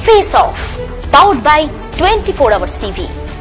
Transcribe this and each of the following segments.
Face Off, powered by 24 Hours TV.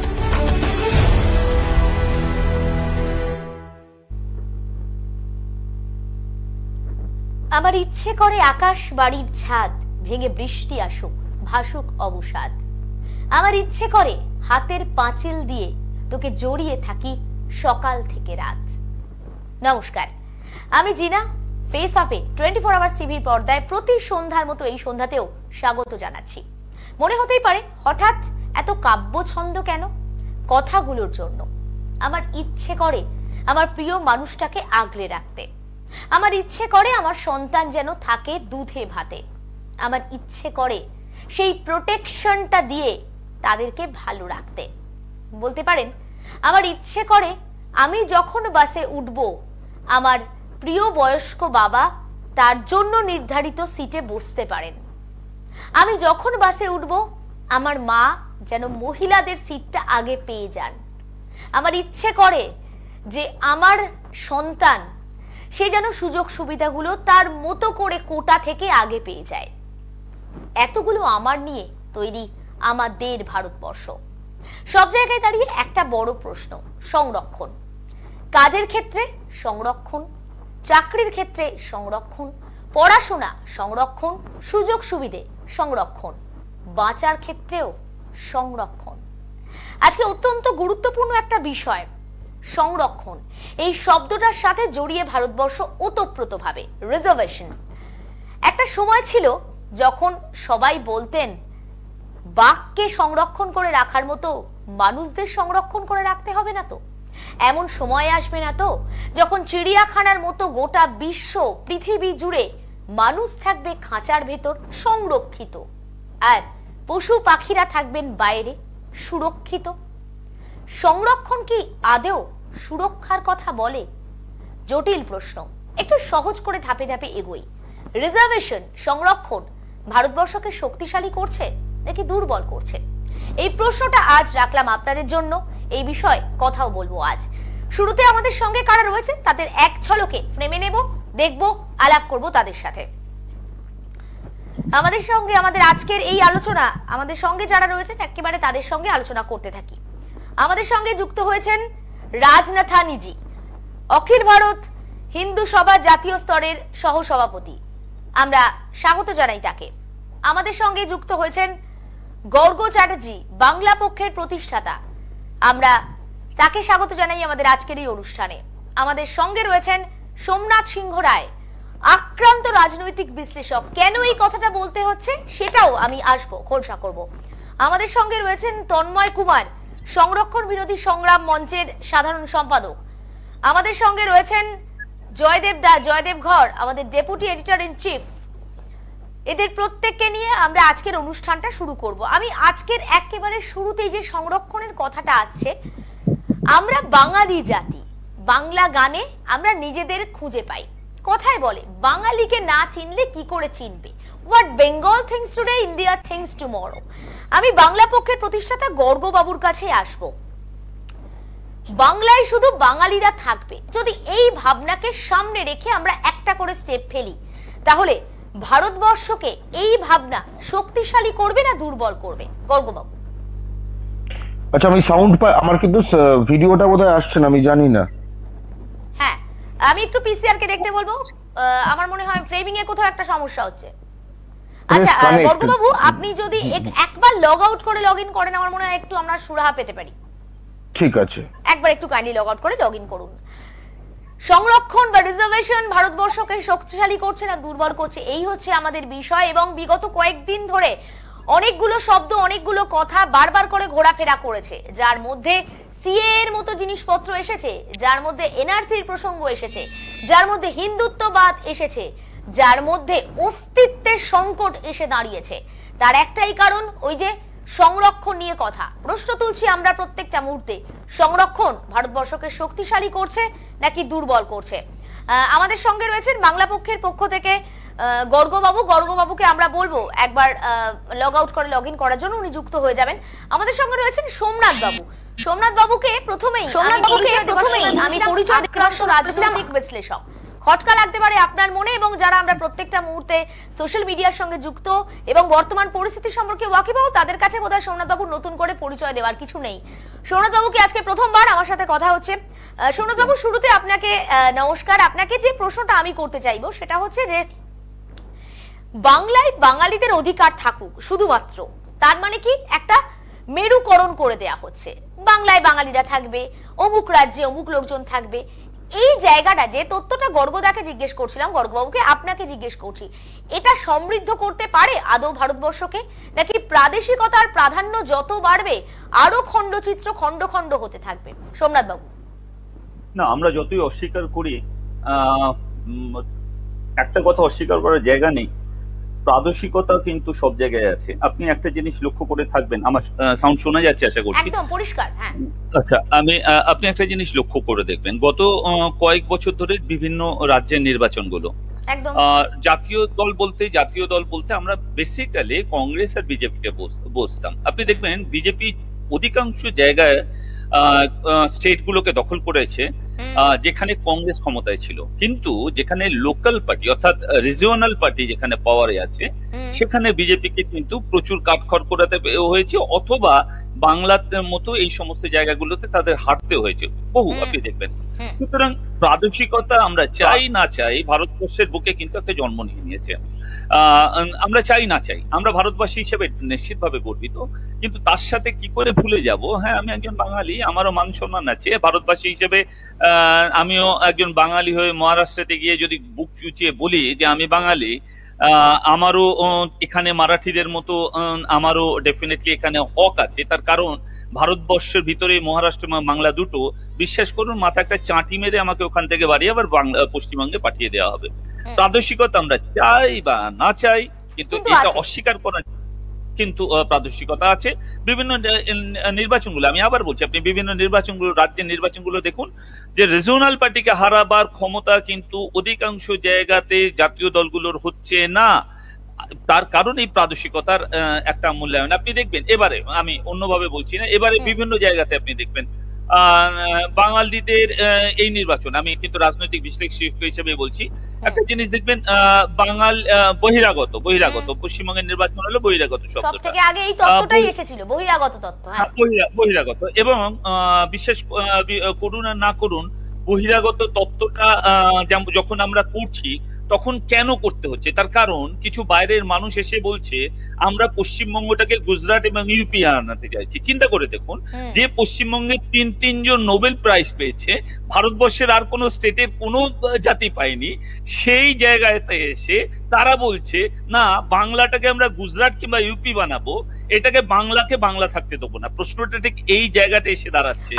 আমার ইচ্ছে করে আকাশ বাড়ির ছাদ ভেঙে বৃষ্টি আসুক, ভাসুক অবসাদ। আমার ইচ্ছে করে হাতের পাঁচিল দিয়ে তোকে জড়িয়ে থাকি সকাল থেকে রাত। নমস্কার, আমি জিনা। ফেস অফে 24 আওয়ার্স টিভির পর্দায় প্রতি সন্ধ্যার মতো এই সন্ধ্যাতেও স্বাগত জানাচ্ছি। মনে হতেই পারে হঠাৎ এত কাব্য ছন্দ কেন? কথাগুলোর জন্য। আমার ইচ্ছে করে আমার প্রিয় মানুষটাকে আগলে রাখতে। আমার ইচ্ছে করে আমার সন্তান যেন থাকে দুধে ভাতে। আমার ইচ্ছে করে সেই প্রোটেকশনটা দিয়ে তাদেরকে ভালো রাখতে। বলতে পারেন আমার ইচ্ছে করে আমি যখন বাসে উঠবো আমার প্রিয় বয়স্ক বাবা তার জন্য নির্ধারিত সিটে বসতে পারেন। আমি যখন বাসে উঠবো আমার মা যেন মহিলাদের সিটটা আগে পেয়ে যান। আমার ইচ্ছে করে যে আমার সন্তান সে যেন সুযোগ সুবিধাগুলো তার মতো করে কোটা থেকে আগে পেয়ে যায়। এতগুলো আমার নিয়ে তৈরি আমাদের ভারতবর্ষ। সব জায়গায় দাঁড়িয়ে একটা বড় প্রশ্ন, সংরক্ষণ। কাজের ক্ষেত্রে সংরক্ষণ, চাকরির ক্ষেত্রে সংরক্ষণ, পড়াশোনা সংরক্ষণ, সুযোগ সুবিধে সংরক্ষণ, বাঁচার ক্ষেত্রেও সংরক্ষণ। আজকে অত্যন্ত গুরুত্বপূর্ণ একটা বিষয় সংরক্ষণ। এই শব্দটার সাথে জড়িয়ে ভারতবর্ষ ওতপ্রোতভাবে রিজার্ভেশন। একটা সময় ছিল যখন সবাই বলতেন বাঘকে সংরক্ষণ করে রাখার মতো মানুষদের সংরক্ষণ করে রাখতে হবে না তো? এমন সময় আসবে না তো যখন চিড়িয়াখানার মতো গোটা বিশ্ব পৃথিবী জুড়ে মানুষ থাকবে খাঁচার ভেতর সংরক্ষিত, আর পশু পাখিরা থাকবেন বাইরে সুরক্ষিত? সংরক্ষণ কি আদেও সুরক্ষার কথা বলে? জটিল প্রশ্ন। একটু সহজ করে ধাপে ধাপে এগোই। রিজার্ভেশন, সংরক্ষণ ভারতবর্ষকে শক্তিশালী করছে নাকি দুর্বল করছে? এই প্রশ্নটা আজ রাখলাম আপনাদের জন্য। এই বিষয়ে কথাও বলবো আজ। শুরুতে আমাদের সঙ্গে কারা রয়েছে তাদের এক ঝলকে ফ্রেমে নেব, দেখব, আলাপ করব তাদের সাথে। আমাদের সঙ্গে আমাদের আজকের এই আলোচনা, আমাদের সঙ্গে যারা রয়েছেন একেবারে তাদের সঙ্গে আলোচনা করতে থাকি। আমাদের সঙ্গে যুক্ত হয়েছেন রাজনাথানিজি, অখিল ভারত হিন্দু সভা জাতীয় স্তরের সহসভাপতি। আমরা স্বাগত জানাই তাকে। আমাদের সঙ্গে যুক্ত হয়েছেন গর্গ চ্যাটার্জি, বাংলা পক্ষের প্রতিষ্ঠাতা। আমরা তাকে স্বাগত জানাই আমাদের আজকের এই অনুষ্ঠানে। আমাদের সঙ্গে রয়েছেন সোমনাথ সিংহ রায়, আক্রান্ত রাজনৈতিক বিশ্লেষক। কেন এই কথাটা বলতে হচ্ছে সেটাও আমি আসবো, খোলসা করব। আমাদের সঙ্গে রয়েছেন তন্ময় কুমার, সংরক্ষণ বিরোধী সংগ্রাম মঞ্চের সাধারণ সম্পাদক। আমাদের সঙ্গে রয়েছেন জয়দেব দা, জয়দেব ঘর, আমাদের ডেপুটি এডিটর ইন চিফ। এদের প্রত্যেককে নিয়ে আমরা আজকের অনুষ্ঠানটা শুরু করব। আমি আজকের একেবারে শুরুতেই যে সংরক্ষণের কথাটা আসছে, আমরা বাঙালি জাতি, বাংলা গানে আমরা নিজেদের খুঁজে পাই। কথায় বলে বাঙালিকে না চিনলে কি করে চিনবে? What Bengal thinks today, India thinks tomorrow. আমি বাংলা পক্ষের প্রতিষ্ঠাতা গর্গ বাবুর কাছে আসব। বাংলায় শুধু বাঙালিরা থাকবে, যদি এই ভাবনাকে সামনে রেখে আমরা একটা করে স্টেপ ফেলি, তাহলে ভারতবর্ষকে এই ভাবনা শক্তিশালী করবে না দুর্বল করবে? গর্গবাবু। আচ্ছা, আমি সাউন্ড পাই, আমার কিন্তু ভিডিওটা বোধহয় আসছে না, আমি জানি না। হ্যাঁ, আমি একটু পিসিআর কে দেখতে বলবো। আমার মনে হয় ফ্রেমিং এ কোথাও একটা সমস্যা হচ্ছে। আচ্ছা গর্গবাবু, আপনি যদি একবার লগ আউট করে লগ ইন করেন আমার মনে হয় একটু আমরা সুরাহা পেতে পারি। ঠিক আছে, একবার একটু কাইন্ডলি লগ আউট করে লগ ইন করুন। সংরক্ষণ বা রিজার্ভেশন ভারতবর্ষকে শক্তিশালী করছে না দুর্বল করছে, এই হচ্ছে আমাদের বিষয়। এবং বিগত কয়েকদিন ধরে অনেকগুলো শব্দ, অনেকগুলো কথা বারবার করে ঘোরাফেরা করেছে, যার মধ্যে সিএ এর মতো জিনিসপত্র এসেছে, যার মধ্যে এনআরসির প্রসঙ্গ এসেছে, যার মধ্যে হিন্দুত্ববাদ এসেছে, যার মধ্যে অস্তিত্বের সংকট এসে দাঁড়িয়েছে। তার একটাই কারণ, ওই যে সংরক্ষণ নিয়ে কথা। প্রশ্ন তুলছি আমরা প্রত্যেকটা মুহূর্তে, সংরক্ষণ ভারতবর্ষকে শক্তিশালী করছে নাকি দুর্বল করছে? আমাদের সঙ্গে রয়েছেন বাংলা পক্ষের পক্ষ থেকে গর্গবাবু। গর্গবাবুকে আমরা বলবো একবার লগ আউট করে লগ ইন করার জন্য, উনি যুক্ত হয়ে যাবেন। আমাদের সঙ্গে রয়েছেন সোমনাথ বাবু। সোমনাথ বাবুকে প্রথমেই আমি পরিচয় রাজনৈতিক বিশ্লেষক। খটকা লাগতে পারে আপনার মনে, এবং যারা আমরা প্রত্যেকটা মুহূর্তে সোশ্যাল মিডিয়ার সঙ্গে যুক্ত এবং বর্তমান পরিস্থিতি সম্পর্কে ওয়াকিবহাল, তাদের কাছে বোধহয় সোমনাথ বাবুর নতুন করে পরিচয় দেওয়ার কিছু নেই। সোমনাথ বাবুকে আজকে প্রথমবার আমার সাথে কথা হচ্ছে। সোমনাথ বাবু, শুরুতে আপনাকে নমস্কার। আপনাকে যে প্রশ্নটা আমি করতে চাইবো সেটা হচ্ছে যে বাংলায় বাঙালিদের অধিকার থাকুক শুধুমাত্র, তার মানে কি একটা মেরুকরণ করে দেয়া হচ্ছে, বাংলায় বাঙালিরা থাকবে, অমুক রাজ্যে অমুক লোকজন থাকবে। এই জায়গাটা, যে তথ্যটা গর্গদাকে জিজ্ঞেস করছিলাম, গর্গবাবুকে আপনাকে জিজ্ঞেস করছি, এটা সমৃদ্ধ করতে পারে আদৌ ভারতবর্ষকে, নাকি প্রাদেশিকতার প্রাধান্য যত বাড়বে আরো খণ্ডচিত্র খণ্ড খণ্ড হতে থাকবে? সোমনাথ বাবু। না, আমরা যতই অস্বীকার করি, একটা কথা অস্বীকার করার জায়গা নেই, প্রাদেশিকতা কিন্তু সব জায়গায় আছে। আপনি একটা জিনিস লক্ষ্য করে থাকবেন, আমার সাউন্ড শোনা যাচ্ছে আশা করছি? একদম পরিষ্কার, হ্যাঁ। আচ্ছা, আপনি একটা জিনিস লক্ষ্য করে দেখবেন, গত কয়েক বছর ধরে বিভিন্ন রাজ্যের নির্বাচনগুলো, জাতীয় দল বলতে আমরা বেসিক্যালি কংগ্রেস আর বিজেপিকে বসতাম। আপনি দেখবেন বিজেপি অধিকাংশ জায়গায় স্টেট গুলোকে দখল করেছে যেখানে কংগ্রেস ক্ষমতায় ছিল, কিন্তু যেখানে লোকাল পার্টি অর্থাৎ রিজিওনাল পার্টি যেখানে পাওয়ারে আছে সেখানে বিজেপিকে কিন্তু প্রচুর কাটখড় করাতে হয়েছে, অথবা বাংলার মতো এই সমস্ত জায়গাগুলোতে তাদের হারতে হয়েছে বহু, আপনি দেখবেন। সুতরাং প্রাদেশিকতা আমরা চাই না চাই ভারতবর্ষের বুকে কিন্তু একটা জন্ম নিয়ে নিয়েছে। আমরা চাই না চাই, আমরা ভারতবাসী হিসেবে নিশ্চিতভাবে গর্বিত, কিন্তু তার সাথে কি করে ভুলে যাব, হ্যাঁ আমি একজন বাঙালি, আমারও মান সম্মান আছে ভারতবাসী হিসেবে। আমিও একজন বাঙালি হয়ে মহারাষ্ট্রতে গিয়ে যদি বুক চুচিয়ে বলি যে আমি বাঙালি, আমারও এখানে মারাঠিদের মতো আমারও ডেফিনেটলি এখানে হক আছে। তার কারণ ভারতবর্ষের ভিতরে মহারাষ্ট্র এবং বাংলা দুটো, বিশ্বাস করুন, মাথা একটা চাঁটি মেরে আমাকে ওখান থেকে বাড়িয়ে আবার পশ্চিমবঙ্গে পাঠিয়ে দেওয়া হবে। প্রাদেশিকতা আমরা চাই বা না চাই, কিন্তু এটা অস্বীকার করা, কিন্তু প্রাদেশিকতা আছে। বিভিন্ন নির্বাচনগুলো, আমি আবার বলছি, আপনি বিভিন্ন নির্বাচনগুলো, রাজ্যের নির্বাচনগুলো দেখুন, যে রিজিওনাল পার্টিকে হারাবার ক্ষমতা কিন্তু অধিকাংশ জায়গাতে জাতীয় দলগুলোর হচ্ছে না। তার কারণ এই প্রাদেশিকতার একটা মূল্যায়ন আপনি দেখবেন। এবারে আমি অন্যভাবে বলছি না, এবারে বিভিন্ন জায়গাতে আপনি দেখবেন বাঙালিদের এই নির্বাচন, আমি কিন্তু রাজনৈতিক বিশ্লেষক হিসেবে বলছি, একটা জিনিস দেখবেন, বাঙাল বহিরাগত পশ্চিমবঙ্গের নির্বাচন হলো বহিরাগত শব্দটা, সবথেকে আগে এই তত্ত্বটাই এসেছিল, বহিরাগত তত্ত্ব, হ্যাঁ বহিরাগত। এবং বিশেষ করুন আর না করুন, বহিরাগত তত্ত্বটা যখন আমরা করছি তখন কেন করতে হচ্ছে, তার কারণ কিছু বাইরের মানুষ এসে বলছে আমরা পশ্চিমবঙ্গটাকে গুজরাট এবং ইউপি আনাতে চাইছি। চিন্তা করে দেখুন, যে পশ্চিমবঙ্গে তিনজন নোবেল প্রাইজ পেয়েছে, ভারতবর্ষের আর কোনো স্টেটের কোনো জাতি পায়নি, সেই জায়গাতে এসে তারা বলছে না বাংলাটাকে আমরা গুজরাট কিংবা ইউপি বানাবো, এটাকে বাংলাকে বাংলা থাকতে দেবো না। প্রশ্নটা ঠিক এই জায়গাটা এসে দাঁড়াচ্ছে।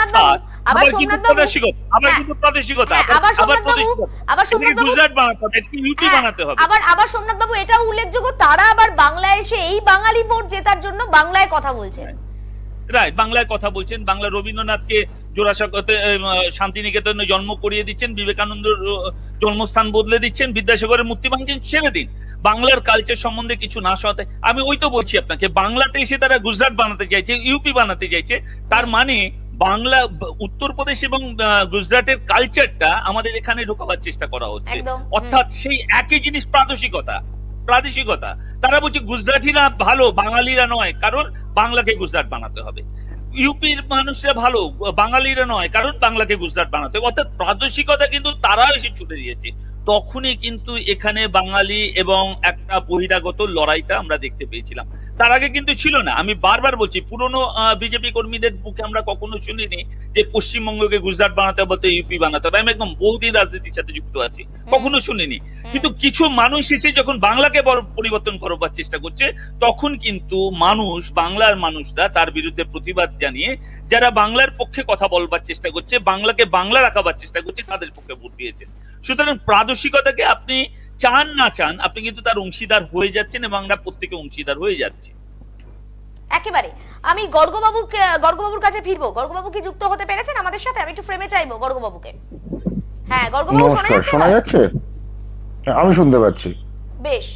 গুজরাট বানাতে হবে, ইউপি বানাতে হবে। আবার সোমনাথ বাবু এটাও উল্লেখযোগ্য, তারা আবার বাংলায় এসে এই বাঙালি ভোট জেতার জন্য বাংলায় কথা বলছেন। রাইট, বাংলায় কথা বলছেন, বাংলা রবীন্দ্রনাথকে জোড়াসাঁকোতে শান্তিনিকেতনে জন্ম করিয়ে দিচ্ছেন, বিবেকানন্দর জন্মস্থান বদলে দিচ্ছেন, বিদ্যাসাগরের মূর্তি ভাঙছেন, ছেড়ে দিন। বাংলার কালচার সম্বন্ধে কিছু না শোনাতে, আমি ওই তো বলছি আপনাকে, বাংলাতে এসে তারা গুজরাট বানাতে চাইছে, ইউপি বানাতে চাইছে। তার মানে বাংলা, উত্তরপ্রদেশ এবং গুজরাটের কালচারটা আমাদের এখানে ঢোকাবার চেষ্টা করা হচ্ছে, অর্থাৎ সেই একই জিনিস প্রাদেশিকতা। তারা বলছে গুজরাটিরা ভালো, বাঙালিরা নয়, কারণ বাংলাকে গুজরাট বানাতে হবে। ইউপির মানুষরা ভালো, বাঙালিরা নয়, কারণ বাংলাকে গুজরাট বানাতে হবে। অর্থাৎ প্রাদেশিকতা কিন্তু তারা এসে ছুটে দিয়েছে। তখনই কিন্তু এখানে বাঙালি এবং একটা বহিরাগত লড়াইটা আমরা দেখতে পেয়েছিলাম, তার আগে কিন্তু ছিল না। আমি বারবার বলছি, পুরনো বিজেপি কর্মীদের মুখে আমরা কখনো শুনিনি যে পশ্চিমবঙ্গকে গুজরাট বানাতে হবে, ইউপি বানাতে হবে। আমি একদম বহুদিন রাজনীতির সাথে যুক্ত আছি, কখনো শুনিনি। কিন্তু কিছু মানুষ এসে যখন বাংলাকে পরিবর্তন করবার চেষ্টা করছে, তখন কিন্তু বাংলার মানুষরা তার বিরুদ্ধে প্রতিবাদ জানিয়ে, যারা বাংলার পক্ষে কথা বলবার চেষ্টা করছে, বাংলাকে বাংলা রাখাবার চেষ্টা করছে, তাদের পক্ষে ভোট দিয়েছেন। সুতরাং প্রাদেশিকতাকে আপনি চান না চান, আপনি কিন্তু তার অংশীদার হয়ে যাচ্ছেন, এবং আমরা প্রত্যেকে অংশীদার হয়ে যাচ্ছি। একেবারে আমি গর্গবাবুর কাছে ফিরবো। গর্গবাবু কি যুক্ত হতে পেরেছেন আমাদের সাথে? আমি একটু ফ্রেমে চাইবো গর্গবাবুকে। হ্যাঁ গর্গবাবু, শোনা যাচ্ছে? আমি শুনতে পাচ্ছি। বেশ,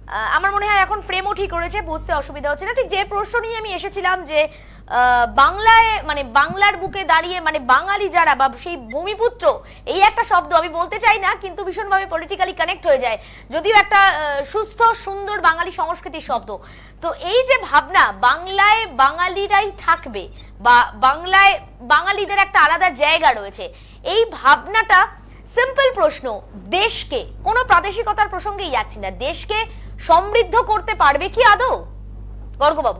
আমার মনে হয় এখন ফ্রেমও ঠিক করেছে, বুঝতে অসুবিধা হচ্ছে না। ঠিক যে প্রশ্ন নিয়ে আমি এসেছিলাম যে বাংলায় মানে বাংলার বুকে দাঁড়িয়ে মানে বাঙালি যারা বা সেই ভূমিপুত্র, এই একটা শব্দ আমি বলতে চাই না কিন্তু ভীষণভাবে পলিটিক্যালি কানেক্ট হয়ে যায়, যদিও একটা সুস্থ সুন্দর বাঙালি সংস্কৃতির শব্দ। তো এই যে ভাবনা বাংলায় বাঙালিরাই থাকবে বা বাংলায় বাঙালিদের একটা আলাদা জায়গা রয়েছে, এই ভাবনাটা সিম্পল প্রশ্ন, দেশকে কোনো প্রাদেশিকতার প্রসঙ্গেই যাচ্ছি না, দেশকে সমৃদ্ধ করতে পারবে কি আদৌ? গর্গবাবু,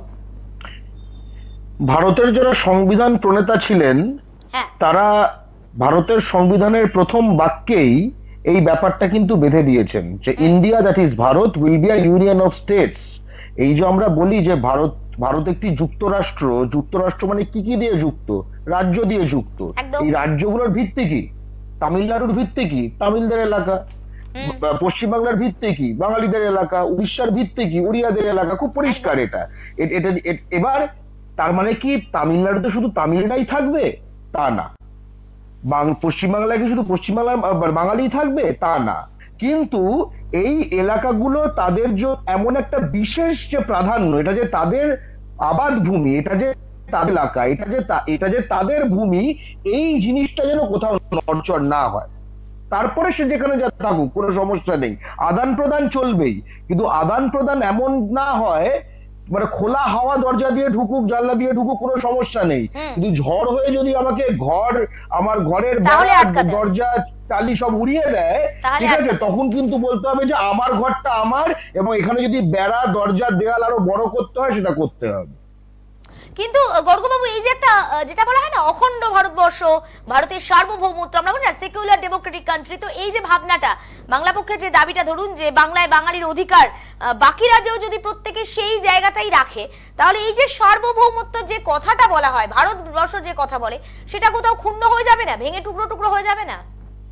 ভারতের যারা সংবিধান প্রণেতা ছিলেন তারা ভারতের সংবিধানের প্রথম বাক্যেই এই ব্যাপারটা কিন্তু বেঁধে দিয়েছেন যে India that is Bharat will be a union of states. এই যে আমরা বলি যে ভারত একটি যুক্তরাষ্ট্র, যুক্তরাষ্ট্র মানে কি কি দিয়ে যুক্ত? রাজ্য দিয়ে যুক্ত। এই রাজ্যগুলোর ভিত্তি কি? তামিলনাড়ুর ভিত্তি কি? তামিলদের এলাকা। পশ্চিমবাংলার ভিত্তি কি? বাঙালিদের এলাকা। উড়িষ্যার ভিত্তি কি? উড়িয়াদের এলাকা। খুব পরিষ্কার এটা। এবার তার মানে কি তামিলনাড়ুতে শুধু তামিলরাই থাকবে? তা না। পশ্চিমবাংলায় কি শুধু পশ্চিমবাংলার বাঙালি থাকবে? তা না। কিন্তু এই এলাকাগুলো তাদের যে এমন একটা বিশেষ যে প্রাধান্য, এটা যে তাদের আবাদ ভূমি, এটা যে তাদের এলাকা, এটা যে তাদের ভূমি, এই জিনিসটা যেন কোথাও নড়চড় না হয়। তারপরে সে যেখানে যা থাকুক কোনো সমস্যা নেই, আদান প্রদান চলবেই, কিন্তু আদান প্রদান এমন না হয় মানে খোলা হাওয়া দরজা দিয়ে ঢুকুক, জানলা দিয়ে ঢুকুক, কোনো সমস্যা নেই, কিন্তু ঝড় হয়ে যদি আমাকে আমার ঘরের দরজা টালি সব উড়িয়ে দেয়, ঠিক আছে, তখন কিন্তু বলতে হবে যে আমার ঘরটা আমার, এবং এখানে যদি বেড়া দরজা দেয়াল আরো বড় করতে হয় সেটা করতে হবে। কিন্তু গর্গবাবু, এই যে একটা যেটা বলা হয় না অখণ্ড ভারতবর্ষ, ভারতের সার্বভৌমত্ব, আমরা বলি না সেকুলার ডেমোক্রেটিক কান্ট্রি, তো এই যে ভাবনাটা বাংলা পক্ষে যে দাবিটা ধরুন যে বাংলায় বাঙালির অধিকার, বাকি রাজ্যেও যদি প্রত্যেকে সেই জায়গাটাই রাখে, তাহলে এই যে সার্বভৌমত্ব যে কথাটা বলা হয়, ভারতবর্ষ যে কথা বলে, সেটা কোথাও ক্ষুণ্ণ হয়ে যাবে না, ভেঙে টুকরো টুকরো হয়ে যাবে না?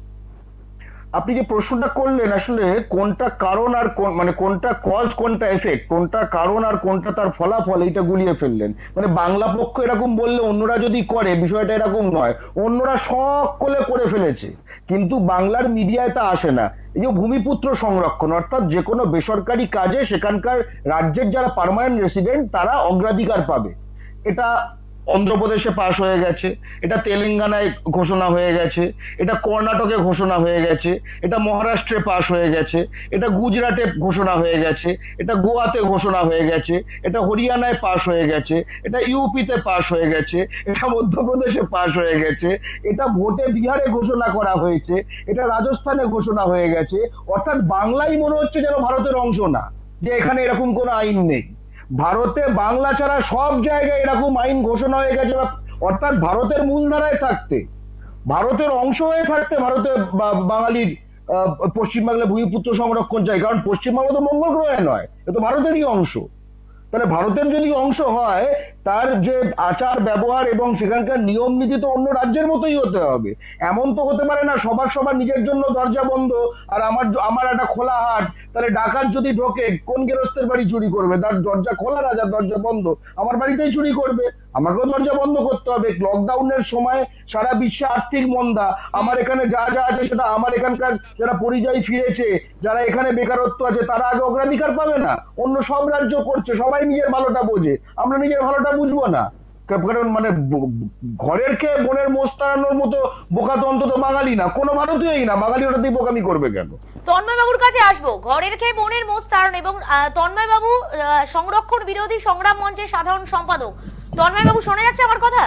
আপনি যে প্রশ্নটা করলেন আসলে কোনটা কারণ আর মানে কোনটা কজ কোনটা এফেক্ট, কোনটা কারণ আর কোনটা তার ফলাফল, এইটা গুলিয়ে ফেললেন। মানে বাংলা পক্ষ এরকম বললে অন্যরা যদি করে, বিষয়টা এরকম নয়, অন্যরা সকলে করে ফেলেছে কিন্তু বাংলার মিডিয়ায় তা আসে না। এই যে ভূমিপুত্র সংরক্ষণ, অর্থাৎ যে কোনো বেসরকারি কাজে সেখানকার রাজ্যের যারা পার্মানেন্ট রেসিডেন্ট তারা অগ্রাধিকার পাবে, এটা অন্ধ্রপ্রদেশে পাশ হয়ে গেছে, এটা তেলেঙ্গানায় ঘোষণা হয়ে গেছে, এটা কর্ণাটকে ঘোষণা হয়ে গেছে, এটা মহারাষ্ট্রে পাশ হয়ে গেছে, এটা গুজরাটে ঘোষণা হয়ে গেছে, এটা গোয়াতে ঘোষণা হয়ে গেছে, এটা হরিয়ানায় পাশ হয়ে গেছে, এটা ইউপিতে পাশ হয়ে গেছে, এটা মধ্যপ্রদেশে পাশ হয়ে গেছে, এটা ভোটে বিহারে ঘোষণা করা হয়েছে, এটা রাজস্থানে ঘোষণা হয়ে গেছে। অর্থাৎ বাংলাই মনে হচ্ছে যেন ভারতের অংশ না, যে এখানে এরকম কোনো আইন নেই। ভারতে বাংলা ছাড়া সব জায়গায় এরকম আইন ঘোষণা হয়ে গেছে, অর্থাৎ ভারতের মূলধারায় থাকতে, ভারতের অংশ হয়ে থাকতে ভারতে বাঙালির পশ্চিমবাংলায় ভূমিপুত্র সংরক্ষণ চাই, কারণ পশ্চিমবাংলা তো মঙ্গল গ্রহে নয়, এ তো ভারতেরই অংশ। তাহলে ভারতের যদি অংশ হয় তার যে আচার ব্যবহার এবং সেখানকার নিয়ম নীতি তো অন্য রাজ্যের মতোই হতে হবে। এমন তো হতে পারে না সবার নিজের জন্য দরজা বন্ধ আর আমার একটা খোলা হাট। তাহলে ডাকাত যদি ঢোকে কোন গেরস্তের বাড়ি চুরি করবে? তার দরজা খোলা, রাজার দরজা বন্ধ, আমার বাড়িতেই চুরি করবে, আমাকেও দরজা বন্ধ করতে হবে। লকডাউনের সময় সারা বিশ্বে আর্থিক মন্দা, আমার এখানে যা যা আছে সেটা আমার এখানকার যারা পরিযায়ী ফিরেছে, যারা এখানে বেকারত্ব আছে, তারা আগে অগ্রাধিকার পাবে না? অন্য সব রাজ্য করছে, সবাই নিজের ভালোটা বোঝে, আমরা নিজের ভালোটা বুঝবো না? কারণ মানে ঘরের খেয়ে বোনের মোষ তাড়ানোর মতো বোকা তো অন্তত বাঙালি না, কোনো ভারতীয়ই না, বাঙালি ওটাতেই বোকামি করবে কেন? তন্ময় বাবুর কাছে আসবো, ঘরের খেয়ে বোনের মোষ তাড়ানো, এবং তন্ময় বাবু সংরক্ষণ বিরোধী সংগ্রাম মঞ্চের সাধারণ সম্পাদক। তন্ময় বাবু, শোনা যাচ্ছে আমার কথা?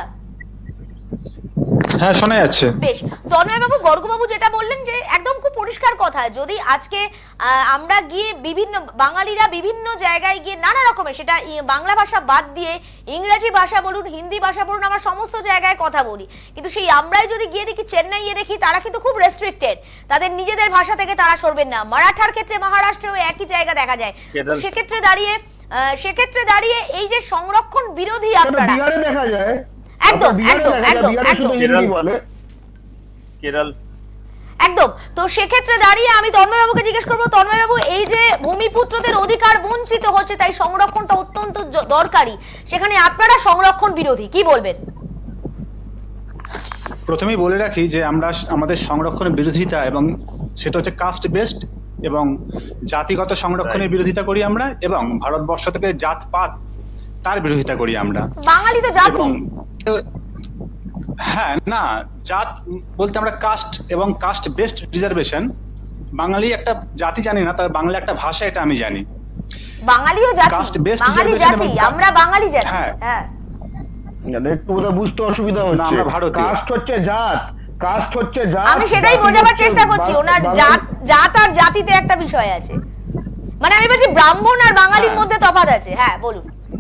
হ্যাঁ, শোনা যাচ্ছে। বেশ, তন্ময় বাবু, গর্গবাবু যেটা বললেন যে একদম খুব পরিষ্কার কথা, যদি আজকে আমরা গিয়ে বিভিন্ন বাঙালিরা বিভিন্ন জায়গায় গিয়ে নানা রকমের, সেটা বাংলা ভাষা বাদ দিয়ে ইংরেজি ভাষা বলুন, হিন্দি ভাষা বলুন, আমরা সমস্ত জায়গায় কথা বলি, কিন্তু সেই আমরাই যদি গিয়ে দেখি চেন্নাইয়ে দেখি তারা কিন্তু খুব রেস্ট্রিক্টেড, তাদের নিজেদের ভাষা থেকে তারা সরবেন না। মারাঠার ক্ষেত্রে মহারাষ্ট্রেও একই জায়গা দেখা যায়। তো সেক্ষেত্রে দাঁড়িয়ে এই যে সংরক্ষণ বিরোধী আপনারা বিহারে দেখা যায়, একদম একদম একদম কেরল একদম। তো সেক্ষেত্রে দাঁড়িয়ে আমি তন্ময় বাবুকে জিজ্ঞেস করবো, তন্ময় বাবু, এই যে ভূমিপুত্রদের অধিকার বঞ্চিত হচ্ছে, তাই সংরক্ষণটা অত্যন্ত দরকারি, সেখানে আপনারা সংরক্ষণ বিরোধী, কি বলবেন? প্রথমেই বলে রাখি যে আমরা আমাদের সংরক্ষণের বিরোধিতা এবং সেটা হচ্ছে কাস্ট বেসড এবং জাতিগত সংরক্ষণের বিরোধিতা করি আমরা, এবং ভারতবর্ষ থেকে জাতপাত তার বিরোধিতা করি আমরা। বাঙালি তো জাতি। হ্যাঁ, না, জাত বলতে আমরা কাস্ট এবং কাস্ট বেসড রিজার্ভেশন, বাঙালি একটা জাতি জানি না, তবে বাংলা একটা ভাষা এটা আমি জানি। বাঙালিও জাতি, বাঙালি জাতি, আমরা বাঙালি জাতি। হ্যাঁ, একটু বুঝতে অসুবিধা হচ্ছে। কাস্ট হচ্ছে জাত, কাস্ট হচ্ছে জাত। আমি সেটাই বোঝাবার চেষ্টা করছি, ওনার জাত আর জাতিতে একটা বিষয় আছে, মানে আমি বলছি ব্রাহ্মণ আর বাঙালির মধ্যে তফাৎ আছে। হ্যাঁ বলুন।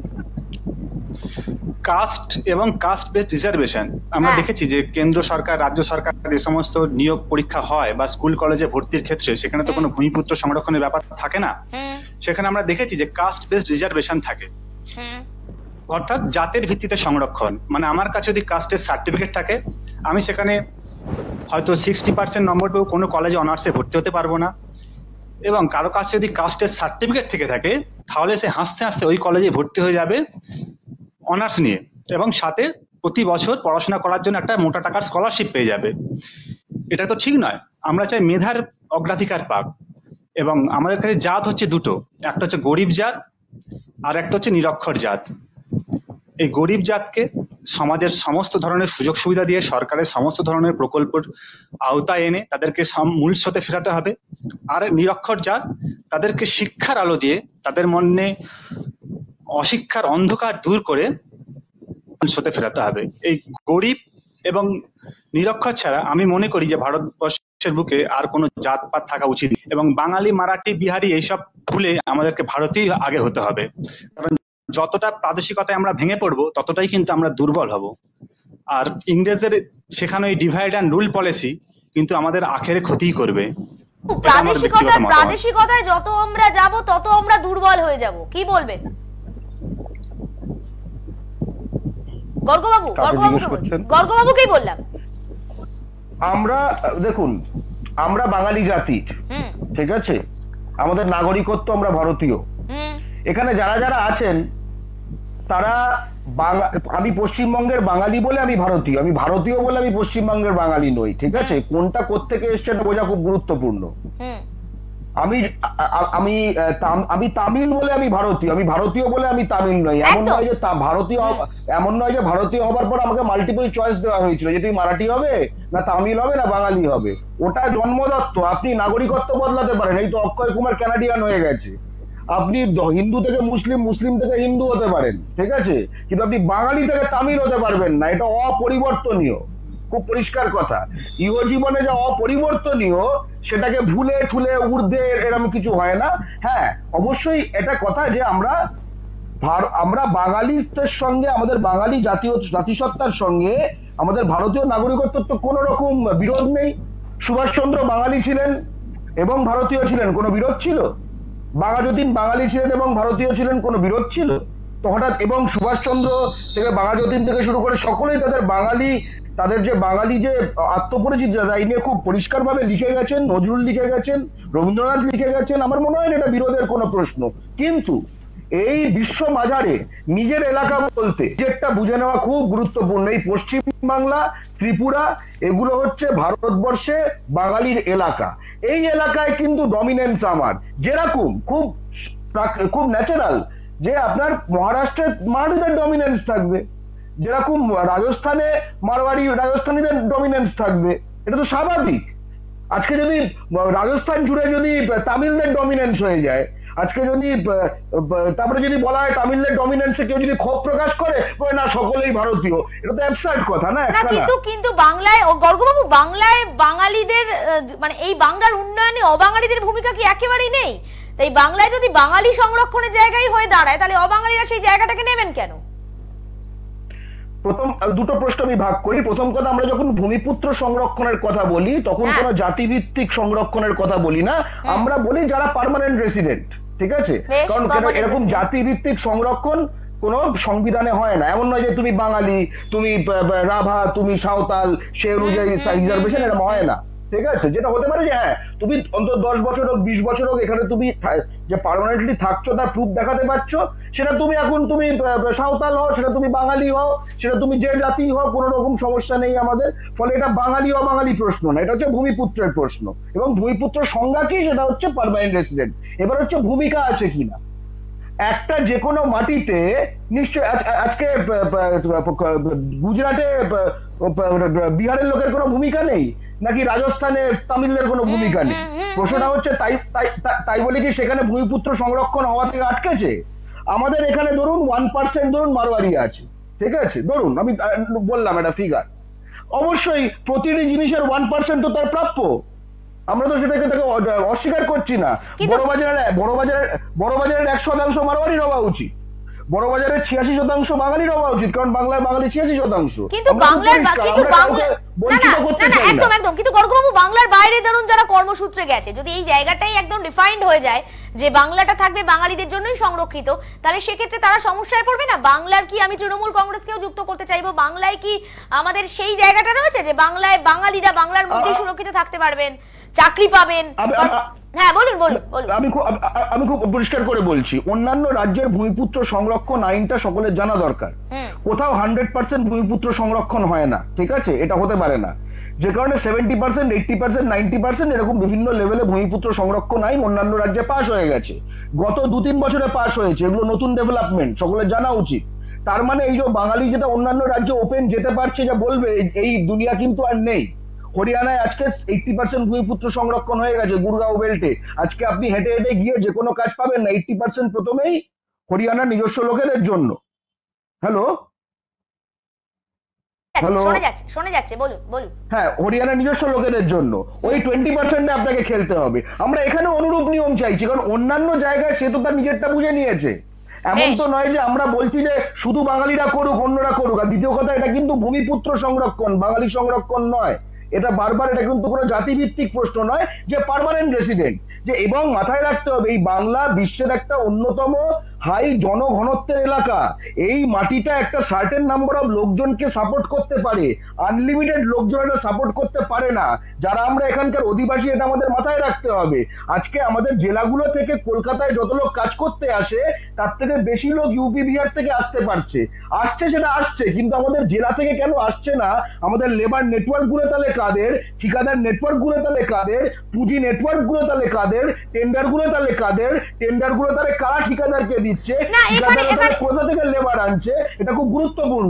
কাস্ট এবং কাস্ট বেসড রিজার্ভেশন আমরা দেখেছি যে কেন্দ্র সরকার, রাজ্য সরকার যে সমস্ত নিয়োগ পরীক্ষা হয় বা স্কুল কলেজে ভর্তির ক্ষেত্রে, সেখানে তো কোনো ভূমিপুত্র সংরক্ষণের ব্যাপার থাকে না। সেখানে আমরা দেখেছি যে কাস্ট বেসড রিজার্ভেশন থাকে, অর্থাৎ জাতের ভিত্তিতে সংরক্ষণ। মানে আমার কাছে যদি কাস্টের সার্টিফিকেট থাকে, আমি সেখানে হয়তো 60% নম্বর পেয়েও কোনো কলেজে অনার্সে ভর্তি হতে পারবো না। এবং কারো কাছে যদি কাস্টের সার্টিফিকেট থেকে থাকে, তাহলে সে হাসতে হাসতে ওই কলেজে ভর্তি হয়ে যাবে অনার্স নিয়ে, এবং সাথে প্রতি বছর পড়াশোনা করার জন্য একটা মোটা টাকার স্কলারশিপ পেয়ে যাবে। এটা তো ঠিক নয়। আমরা চাই মেধার অগ্রাধিকার পাক। এবং আমাদের কাছে জাত হচ্ছে দুটো, একটা হচ্ছে গরিব জাত আর একটা হচ্ছে নিরক্ষর জাত। এই গরিব জাতকে সমাজের সমস্ত ধরনের সুযোগ সুবিধা দিয়ে, সরকারের সমস্ত ধরনের প্রকল্পের আওতায় এনে তাদেরকে মূল স্রোতে ফেরাতে হবে। আর নিরক্ষর জাত, তাদেরকে শিক্ষার আলো দিয়ে, তাদের মনে অশিক্ষার অন্ধকার দূর করে মূল স্রোতে ফেরাতে হবে। এই গরিব এবং নিরক্ষর ছাড়া আমি মনে করি যে ভারতবর্ষের বুকে আর কোনো জাতপাত থাকা উচিত। এবং বাঙালি, মারাঠি, বিহারি এইসব ভুলে আমাদেরকে ভারতীয় আগে হতে হবে। কারণ যতটা প্রাদেশিকতায় আমরা ভেঙে পড়বো, ততটাই কিন্তু আমরা দুর্বল হব। আর ইংরেজের শেখানো এই ডিভাইড অ্যান্ড রুল পলিসি কিন্তু আমাদের আখেরে ক্ষতিই করবে। প্রাদেশিকতায় যত আমরা যাব, তত আমরা দুর্বল হয়ে যাব। কি বলবেন গর্গবাবু? গর্গবাবুকেই বললাম। আমরা দেখুন, আমরা বাঙালি জাতি, ঠিক আছে, আমাদের নাগরিকত্ব আমরা ভারতীয়। এখানে যারা যারা আছেন তারা আমি পশ্চিমবঙ্গের বাঙালি বলে আমি ভারতীয়, আমি ভারতীয় বলে আমি পশ্চিমবঙ্গের বাঙালি নই, ঠিক আছে? কোনটা কোত্থেকে এসছে এটা বোঝা খুব গুরুত্বপূর্ণ। আমি আমি আমি তামিল বলে আমি ভারতীয়, আমি ভারতীয় বলে আমি তামিল নই। এমন নয় যে ভারতীয়, এমন নয় যে ভারতীয় হবার পর আমাকে মাল্টিপল চয়েস দেওয়া হয়েছিল যে তুমি মারাঠি হবে না তামিল হবে না বাঙালি হবে। ওটা জন্মদত্ত। আপনি নাগরিকত্ব বদলাতে পারেন। এই তো অক্ষয় কুমার কানাডিয়ান হয়ে গেছে। আপনি হিন্দু থেকে মুসলিম, মুসলিম থেকে হিন্দু হতে পারেন, ঠিক আছে, কিন্তু আপনি বাঙালি থেকে তামিল হতে পারবেন না। এটা অপরিবর্তনীয়, খুব পরিষ্কার কথা। ইহ জীবনে যা অপরিবর্তনীয় সেটাকে ভুলে ঠুলে ঊর্ধ্বে এরকম কিছু হয় না। হ্যাঁ, অবশ্যই এটা কথা যে আমরা বাঙালিত্বের সঙ্গে, আমাদের বাঙালি জাতিসত্তার সঙ্গে আমাদের ভারতীয় নাগরিকত্বের তো কোনো রকম বিরোধ নেই। সুভাষচন্দ্র বাঙালি ছিলেন এবং ভারতীয় ছিলেন, কোনো বিরোধ ছিল? বাঘাযতীন বাঙালি ছিলেন এবং ভারতীয় ছিলেন, কোনো বিরোধ ছিল? তো হঠাৎ, এবং সুভাষচন্দ্র থেকে বাঘাযতীন থেকে শুরু করে সকলেই তাদের বাঙালি, তাদের যে বাঙালি যে আত্মপরিচিতি, তাই নিয়ে খুব পরিষ্কারভাবে লিখে গেছেন। নজরুল লিখে গেছেন, রবীন্দ্রনাথ লিখে গেছেন। আমার মনে হয় এটা বিরোধের কোনো প্রশ্ন। কিন্তু এই বিশ্ব মাঝারে নিজের এলাকা বলতে যেটা বুঝে নেওয়া খুব গুরুত্বপূর্ণ। এই পশ্চিম বাংলা, ত্রিপুরা, এগুলো হচ্ছে ভারতবর্ষে বাঙালির এলাকা। এই এলাকায় কিন্তু ডমিনেন্স আমার, যেরকম খুব ন্যাচারাল যে আপনার মহারাষ্ট্রে মারাঠিদের ডমিনেন্স থাকবে, যেরকম রাজস্থানে মারওয়াড়ি রাজস্থানীদের ডমিনেন্স থাকবে। এটা তো স্বাভাবিক। আজকে যদি রাজস্থান জুড়ে যদি তামিলদের ডমিনেন্স হয়ে যায়, আজকে যদি তারপরে যদি বলা হয় তামিলদের ডমিনেন্সে কেউ যদি ক্ষোভ প্রকাশ করে না সকলেই ভারতীয়, এটা তো অ্যাবসার্ড কথা না? কিন্তু বাংলায়, গর্গবাবু, বাংলায় বাঙালিদের, মানে এই বাংলার উন্নয়নে অবাঙালিদের ভূমিকা কি একেবারেই নেই? তাই বাংলায় যদি বাঙালি সংরক্ষণের জায়গায় হয়ে দাঁড়ায়, তাহলে অবাঙালিরা সেই জায়গাটাকে নেবেন কেন? প্রথম দুটো প্রশ্ন আমি ভাগ করি। প্রথম কথা, আমরা যখন ভূমিপুত্র সংরক্ষণের কথা বলি তখন কোনো জাতিভিত্তিক সংরক্ষণের কথা বলি না, আমরা বলি যারা পার্মানেন্ট রেসিডেন্ট, ঠিক আছে? কারণ এরকম জাতিভিত্তিক সংরক্ষণ কোন সংবিধানে হয় না। এমন নয় যে তুমি বাঙালি, তুমি রাভা, তুমি সাঁওতাল, সে অনুযায়ী রিজার্ভেশন, এরকম হয় না। ঠিক আছে, যেটা হতে পারে যে হ্যাঁ তুমি অন্তত 10 বছর হোক 20 বছর হোক এখানে তুমি যে পার্মানেন্টলি থাকছো তার প্রুফ দেখাতে পারছো, সেটা তুমি এখন তুমি সাঁওতাল হও, সেটা তুমি বাঙালি হও, সেটা তুমি যে জাতি হও, কোনো রকম সমস্যা নেই আমাদের। ফলে এটা বাঙালি অবাঙালি প্রশ্ন না, এটা হচ্ছে ভূমিপুত্রের প্রশ্ন, এবং ভূমিপুত্র সংজ্ঞা কি সেটা হচ্ছে পার্মানেন্ট রেসিডেন্ট। এবার হচ্ছে ভূমিকা আছে কিনা। একটা যে কোনো মাটিতে নিশ্চয় আজকে গুজরাটে বিহারের লোকের কোনো ভূমিকা নেই, নাকি রাজস্থানে তামিলদের কোনো ভূমিকা নেই? প্রশ্নটা হচ্ছে তাই বলে কি সেখানে ভূমিপুত্র সংরক্ষণ হওয়া থেকে আটকেছে? আমাদের এখানে ধরুন 1% ধরুন মারোয়ারি আছে, ঠিক আছে, ধরুন আমি বললাম একটা ফিগার, অবশ্যই প্রতিটি জিনিসের 1% তো তার প্রাপ্য, আমরা তো সেটাকে তাকে অস্বীকার করছি না। বড়বাজারের 100% মারোয়ারির হওয়া উচিত, বড়বাজারের 86% বাঙালির হওয়া উচিত, কারণ বাংলায় বাঙালি 86%। কিন্তু একদম কিন্তু গর্গবাবু বাংলার বাইরে ধরুন যারা কর্মসূত্রে গেছে, যদি এই জায়গাটাই একদম ডিফাইন্ড হয়ে যায় যে বাংলাটা থাকবে বাঙালিদের জন্যই সংরক্ষিত, তাহলে সেক্ষেত্রে তারা সমস্যায় পড়বে না? বাংলার কি, আমি তৃণমূল কংগ্রেসকেও যুক্ত করতে চাইবো, বাংলায় কি আমাদের সেই জায়গাটা রয়েছে যে বাংলায় বাঙালিরা বাংলার মধ্যেই সুরক্ষিত থাকতে পারবেন, চাকরি পাবেন? হ্যাঁ বলুন বলুন। আমি খুব পরিষ্কার করে বলছি, অন্যান্য রাজ্যের ভূমিপুত্র সংরক্ষণ আইনটা সকলের জানা দরকার। কোথাও 100% ভূমিপুত্র সংরক্ষণ হয় না, ঠিক আছে, এটা হতে পারে না, যে কারণে 70%, 80%, 90% এরকম বিভিন্ন লেভেলে ভূমিপুত্র সংরক্ষণ আইন অন্যান্য রাজ্যে পাশ হয়ে গেছে, গত 2-3 বছরে পাশ হয়েছে, এগুলো নতুন ডেভেলপমেন্ট, সকলের জানা উচিত। তার মানে এই যে বাঙালি যেটা অন্যান্য রাজ্যে ওপেন যেতে পারছে, যা বলবে এই দুনিয়া কিন্তু আর নেই। হরিয়ানায় আজকে 80% ভূমিপুত্র সংরক্ষণ হয়ে গেছে গুরগাঁও বেল্টে, আজকে আপনি হেঁটে হেঁটে গিয়ে যে কোনো কাজ পাবেন না, 80% প্রথমেই হরিয়ানার নিজস্ব লোকেদের জন্য। হ্যালো শোনা যাচ্ছে, বলুন বলুন। হ্যাঁ, হরিয়ানার নিজস্ব লোকেদের জন্য ওই 20% আপনাকে খেলতে হবে। আমরা এখানে অনুরূপ নিয়ম চাইছি, কারণ অন্যান্য জায়গায় সে তো তার নিজেরটা বুঝে নিয়েছে, এমন তো নয় যে আমরা বলছি যে শুধু বাঙালিরা করুক অন্যরা করুক। আর দ্বিতীয় কথা, এটা কিন্তু ভূমিপুত্র সংরক্ষণ, বাঙালি সংরক্ষণ নয়, এটা বারবার এটা কিন্তু কোনো জাতিভিত্তিক প্রশ্ন নয় যে পার্মানেন্ট রেসিডেন্ট যে। এবং মাথায় রাখতে হবে এই বাংলা বিশ্বের একটা অন্যতম হাই জনঘনত্বের এলাকা, এই মাটিটা একটা সার্টেন নাম্বার অফ লোকজনকে সাপোর্ট করতে পারে, আনলিমিটেড লোকজন এটা সাপোর্ট করতে পারে না, যারা আমরা এখানকার অধিবাসী, এটা আমাদের মাথায় রাখতে হবে। আজকে আমাদের জেলাগুলো থেকে কলকাতায় যত লোক কাজ করতে আসে তার থেকে বেশি লোক ইউপি বিহার থেকে আসতে পারছে, সেটা আসছে, কিন্তু আমাদের জেলা থেকে কেন আসছে না? আমাদের লেবার নেটওয়ার্ক গুলো তাহলে কাদের, ঠিকাদার নেটওয়ার্ক গুলো তাহলে কাদের, পুঁজি নেটওয়ার্ক গুলো তাহলে কাদের, টেন্ডার গুলো তাহলে কাদের, টেন্ডার গুলো তাহলে কারা ঠিকাদারকে দিচ্ছে, কোথা থেকে লেবার আনছে, এটা খুব গুরুত্বপূর্ণ।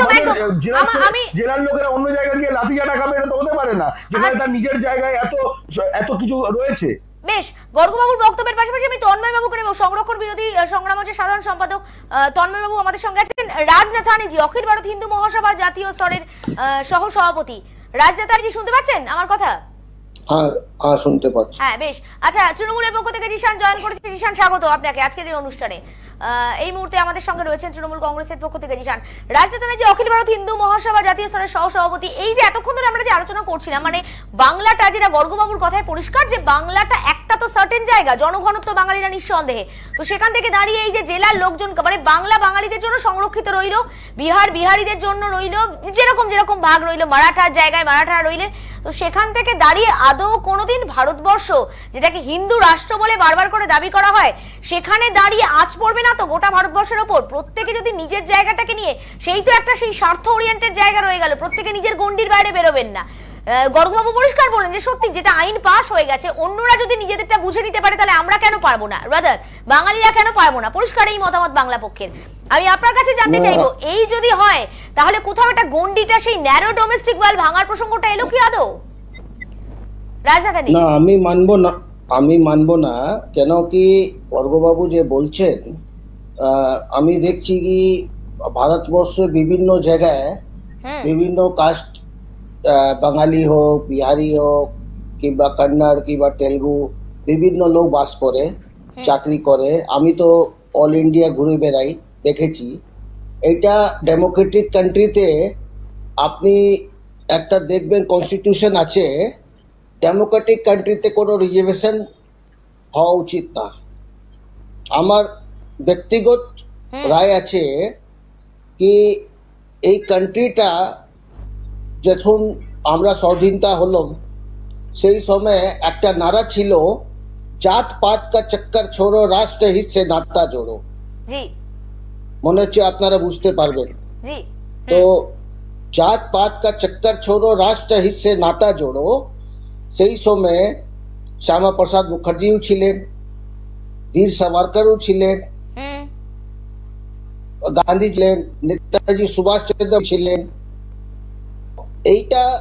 জেলার লোকেরা অন্য জায়গায় গিয়ে লাঠিচাটা খাবে, এটা তো হতে পারে না, যেখানে তার নিজের জায়গায় এত কিছু রয়েছে। বেশ, গর্গবাবুর বক্তব্যের পাশাপাশি আমি তন্ময় বাবুকে নেব, সংরক্ষণ বিরোধী সংগ্রাম মঞ্চের সাধারণ সম্পাদক তন্ময় বাবু আমাদের সঙ্গে আছেন। রাজনাথানিজি, অখিল ভারত হিন্দু মহাসভা জাতীয় স্তরের সহ সভাপতি, রাজনাথানিজি শুনতে পাচ্ছেন আমার কথা? হ্যাঁ শুনতে পাচ্ছি। হ্যাঁ বেশ, আচ্ছা, তৃণমূলের পক্ষ থেকে জিশান জয়েন করেছে। জিশান, স্বাগত আপনাকে আজকের এই অনুষ্ঠানে। এই মুহূর্তে আমাদের সঙ্গে রয়েছেন তৃণমূল কংগ্রেসের পক্ষ থেকে জিশান। রাজনাথানিজি, অখিল ভারত হিন্দু মহাসভা জাতীয় স্তরের সহ সভাপতি, এই যে এতক্ষণ ধরে আমরা যে আলোচনা করছিলাম, মানে বাংলাটা, যেটা গর্গবাবুর কথায় পরিষ্কার যে বাংলাটা একটা তো সার্টেন জায়গা, জনঘনত্ব বাঙালিরা নিঃসন্দেহে, তো সেখান থেকে দাঁড়িয়ে এই যে জেলার লোকজন, মানে বাংলা বাঙালিদের জন্য সংরক্ষিত রইল, বিহার বিহারিদের জন্য রইল, যেরকম যেরকম ভাগ রইল, মারাঠার জায়গায় মারাঠারা রইলেন, তো সেখান থেকে দাঁড়িয়ে আদৌ কোনোদিন ভারতবর্ষ, যেটাকে হিন্দু রাষ্ট্র বলে বারবার করে দাবি করা হয়, সেখানে দাঁড়িয়ে আঁচ পড়বে না তো গোটা ভারতবর্ষের ওপর? প্রত্যেকে যদি নিজের জায়গাটাকে নিয়ে, সেই তো একটা সেই স্বার্থ ওরিয়েন্টেড জায়গা রয়ে গেল, প্রত্যেকে নিজের গণ্ডির বাইরে বেরোবেন না। গর্গবাবু পরিষ্কার বলেন যে সত্যি যেটা আইন পাস হয়ে গেছে, অন্যরা যদি নিজেদেরটা বুঝে নিতে পারে তাহলে আমরা কেন পারবো না, রাদার বাঙালিরা কেন পারবো না? পরিষ্কার এই মতামত বাংলা পক্ষের। আমি আপনার কাছে জানতে চাইবো, এই যদি হয় তাহলে কোথাও একটা গণ্ডিটা, সেই ন্যারো ডোমেস্টিক ওয়েল ভাঙার প্রসঙ্গটা এলো কি আদৌ? রাজনাথানি, না আমি মানবো না, কেন কি গর্গবাবু যে বলছেন, আমি দেখছি কি ভারতবর্ষের বিভিন্ন জায়গায় বিভিন্ন কাস্ট, বাঙালি হোক, বিহারি হোক, কিংবা কন্নড় কিংবা তেলুগু, বিভিন্ন লোক বাস করে, চাকরি করে। আমি তো অল ইন্ডিয়া ঘুরে বেড়াই, দেখেছি। এইটা ডেমোক্রেটিক কান্ট্রিতে আপনি একটা দেখবেন কনস্টিটিউশন আছে, ডেমোক্রেটিক কান্ট্রিতে কোনো রিজার্ভেশন হওয়া উচিত না। আমার ব্যক্তিগত রায় আছে কি এই কান্ট্রিটা যখন আমরা স্বাধীনতা হলাম, সেই সময় একটা নারা ছিল, জাত পাত কা চক্কর ছোড়ো, রাষ্ট্র হিসে নাতা জোড়ো। জি, মনে হচ্ছে আপনারা বুঝতে পারবেন। জি, তো জাত পাত কা চক্কর ছোড়ো, রাষ্ট্র হিসে নাতা জোড়ো, সেই সময় শ্যামা প্রসাদ মুখার্জিও ছিলেন, বীর সাভারকরও ছিলেন, গান্ধী ছিলেন, নেতাজি সুভাষ চন্দ্র ছিলেন। এইটা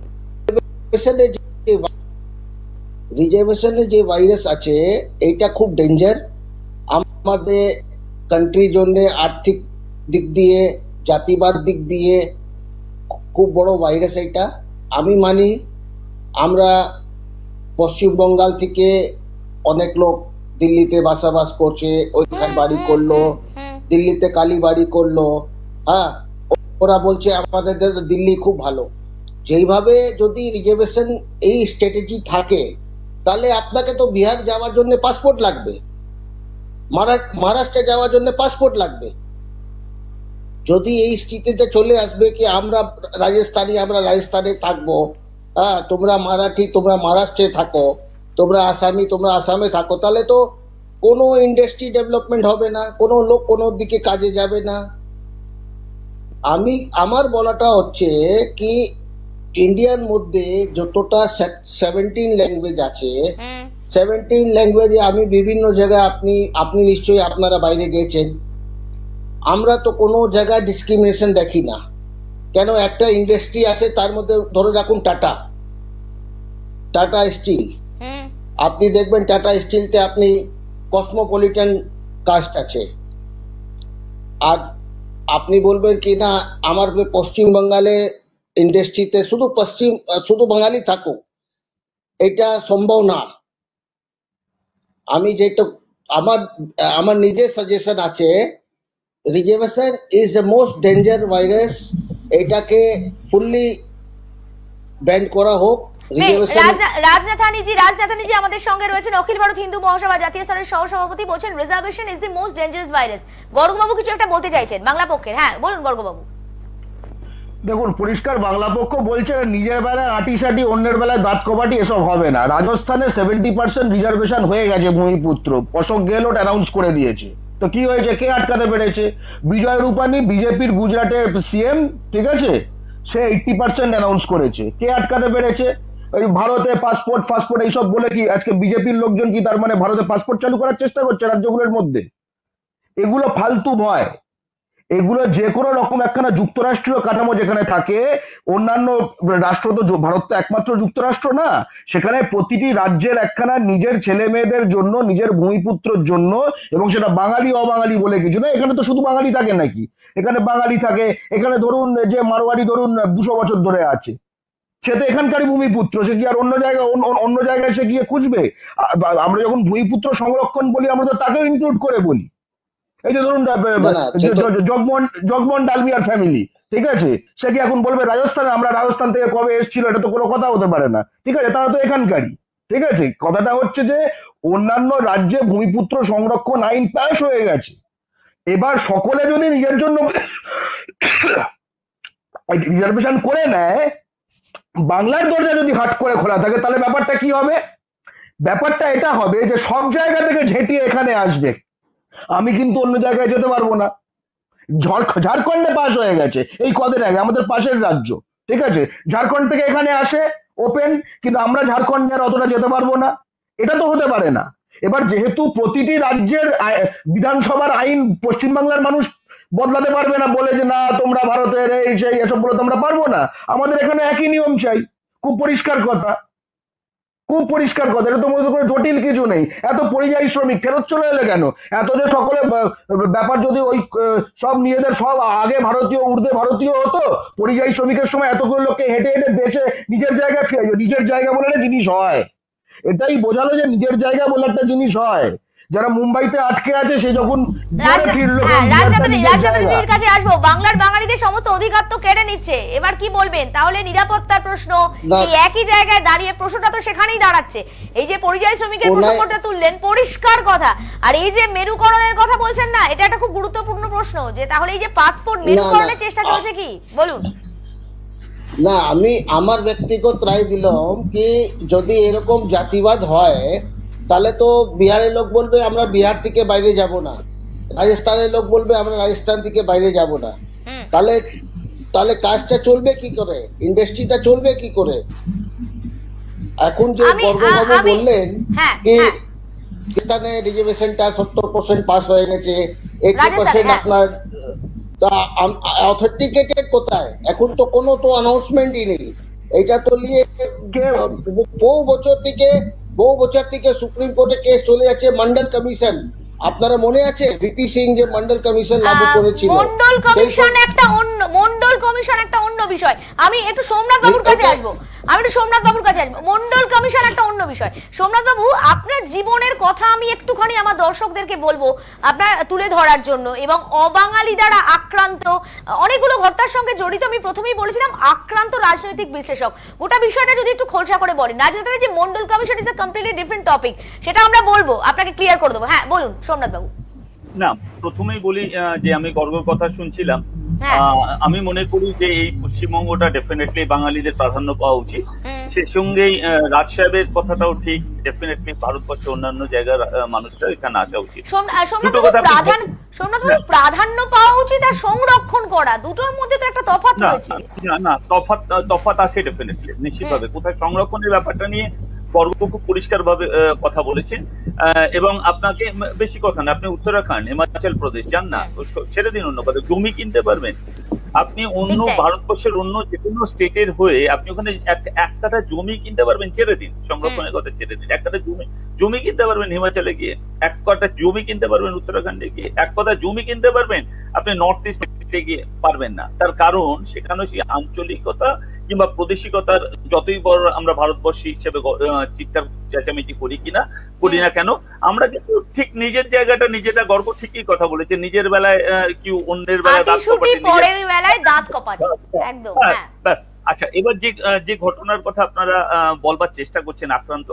রিজার্ভেশনের যে ভাইরাস আছে এইটা খুব ডেঞ্জার আমাদের কান্ট্রির জন্য, আর্থিক দিক দিয়ে, জাতিবাদ দিক দিয়ে খুব বড় ভাইরাস এটা। আমি মানি আমরা পশ্চিমবঙ্গাল থেকে অনেক লোক দিল্লিতে বাসাবাস করছে, ওইখানে বাড়ি করলো, দিল্লিতে কালী বাড়ি করলো, হ্যাঁ, ওরা বলছে আমাদের দিল্লি খুব ভালো। যেইভাবে যদি রিজার্ভেশন এই স্ট্র্যাটেজি থাকে তাহলে আপনাকে তো বিহার যাওয়ার জন্য পাসপোর্ট লাগবে, মহারাষ্ট্রে যাওয়ার জন্য পাসপোর্ট লাগবে। যদি এই স্থিতিতে চলে আসবে কি আমরা রাজস্থানে থাকবো, হ্যাঁ, তোমরা মারাঠি তোমরা মহারাষ্ট্রে থাকো, তোমরা আসামে থাকো, তাহলে তো কোনো ইন্ডাস্ট্রি ডেভেলপমেন্ট হবে না, কোনো লোক কোনো দিকে কাজে যাবে না। আমার বলাটা হচ্ছে কি ইন্ডিয়ার মধ্যে যতটা 17 ল্যাঙ্গুয়েজ আছে, 17 ল্যাঙ্গুয়েজে আমি বিভিন্ন জায়গায়, আপনি নিশ্চয়ই আপনারা বাইরে গিয়েছেন, আমরা তো কোনো জায়গায় ডিসক্রিমিনেশন দেখি না। কেন, একটা ইন্ডাস্ট্রি আছে তার মধ্যে ধরে রাখুন টাটা স্টিল, আপনি দেখবেন টাটা স্টিলতে আপনি কসমোপলিটন কাস্ট আছে, আর আপনি বলবেন কি না আমার পশ্চিম বাঙালে ইন্ডাস্ট্রিতে শুধু বাঙালি থাকুক, এটা সম্ভব না। আমি যেটা আমার নিজের সাজেশন আছে, reservation is the most danger virus, এটাকে ফুললি ব্যান করা হোক। রাজনাথানিজি আমাদের সঙ্গে রয়েছেন, অখিল ভারত হিন্দু মহাসভা জাতীয় স্তরের সহসভাপতি, বলছেন reservation is the most dangerous virus. গর্গবাবু কিছু একটা বলতে চাইছেন বাংলা পক্ষের, হ্যাঁ বলুন গর্গবাবু। দেখুন, পরিষ্কার বাংলা পক্ষ বলছে নিজের বেলায় আটিসাটি, অন্যের বেলায় দাঁত কবাটি, এসব হবে না। রাজস্থানে 70% রিজার্ভেশন হয়ে গেছে ভূমিপুত্র, অশোক গেহলোট অ্যানাউন্স করে দিয়েছে। তো কি হয়েছে, কে আটকাতে পেরেছে? বিজয় রূপানী বিজেপির গুজরাটের সিএম, ঠিক আছে, সে 80% অ্যানাউন্স করেছে। কে আটকাতে পেরেছে? ওই ভারতে পাসপোর্ট এইসব বলে কি আজকে বিজেপির লোকজন কি তার মানে ভারতে পাসপোর্ট চালু করার চেষ্টা করছে রাজ্যগুলোর মধ্যে? এগুলো ফালতু ভয়। এগুলো যে কোনো রকম একখানা যুক্তরাষ্ট্রীয় কাঠামো যেখানে থাকে, অন্যান্য রাষ্ট্র তো, ভারত তো একমাত্র যুক্তরাষ্ট্র না, সেখানে প্রতিটি রাজ্যের একখানা নিজের ছেলে মেয়েদের জন্য, নিজের ভূমিপুত্রের জন্য, এবং সেটা বাঙালি অবাঙালি বলে কিছু না। এখানে তো শুধু বাঙালি থাকে নাকি? এখানে বাঙালি থাকে, এখানে ধরুন যে মারোয়ারি ধরুন 200 বছর ধরে আছে, সে তো এখানকারই ভূমিপুত্র, সে কি আর অন্য জায়গায় সে গিয়ে খুঁজবে? আমরা যখন ভূমিপুত্র সংরক্ষণ বলি আমরা তো তাকেও ইনক্লুড করে বলি। এই যে ধরুন জগমোহন ডালমিয়ার ফ্যামিলি, ঠিক আছে, সে কি এখন বলবে রাজস্থানে আমরা রাজস্থান থেকে কবে এসেছিল? এটা তো কোনো কথা হতে পারে না, ঠিক আছে, তারা তো এখানকারই। ঠিক আছে, কথাটা হচ্ছে যে অন্যান্য রাজ্যে ভূমিপুত্র সংরক্ষণ আইন পাস হয়ে গেছে, এবার সকলে যদি নিজের জন্য রিজার্ভেশন করে নেয়, বাংলার দরজা যদি হাট করে খোলা থাকে, তাহলে ব্যাপারটা কি হবে? ব্যাপারটা এটা হবে যে সব জায়গা থেকে ঝেঁটিয়ে এখানে আসবে, আমি কিন্তু অন্য জায়গায় যেতে পারবো না। ঝাড়খণ্ডে পাস হয়ে গেছে এই কদিন আগে, আমাদের পাশের রাজ্য, ঠিক আছে, ঝাড়খণ্ড থেকে এখানে আসে ওপেন, কিন্তু আমরা ঝাড়খণ্ডে আর অতটা যেতে পারবো না। এটা তো হতে পারে না। এবার যেহেতু প্রতিটি রাজ্যের বিধানসভার আইন পশ্চিমবাংলার মানুষ বদলাতে পারবে না, বলে যে না তোমরা ভারতের এই সেই এসব বলে তোমরা পারবো না, আমাদের এখানে একই নিয়ম চাই। খুব পরিষ্কার কথা, খুব পরিষ্কার কথা, এটা তো মনে করে জটিল কিছু নেই। এত পরিযায়ী শ্রমিক ফেরত চলে এলে কেন? এত যে সকলে ব্যাপার যদি ওই সব নিজেদের সব আগে ভারতীয় ঊর্ধ্বে ভারতীয় হতো, পরিযায়ী শ্রমিকের সময় এতগুলো লোককে হেঁটে হেঁটে দেশে নিজের জায়গায় ফিরে, নিজের জায়গা বলে একটা জিনিস হয়, এটাই বোঝালো যে নিজের জায়গা বলে একটা জিনিস হয়। যারা মুম্বাইতে আটকে আছে সে যখন রাজনীতির কাছে আসবো, বাংলার বাঙালিদের সমস্ত অধিকার তো কেড়ে নিচ্ছে, এবার কি বলবেন? তাহলে নিরাপত্তার প্রশ্ন, এই একই জায়গায় দাঁড়িয়ে প্রশ্নটা তো সেখানেই দাঁড়াচ্ছে। এই যে পরিযায়ী শ্রমিকের প্রসঙ্গটা তুললেন, পরিষ্কার কথা, আর এই যে মেরুকরণের কথা বলছেন না, এটা একটা খুব গুরুত্বপূর্ণ প্রশ্ন, যে তাহলে এই যে পাসপোর্ট মেরুকরণের চেষ্টা চলছে কি, বলুন। না, আমি আমার ব্যক্তিগত রায় দিলাম কি যদি এরকম জাতিবাদ হয় তাহলে তো বিহারের লোক বলবে আমরা বিহার থেকে বাইরে যাব না, রাজস্থানের লোক বলবে আমরা রাজস্থান থেকে বাইরে যাব না, তাহলে তাহলে কাজটা চলবে কি করে, ইন্ডাস্ট্রিটা চলবে কি করে? এখন যে বর্গবাবু বললেন কি পাকিস্তানে রিজার্ভেশনটা 70% পাস হয়ে গেছে, 80% আপনার অথেন্টিকেটেড কোথায়? এখন তো কোনো তো অ্যানাউন্সমেন্টই নেই। এটা তো নিয়ে বহু বছর থেকে সুপ্রিম কোর্টে কেস চলে যাচ্ছে। মন্ডল কমিশন, আপনারা মনে আছে ভিপি সিং যে মন্ডল কমিশন লাগু করেছিল? মন্ডল কমিশন একটা অন্য বিষয়। আমি একটু সোমনাথ বাবুর কাছে আসবো। মন্ডল কমিশন একটা অন্য বিষয়। সোমনাথ বাবু, আপনার জীবনের কথা আমি একটুখানি আমার দর্শকদেরকে বলবো আপনার তুলে ধরার জন্য, এবং অবাঙালি দ্বারা আক্রান্ত অনেকগুলো ঘটনার সঙ্গে জড়িত। আমি প্রথমেই বলেছিলাম আক্রান্ত রাজনৈতিক বিশ্লেষক। গোটা বিষয়টা যদি একটু খোলসা করে বলেন। রাজনীতিতে যে Mandal commission is a completely different topic, সেটা আমরা বলবো, আপনাকে ক্লিয়ার করে দেবো। হ্যাঁ বলুন সোমনাথ বাবু। না, প্রথমেই বলি যে আমি গর্গর কথা শুনছিলাম। আমি মনে করি যে এই পশ্চিমবঙ্গটা ডেফিনেটলি বাঙালিদের প্রাধান্য পাওয়া উচিত। সেই সঙ্গেই রাজ সাহেবের কথাটাও ঠিক, ডেফিনেটলি ভারতবর্ষের অন্যান্য জায়গার মানুষরা এখানে আসা উচিত। প্রাধান্য পাওয়া উচিত আর সংরক্ষণ করা, দুটোর মধ্যে তো একটা তফাৎ রয়েছে। না, তফাৎ আছে ডেফিনেটলি, নিশ্চিতভাবে। কোথায় সংরক্ষণের ব্যাপারটা নিয়ে বর্গ খুব পরিষ্কার ভাবে কথা বলেছেন। এবং আপনাকে বেশি কথা না, আপনি উত্তরাখণ্ড, হিমাচল প্রদেশ যান না, ছেড়ে দিন অন্য কথা, জমি কিনতে পারবেন আপনি অন্য ভারতবর্ষের অন্য যে কোনো স্টেটের হয়ে, আপনি ওখানে এক কাঠা জমি কিনতে পারবেন, ছেড়ে দিন সংরক্ষণের কথা, ছেড়ে দিন। এক কাঠা জমি কিনতে পারবেন হিমাচলে গিয়ে, এক কাঠা জমি কিনতে পারবেন উত্তরাখণ্ডে গিয়ে, এক কথা জমি কিনতে পারবেন আপনি নর্থ ইস্টে গিয়ে পারবেন না। তার কারণ সেখানে সেই আঞ্চলিকতা কিংবা প্রাদেশিকতার, যতই বড় আমরা ভারতবর্ষী হিসেবে চিৎকার চেঁচামেচি করি না কেন, আমরা কিন্তু ঠিক নিজের জায়গাটা নিজেরা গর্ব, ঠিকই কথা বলেছে, নিজের বেলায় কি অন্যের বেলায় দাঁত কপাটি, একদম। ব্যাস। আচ্ছা, এবার যে ঘটনার কথা আপনারা বলবার চেষ্টা করছেন, আক্রান্ত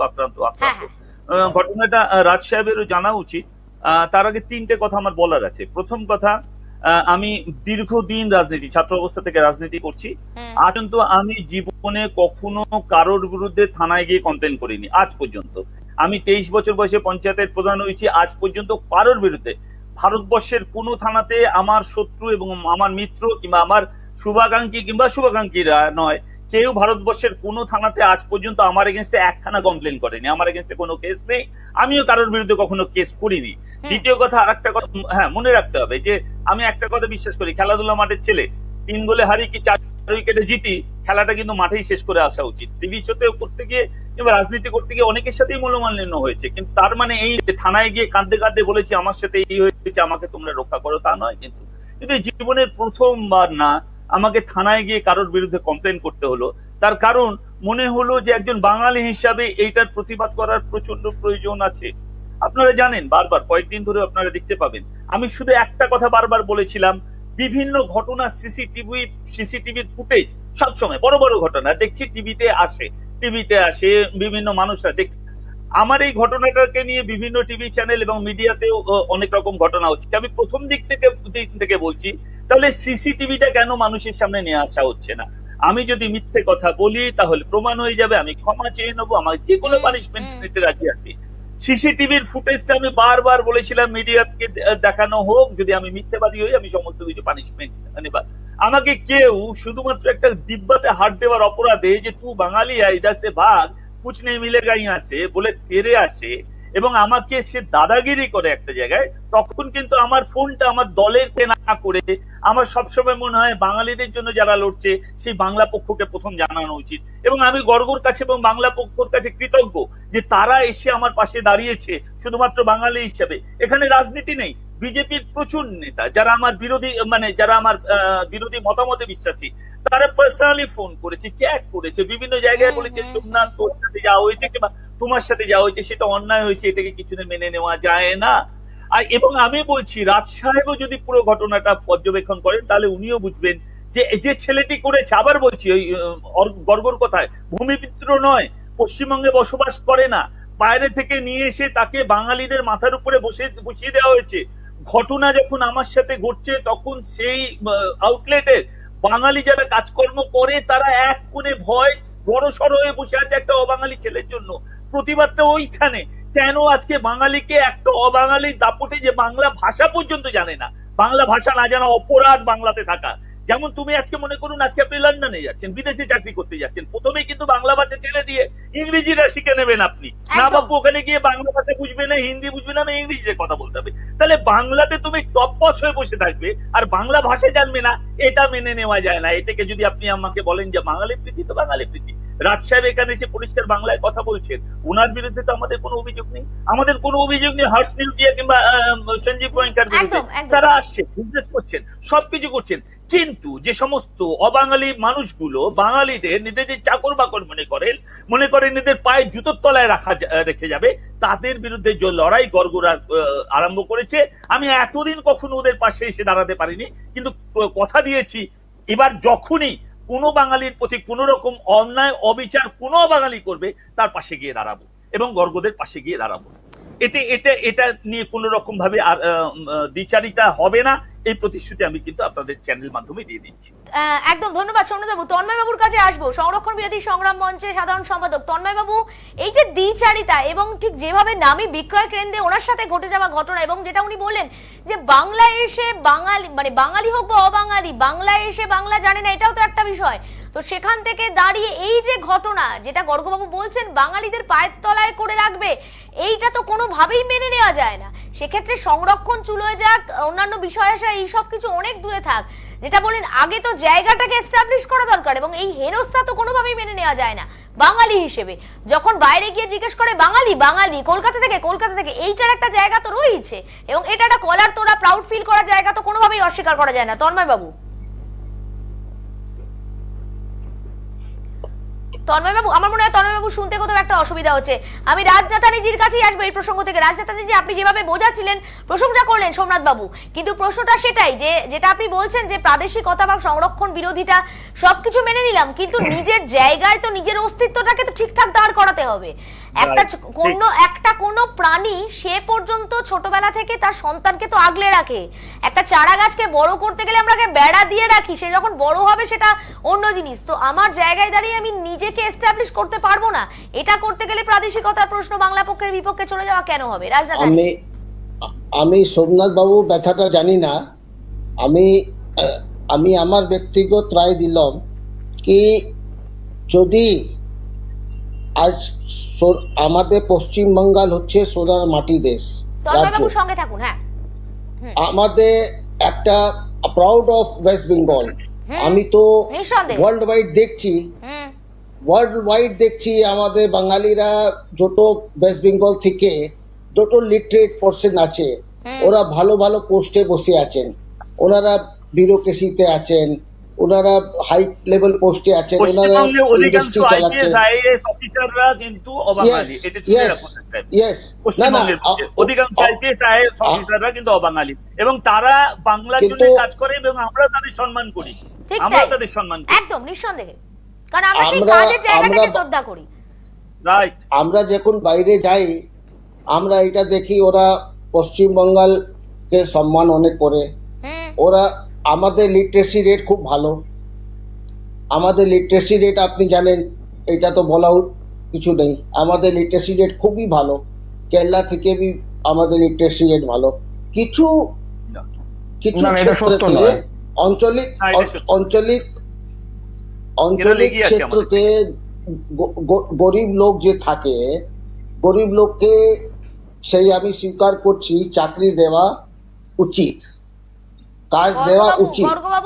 ঘটনাটা রাজ সাহেবেরও জানা উচিত। তার আগে তিনটে কথা আমার বলার আছে। প্রথম কথা, আমি দীর্ঘদিন ছাত্র অবস্থা থেকে রাজনীতি করছি। আজ পর্যন্ত আমি জীবনে কখনো কারোর বিরুদ্ধে থানায় গিয়ে কমপ্লেন করিনি আজ পর্যন্ত। আমি 23 বছর বয়সে পঞ্চায়েতের প্রধান হয়েছি, আজ পর্যন্ত কারোর বিরুদ্ধে ভারতবর্ষের কোনো থানাতে আমার শত্রু এবং আমার মিত্র কিংবা আমার শুভাকাঙ্ক্ষী কিংবা শুভাকাঙ্ক্ষীরা নয়, কেউ ভারতবর্ষের কোনো থানাতে আজ পর্যন্ত আমার এগেনস্টে একখানা কমপ্লেন করেনি। আমার এগেনস্টে কোনো কেস নেই, আমিও কারোর বিরুদ্ধে কখনো কেস করিনি। দ্বিতীয় কথা, আর একটা কথা মনে রাখতে হবে যে আমি একটা কথা বিশ্বাস করি, খেলাধুলা মাঠের ছেলে, 3 গোলে হারি কি 4 উইকেটে জিতি, খেলাটা কিন্তু মাঠেই শেষ করে আসা উচিত। টিভি শোতে করতে গিয়ে কিংবা রাজনীতি করতে গিয়ে অনেকের সাথেই মূল্যমালিন্য হয়েছে, কিন্তু তার মানে এই থানায় গিয়ে কাঁদতে কাঁদতে বলেছি আমার সাথে এই হয়েছে, আমাকে তোমরা রক্ষা করো, তা নয়। কিন্তু জীবনের প্রথমবার না আমাকে থানায় গিয়ে কারোর বিরুদ্ধে কমপ্লেন করতে হলো। তার কারণ মনে হলো যে একজন বাঙালি হিসাবে এইটার প্রতিবাদ করার প্রচন্ড প্রয়োজন আছে। আপনারা জানেন, বারবার কয়েকদিন ধরে আপনারা দেখতে পাবেন, আমি শুধু একটা কথা বারবার বলেছিলাম, বিভিন্ন ঘটনা সিসিটিভির ফুটেজ সবসময় বড় বড় ঘটনা দেখছি টিভিতে আসে, বিভিন্ন মানুষরা দেখ। আমার এই ঘটনাটাকে নিয়ে বিভিন্ন টিভি চ্যানেল এবং মিডিয়াতেও অনেক রকম ঘটনা হচ্ছে। আমি প্রথম দিক থেকে বলছি, তাহলে সিসিটিভিটা কেন মানুষের সামনে নিয়ে আসা হচ্ছে না? আমি যদি মিথ্যে কথা বলি তাহলে প্রমাণ হয়ে যাবে, আমি ক্ষমা চেয়ে নেবো, আমার যে কোনো পানিশমেন্ট নিতে রাজি আছি। সিসিটিভির ফুটেজটা আমি বারবার বলেছিলাম মিডিয়াকে দেখানো হোক, যদি আমি মিথ্যেবাদী হই আমি সমস্ত কিছু পানিশমেন্ট নেবা। আমাকে কেউ শুধুমাত্র একটা ডিব্বাতে হাত দেওয়ার অপরাধে যে তুই বাঙালি ইধার সে ভাগ কুছ নেই মিলেগা ইহাঁ সে বলে তেরে আসে এবং আমাকে সে দাদাগিরি করে একটা জায়গায়, তখন কিন্তু আমার ফোনটা আমার দলের না করে আমার সবসময় মনে হয় বাঙালিদের জন্য যারা লড়ছে সেই বাংলা পক্ষকে প্রথম জানানো উচিত। এবং আমি গর্গর কাছে এবং বাংলা পক্ষর কাছে কৃতজ্ঞ যে তারা এসে আমার পাশে দাঁড়িয়েছে শুধুমাত্র বাঙালি হিসাবে। এখানে রাজনীতি নেই, বিজেপির প্রচুর নেতা যারা আমার বিরোধী মতামতে বিশ্বাসী, তারা পার্সোনালি ফোন করেছে, চ্যাট করেছে, বিভিন্ন জায়গায় বলেছে সোমনাথ তোর সাথে যাওয়া হয়েছে কিংবা তোমার সাথে যাওয়া হয়েছে, সেটা অন্যায় হয়েছে, এটাকে কিছুতে মেনে নেওয়া যায় না। এবং আমি বলছি রাজ সাহেবও যদি পুরো ঘটনাটা পর্যবেক্ষণ করেন তাহলে উনিও বুঝবেন যে ছেলেটি করেছে, আবার বলছি ওই গর্গর কথায়, ভূমিপুত্র নয়, পশ্চিমবঙ্গে বসবাস করে না, বাইরে থেকে নিয়ে এসে তাকে বাঙালিদের মাথার উপরে বসিয়ে দেওয়া হয়েছে। ঘটনা যখন আমার সাথে ঘটছে তখন সেই আউটলেটের বাঙালি যারা কাজকর্ম করে তারা এক কোণে ভয় বড় সড় হয়ে বসে আছে একটা অবাঙালি ছেলের জন্য। প্রতিবাদটা ওইখানে। কেন আজকে বাঙালিকে একটা অবাঙালি দাপটে যে বাংলা ভাষা পর্যন্ত জানে না, বাংলা ভাষা না জানা অপরাধ বাংলাতে থাকা। যেমন তুমি আজকে মনে করুন আজকে আপনি লন্ডনে যাচ্ছেন, বিদেশে চাকরি করতে যাচ্ছেন, প্রথমে কিন্তু বাংলা ভাষা ছেড়ে দিয়ে ইংরেজিটা শিখে নেবেন আপনি। না বাপু ওখানে গিয়ে বাংলা ভাষা বুঝবে না, হিন্দি বুঝবে না, ইংরেজিতে কথা বলতে হবে। তাহলে বাংলাতে তুমি টপ পস হয়ে বসে থাকবে আর বাংলা ভাষা জানবে না, এটা মেনে নেওয়া যায় না। এটাকে যদি আপনি আমাকে বলেন যে বাঙালি প্রীতি, তো বাঙালি প্রীতি। রাজ সাহেব এখানে এসে পরিষ্কার বাংলায় কথা বলছেন, ওনার বিরুদ্ধে তো আমাদের কোনো অভিযোগ নেই। আমাদের কোনো অভিযোগ নেই হর্ষ নিউটিয়া কিংবা সঞ্জীব গোয়েঙ্কার বিরুদ্ধে। তারা আসছে, বিজনেস করছেন, সবকিছু করছেন, কিন্তু যে সমস্ত অবাঙালি মানুষগুলো বাঙালিদের নিজেদের চাকর বাকর মনে করেন এদের পায়ে জুতোর তলায় রেখে যাবে, তাদের বিরুদ্ধে যে লড়াই গড়গড়া আরম্ভ করেছে। আমি এতদিন কখনো ওদের পাশে এসে দাঁড়াতে পারিনি, কিন্তু কথা দিয়েছি এবার যখনই কোনো বাঙালির প্রতি কোন রকম অন্যায় অবিচার কোনো বাঙালি করবে তার পাশে গিয়ে দাঁড়াবো এবং গর্গদের পাশে গিয়ে দাঁড়াবো। এটা নিয়ে কোন রকম ভাবে দ্বিচারিতা হবে না, এই প্রতিশ্রুতি আমি কিন্তু আপনাদের চ্যানেল মাধ্যমে দিয়ে দিচ্ছি। একদম ধন্যবাদ সোমনাথ বাবু। তন্ময় বাবুর কাছে আসবো, সংরক্ষণ বিরোধী সংগ্রাম মঞ্চের সাধারণ সম্পাদক তন্ময় বাবু। এই যে দ্বিচারিতা এবং ঠিক যেভাবে নামী বিক্রয় কেন্দ্রে ওনার সাথে ঘটে যাওয়া ঘটনা, এবং যেটা উনি বললেন যে বাংলায় এসে বাঙালি মানে বাঙালি হোক বা অবাঙালি, বাংলায় এসে বাংলা জানে না, এটাও তো একটা বিষয়। তো সেখান থেকে দাঁড়িয়ে এই যে ঘটনা যেটা গর্গবাবু বলছেন বাঙালিদের পায়ের তলায় করে রাখবে, এইটা তো কোনোভাবেই মেনে নেওয়া যায় না। সেক্ষেত্রে সংরক্ষণ চুলোয় যাক, অন্যান্য বিষয় আসা, এইসব কিছু অনেক দূরে থাক, যেটা বলেন আগে তো জায়গাটাকে এস্টাবলিশ করা দরকার, এবং এই হেনস্থা তো কোনোভাবেই মেনে নেওয়া যায় না বাঙালি হিসেবে। যখন বাইরে গিয়ে জিজ্ঞেস করে বাঙালি বাঙালি কলকাতা থেকে, এইটার একটা জায়গা তো রয়েছে, এবং এটা একটা কলার তোরা প্রাউড ফিল করার জায়গা তো কোনোভাবেই অস্বীকার করা যায় না। তন্ময় বাবু আমার মনে হয় তন্ময় বাবু শুনতে কোথাও একটা অসুবিধা হচ্ছে। আমি রাজনাথানিজির কাছেই আসবো এই প্রসঙ্গ থেকে। রাজনাথানিজি, আপনি যেভাবে বোঝাচ্ছিলেন, প্রশংসা করলেন সোমনাথ বাবু, কিন্তু প্রশ্নটা সেটাই যে যেটা আপনি বলছেন যে প্রাদেশিকতা বা সংরক্ষণ বিরোধিতা সবকিছু মেনে নিলাম, কিন্তু নিজের জায়গায় তো নিজের অস্তিত্বটাকে তো ঠিকঠাক দাঁড় করাতে হবে। একটা কোনো প্রাণী সে পর্যন্ত ছোটবেলা থেকে তার সন্তানকে তো আগলে রাখে। একটা চারা গাছকে বড় করতে গেলে আমরা বেড়া দিয়ে রাখি, সে যখন বড় হবে সেটা অন্য জিনিস। তো আমার জায়গায় দাঁড়িয়ে আমি নিজেকে এস্টাবলিশ করতে পারবো না, এটা করতে গেলে প্রাদেশিকতার প্রশ্ন বাংলা পক্ষের বিপক্ষে চলে যাওয়া কেন হবে? আমি সোমনাথ বাবু ব্যথাটা জানি না। আমি আমার ব্যক্তিগত রায় দিলাম কি যদি আজ আমাদের পশ্চিম বাঙ্গাল হচ্ছে সোনার মাটি দেশ, সঙ্গে থাকুন। হ্যাঁ, আমাদের একটা প্রাউড অফ ওয়েস্ট বেঙ্গল। আমি তো ওয়ার্ল্ড ওয়াইড দেখছি আমাদের বাঙালিরা যত ওয়েস্ট বেঙ্গল থেকে যত লিটারেট পারসন আছে, ওরা ভালো ভালো পোস্টে বসে আছেন, ওনারা ব্যুরোক্রেসিতে আছেন, ওনারা হাই লেভেল পোস্টে আছেন, ওনারা ইন্ডাস্ট্রি চালাচ্ছেন। অফিসাররা কিন্তু অবাঙালি, এটা ঠিক আছে। ইয়েস, অধিকাংশ আইপিএস আইএএস অফিসাররা কিন্তু অবাঙালি, এবং তারা বাংলার জন্য কাজ করে এবং আমরা তাদের সম্মান করি। আমরা তাদের সম্মান করি একদম নিঃসন্দেহে, কারণ আমরা সেই কাজের জায়গাটাকে শ্রদ্ধা করি। রাইট। আমরা যখন বাইরে যাই আমরা এটা দেখি ওরা পশ্চিম বাঙ্গালকে সম্মান অনেক করে। ওরা আমাদের লিটারেসি রেট খুব ভালো। আমাদের লিটারেসি রেট আপনি জানেন, এটা তো বলা কিছু নেই, আমাদের লিটারেসি রেট খুবই ভালো। কেরালা থেকে আমাদের লিটারেসি রেট ভালো। কিছু ক্ষেত্রে আঞ্চলিক ক্ষেত্রতে গরিব লোক যে থাকে, গরিব লোককে সেই আমি স্বীকার করছি চাকরি দেওয়া উচিত, কাজ দেওয়া উচিত।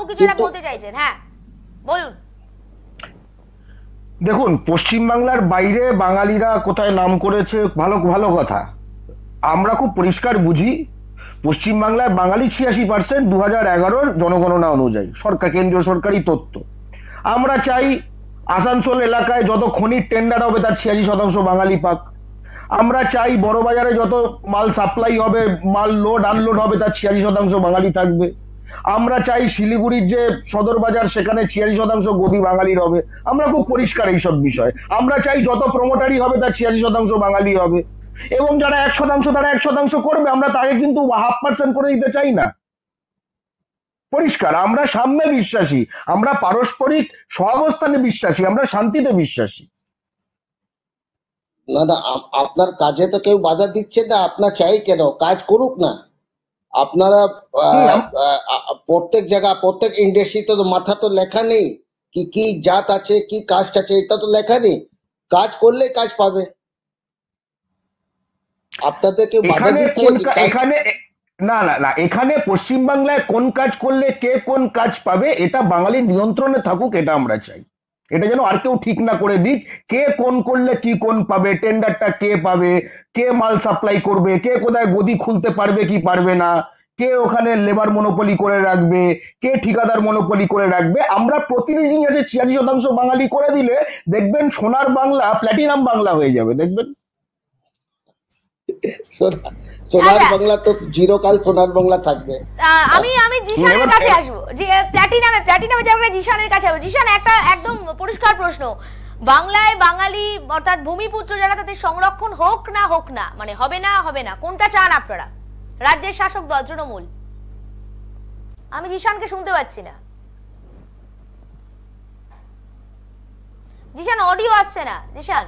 দেখুন, পশ্চিমবাংলার বাইরে বাঙালিরা কোথায় নাম করেছে ভালো ভালো কথা, আমরা খুব পরিষ্কার বুঝি। পশ্চিমবাংলায় বাঙালি 86% 2011 জনগণনা অনুযায়ী, কেন্দ্রীয় সরকারি তথ্য। আমরা চাই আসানসোল এলাকায় যত খনির টেন্ডার হবে তার 86% বাঙালি পাক। আমরা চাই বড় বাজারে যত মাল সাপ্লাই হবে, মাল লোড আনলোড হবে, তার 86% বাঙালি থাকবে। আমরা চাই শিলিগুড়ির যে সদর বাজার সেখানে 86% গদি বাঙালির হবে। আমরা খুব পরিষ্কার এইসব বিষয়। আমরা চাই যত প্রমোটারি হবে তার 86% বাঙালি হবে, এবং যারা 1% তারা 1% করবে। আমরা তাকে কিন্তু 0.5% করে দিতে চাই না। পরিষ্কার, আমরা সাম্যে বিশ্বাসী, আমরা পারস্পরিক সহাবস্থানে বিশ্বাসী, আমরা শান্তিতে বিশ্বাসী। না না, আপনার কাজে তো কেউ বাধা দিচ্ছে না, আপনার চাই কেন, কাজ করুক না। আপনারা প্রত্যেক জায়গা প্রত্যেক ইন্ডাস্ট্রিতে তো মাথা তো লেখা নেই কি কি জাত আছে কি কাস্ট আছে, এটা তো লেখা নেই। কাজ করলে কাজ পাবে। আপনাদের কেউ বাধা দিচ্ছে? এখানে না না না, এখানে পশ্চিমবাংলায় কোন কাজ করলে কে কোন কাজ পাবে এটা বাঙালির নিয়ন্ত্রণে থাকুক, এটা আমরা চাই। এটা যেন আর কেউ ঠিক না করে দিক, কে কোন করলে কি কোন পাবে, টেন্ডারটা কে পাবে, কে মাল সাপ্লাই করবে, কে কোথায় গদি খুলতে পারবে কি পারবে না, কে ওখানে লেবার মনোপলি করে রাখবে, কে ঠিকাদার মনোপলি করে রাখবে, আমরা প্রতিনিধি আছে ৮৬% বাঙালি করে দিলে দেখবেন সোনার বাংলা প্ল্যাটিনাম বাংলা হয়ে যাবে, দেখবেন। সোনার বাংলা তো চিরকাল সোনার বাংলা থাকবে। আমি জিশানের কাছে আসবো, যে প্ল্যাটিনামে যাবে, জিশানের কাছে আসবো। জিশান, একটা একদম পরিষ্কার প্রশ্ন, বাংলায় বাঙালি অর্থাৎ ভূমিপুত্র যারা, তাদের সংরক্ষণ হোক না, মানে হবে না কোনটা চান আপনারা? রাজ্যের শাসক দল তৃণমূল। আমি জিশানকে শুনতে পাচ্ছি না। জিশান, অডিও আসছে না। জিশান,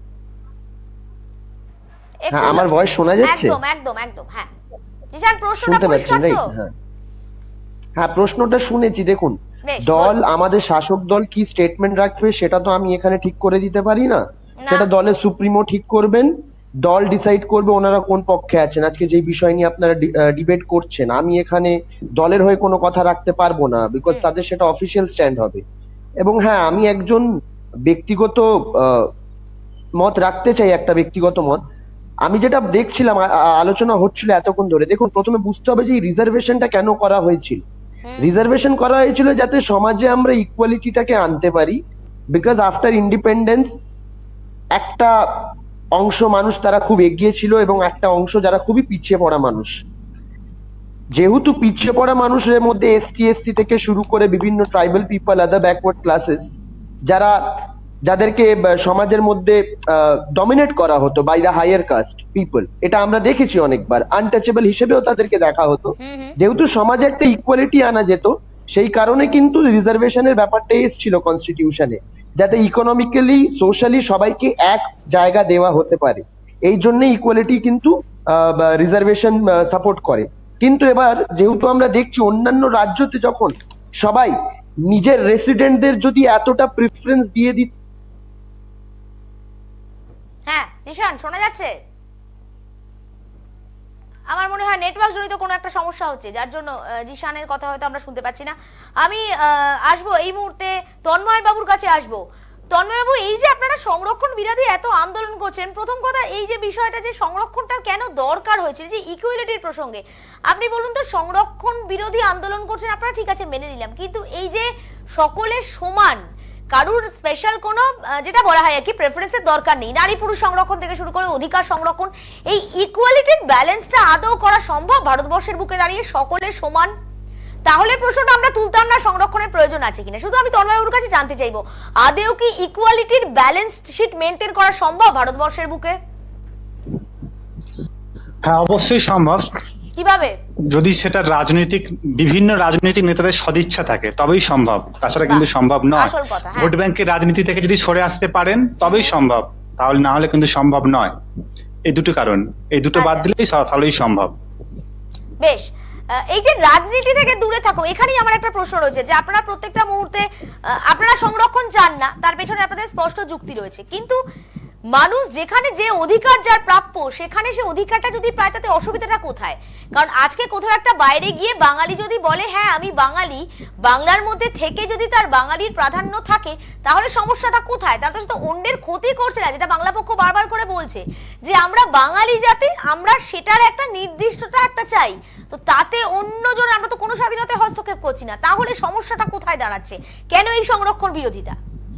আমার ভয়েস শোনা যাচ্ছে? একদম হ্যাঁ। জিশান, প্রশ্নটা পরিষ্কার তো? হ্যাঁ, প্রশ্নটা শুনেছি। দেখুন, দল, আমাদের শাসক দল কি স্টেটমেন্ট রাখবে সেটা তো আমি এখানে ঠিক করে দিতে পারি না, সেটা দলের সুপ্রিমো ঠিক করবেন। দল ডিসাইড করবে ওনারা কোন পক্ষে আছেন। আজকে যে বিষয় নিয়ে আপনারা ডিবেট করছেন, আমি এখানে দলের হয়ে কোনো কথা রাখতে পারবো না, বিকজ তাদের সেটা অফিসিয়াল স্ট্যান্ড হবে। এবং হ্যাঁ, আমি একজন ব্যক্তিগত মত রাখতে চাই, একটা ব্যক্তিগত মত। আমি যেটা দেখছিলাম, আলোচনা হচ্ছিল এতক্ষণ ধরে, দেখুন, প্রথমে বুঝতে হবে যে এই রিজার্ভেশনটা কেন করা হয়েছিল। রিজার্ভেশন করা হয়েছিল যাতে সমাজে আমরা ইকুয়ালিটিটাকে আনতে পারি, বিকজ আফটার ইন্ডিপেন্ডেন্স একটা অংশ মানুষ তারা খুব এগিয়ে ছিল এবং একটা অংশ যারা খুবই পিছিয়ে পড়া মানুষ। যেহেতু পিছিয়ে পড়া মানুষের মধ্যে এসটি এসসি থেকে শুরু করে বিভিন্ন tribal people, other backward classes, যাদেরকে সমাজের মধ্যে ডমিনেট করা হতো by the higher caste people, এটা আমরা দেখেছি অনেকবার। আনটাচেবল হিসেবেও তাদেরকে দেখা হতো। যেহেতু সমাজে একটা ইকুয়ালিটি আনা যেত, সেই কারণে কিন্তু রিজার্ভেশনের ব্যাপারটা এসেছিল কনস্টিটিউশনে, যাতে ইকোনমিক্যালি সোশ্যালি সবাইকে এক জায়গা দেওয়া হতে পারে। এই জন্য ইকুয়ালিটি কিন্তু রিজার্ভেশন সাপোর্ট করে। কিন্তু এবার যেহেতু আমরা দেখছি অন্যান্য রাজ্যতে যখন সবাই নিজের রেসিডেন্টদের যদি এতটা প্রিফারেন্স দিয়ে দিত। হ্যাঁ জিশান, শোনা যাচ্ছে? আমার মনে হয় নেটওয়ার্ক জনিত কোনো একটা সমস্যা হচ্ছে, যার জন্য জিশানের কথা হয়তো আমরা শুনতে পাচ্ছি না। আমি আসবো এই মুহূর্তে তন্ময় বাবুর কাছে আসবো। তন্ময় বাবু, এই যে আপনারা সংরক্ষণ বিরোধী এত আন্দোলন করছেন, প্রথম কথা এই যে বিষয়টা যে সংরক্ষণটা কেন দরকার হয়েছিল, যে ইকুয়ালিটির প্রসঙ্গে আপনি বলুন তো, সংরক্ষণ বিরোধী আন্দোলন করছেন আপনারা, ঠিক আছে মেনে নিলাম, কিন্তু এই যে সকলের সমান, কারুর স্পেশাল কোনো যেটা বলা হয় আর কি প্রেফারেন্সের দরকার নেই, নারী পুরুষ সংরক্ষণ থেকে শুরু করে অধিকার সংরক্ষণ, এই ইকুয়ালিটির ব্যালেন্সটা আদৌ করা সম্ভব ভারতবর্ষের বুকে দাঁড়িয়ে সকলের সমান? তাহলে প্রশ্নটা আমরা তুলতাম না সংরক্ষণের প্রয়োজন আছে কিনা। শুধু আমি তন্ময়বাবুর কাছে জানতে চাইবো, আদৌ কি ইকুয়ালিটির ব্যালেন্স শিট মেনটেন করা সম্ভব ভারতবর্ষের বুকে? হ্যাঁ, অবশ্যই সম্ভব। কিভাবে? যদি সেটা বিভিন্ন রাজনৈতিক নেতাদের সদিচ্ছা থাকে তবেই সম্ভব, তাছাড়া কিন্তু সম্ভব নয়। ভোট ব্যাংকের রাজনীতি থেকে যদি সরে আসতে পারেন তবেই সম্ভব, তাহলে না হলে কিন্তু সম্ভব নয়। এই দুটো কারণ, এই দুটো বাদ দিলেই তাহলেই সম্ভব। বেশ, এই যে রাজনীতি থেকে দূরে থাকো, এখানেই আমার একটা প্রশ্ন রয়েছে যে আপনারা প্রত্যেকটা মুহূর্তে আপনারা সংরক্ষণ চান না, তার পেছনে আপনাদের স্পষ্ট যুক্তি রয়েছে, কিন্তু মানুষ যেখানে যে অধিকার যার প্রাপ্য সেখানে সে অধিকারটা যদি পায়, তাতে অসুবিধাটা কোথায়? কারণ আজকে কোথাও একটা বাইরে গিয়ে বাঙালি যদি বলে হ্যাঁ আমি বাঙালি, বাংলার মধ্যে থেকে যদি তার বাঙালির প্রাধান্য থাকে, তাহলে সমস্যাটা কোথায়? তার তো অন্যের ক্ষতি করছে না, যেটা বাংলা পক্ষ বারবার করে বলছে যে আমরা বাঙালি জাতি, আমরা সেটার একটা নির্দিষ্টতা একটা চাই, তো তাতে অন্যজন, আমরা তো কোনো স্বাধীনতায় হস্তক্ষেপ করছি না, তাহলে সমস্যাটা কোথায় দাঁড়াচ্ছে? কেন এই সংরক্ষণ বিরোধিতা?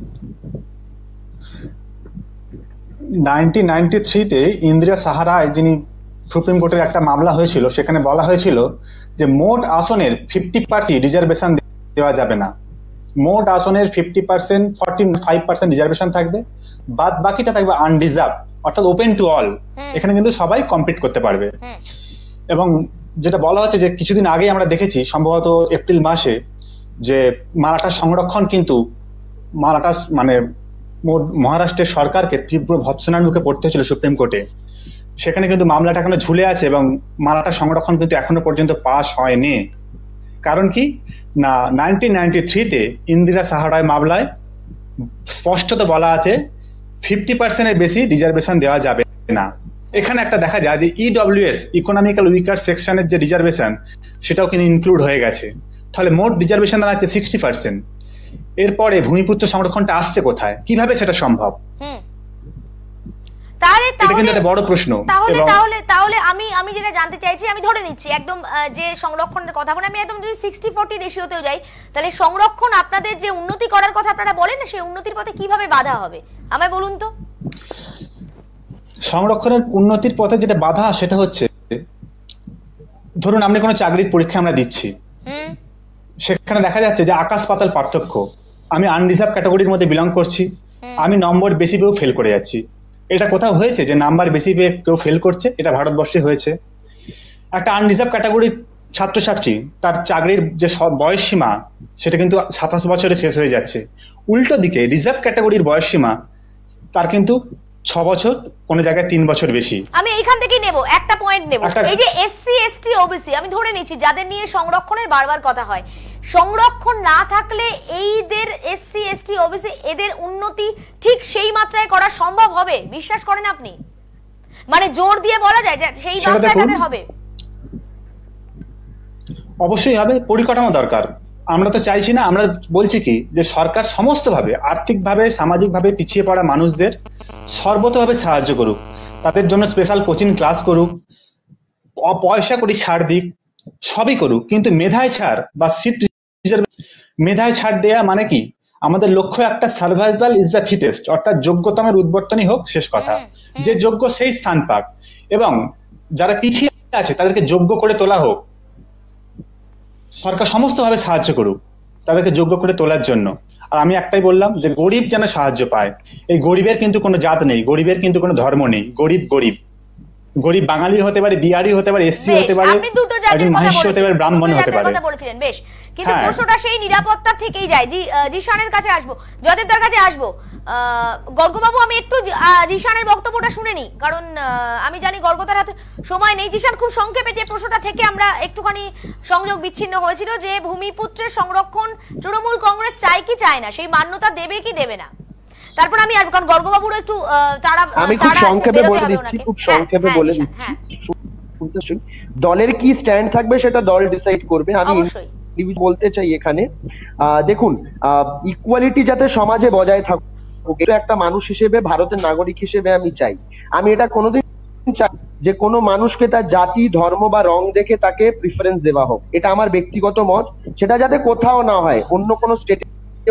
1993-তে ইন্দিরা সাহারায় যিনি সুপ্রিম কোর্টের একটা মামলা হয়েছিল, সেখানে বলা হয়েছিল যে মোট আসনের 50% রিজার্ভেশন দেওয়া যাবে না। মোট আসনের 50%, 45% রিজার্ভেশন থাকবে, বাদ বাকিটা থাকবে আনরিজার্ভ, অর্থাৎ ওপেন টু অল। এখানে কিন্তু সবাই কম্পিট করতে পারবে। এবং যেটা বলা হচ্ছে যে কিছুদিন আগে আমরা দেখেছি সম্ভবত এপ্রিল মাসে যে মারাঠা সংরক্ষণ কিন্তু মারাঠা মানে মহারাষ্ট্রের সরকারকে তীব্র ভৎসনার মুখে পড়তে হয়েছিল সুপ্রিম কোর্টে। সেখানে কিন্তু মামলাটা এখনো ঝুলে আছে এবং মারাঠা সংরক্ষণ কিন্তু এখনো পর্যন্ত পাস হয়নি। কারণ কি না, 1993-তে ইন্দিরা সাহারায় মামলায় স্পষ্টত বলা আছে 50% বেশি রিজার্ভেশন দেওয়া যাবে না। এখানে একটা দেখা যায় যে ইডব্লিউএস ইকোনমিক্যাল উইকার সেকশনের যে রিজার্ভেশন সেটাও কিন্তু ইনক্লুড হয়ে গেছে। তাহলে মোট রিজার্ভেশন দাঁড়াচ্ছে 60%। এরপরে ভূমিপুত্র সংরক্ষণটা আসছে কোথায়, কিভাবে সেটা সম্ভব? এটা কিন্তু একটা বড় প্রশ্ন। তাহলে আমি যেটা জানতে চাইছি, আমি ধরে নিচ্ছি একদম যে সংরক্ষণের কথা বলে, আমি একদম যদি 60-40 রেশিওতেও যাই, তাহলে সংরক্ষণ আপনাদের যে উন্নতি করার কথা আপনারা বলেন না, সেই উন্নতির পথে কিভাবে বাধা হবে আমায় বলুন তো। সংরক্ষণের উন্নতির পথে যেটা বাধা সেটা হচ্ছে, ধরুন আপনি কোনো চাকরির পরীক্ষা আমরা দিচ্ছি, সেখানে দেখা যাচ্ছে যে আকাশ পাতাল পার্থক্য। আমি আনরিজার্ভ ক্যাটাগরির মধ্যে বিলং করছি, আমি নম্বর বেশি পেয়েও ফেল করে যাচ্ছি। এটা কোথাও হয়েছে যে নাম্বার বেশি পেয়ে কেউ ফেল করছে? এটা ভারতবর্ষে হয়েছে। একটা আনরিজার্ভ ক্যাটাগরির ছাত্রছাত্রী তার চাকরির যে বয়স সীমা সেটা কিন্তু 27 বছরে শেষ হয়ে যাচ্ছে। উল্টো দিকে রিজার্ভ ক্যাটাগরির বয়স সীমা তার কিন্তু 6 বছর, কোন জায়গায় 3 বছর বেশি। আমি এখান থেকে নেব একটা পয়েন্ট নেব, এই যে এসসি এসটি ওবিসি আমি ধরে নিচ্ছি যাদের নিয়ে সংরক্ষণের বারবার কথা হয়, সংরক্ষণ না থাকলে এইদের এসসি এসটি ওবিসি এদের উন্নতি ঠিক সেই মাত্রায় করা সম্ভব হবে বিশ্বাস করেন আপনি? মানে জোর দিয়ে বলা যায় যে সেই মাত্রায় তাদের হবে? অবশ্যই হবে, পরিকাঠামো দরকার। আমরা তো চাইছি না, আমরা বলছি কি যে সরকার সমস্তভাবে আর্থিকভাবে সামাজিকভাবে পিছিয়ে পড়া মানুষদের সর্বতভাবে সাহায্য করুক, তাদের জন্য স্পেশাল কোচিং ক্লাস করুক, পয়সা করে ছাড় দিক, সবই করুক, কিন্তু মেধায় ছাড় বা সিট মেধায় ছাড় দেয়া মানে কি? আমাদের লক্ষ্য একটা সার্ভাইভাল ইজ দ্য ফিটেস্ট, অর্থাৎ যোগ্যতমের উদ্বর্তনই হোক শেষ কথা। যে যোগ্য সেই স্থান পাক এবং যারা পিছিয়ে আছে তাদেরকে যোগ্য করে তোলা হোক। সরকার সমস্তভাবে সাহায্য করুক তাদেরকে যোগ্য করে তোলার জন্য। আর আমি একটাই বললাম যে গরিব যেন সাহায্য পায়। এই গরিবের কিন্তু কোনো জাত নেই, গরিবের কিন্তু কোনো ধর্ম নেই। গরিব গরিব, গরিব বাঙালি হতে পারে, বিহারি হতে পারে, এসসি হতে পারে, একজন মাহেশ হতে পারে, ব্রাহ্মণ হতে পারে। বেশ, কিন্তু প্রশ্নটা সেই নিরাপত্তা থেকেই যায়। জিশানের কাছে আসবো, জয়দেবদার কাছে আসবো। গর্গবাবু আমি একটু জিশানের বক্তব্যটা শুনে নি, কারণ আমি জানি গর্গতার হাতে সময় নেই। জিশান খুব সংক্ষেপে যে প্রশ্নটা থেকে আমরা একটুখানি সংযোগ বিচ্ছিন্ন হয়েছিল যে ভূমিপুত্রের সংরক্ষণ তৃণমূল কংগ্রেস চায় কি চায় না, সেই মান্যতা দেবে কি দেবে না, তারপর আমি আসবো, কারণ গর্গবাবুর একটু আমি খুব সংক্ষেপে বলে দিচ্ছি, খুব সংক্ষেপে বলে দিচ্ছি। দলের কি স্ট্যান্ড থাকবে সেটা দল ডিসাইড করবে। আমি বলতে চাই এখানে, দেখুন, ইকুয়ালিটি যাতে সমাজে বজায় থাকুক, এটা একটা মানুষ হিসেবে, ভারতের নাগরিক হিসেবে আমি চাই। আমি এটা কোনোদিন চাই যে কোনো মানুষকে তার জাতি, ধর্ম বা রং দেখে তাকে প্রিফারেন্স দেওয়া হোক, এটা আমার ব্যক্তিগত মত। সেটা যাতে কোথাও না হয়, অন্য কোনো স্টেটে।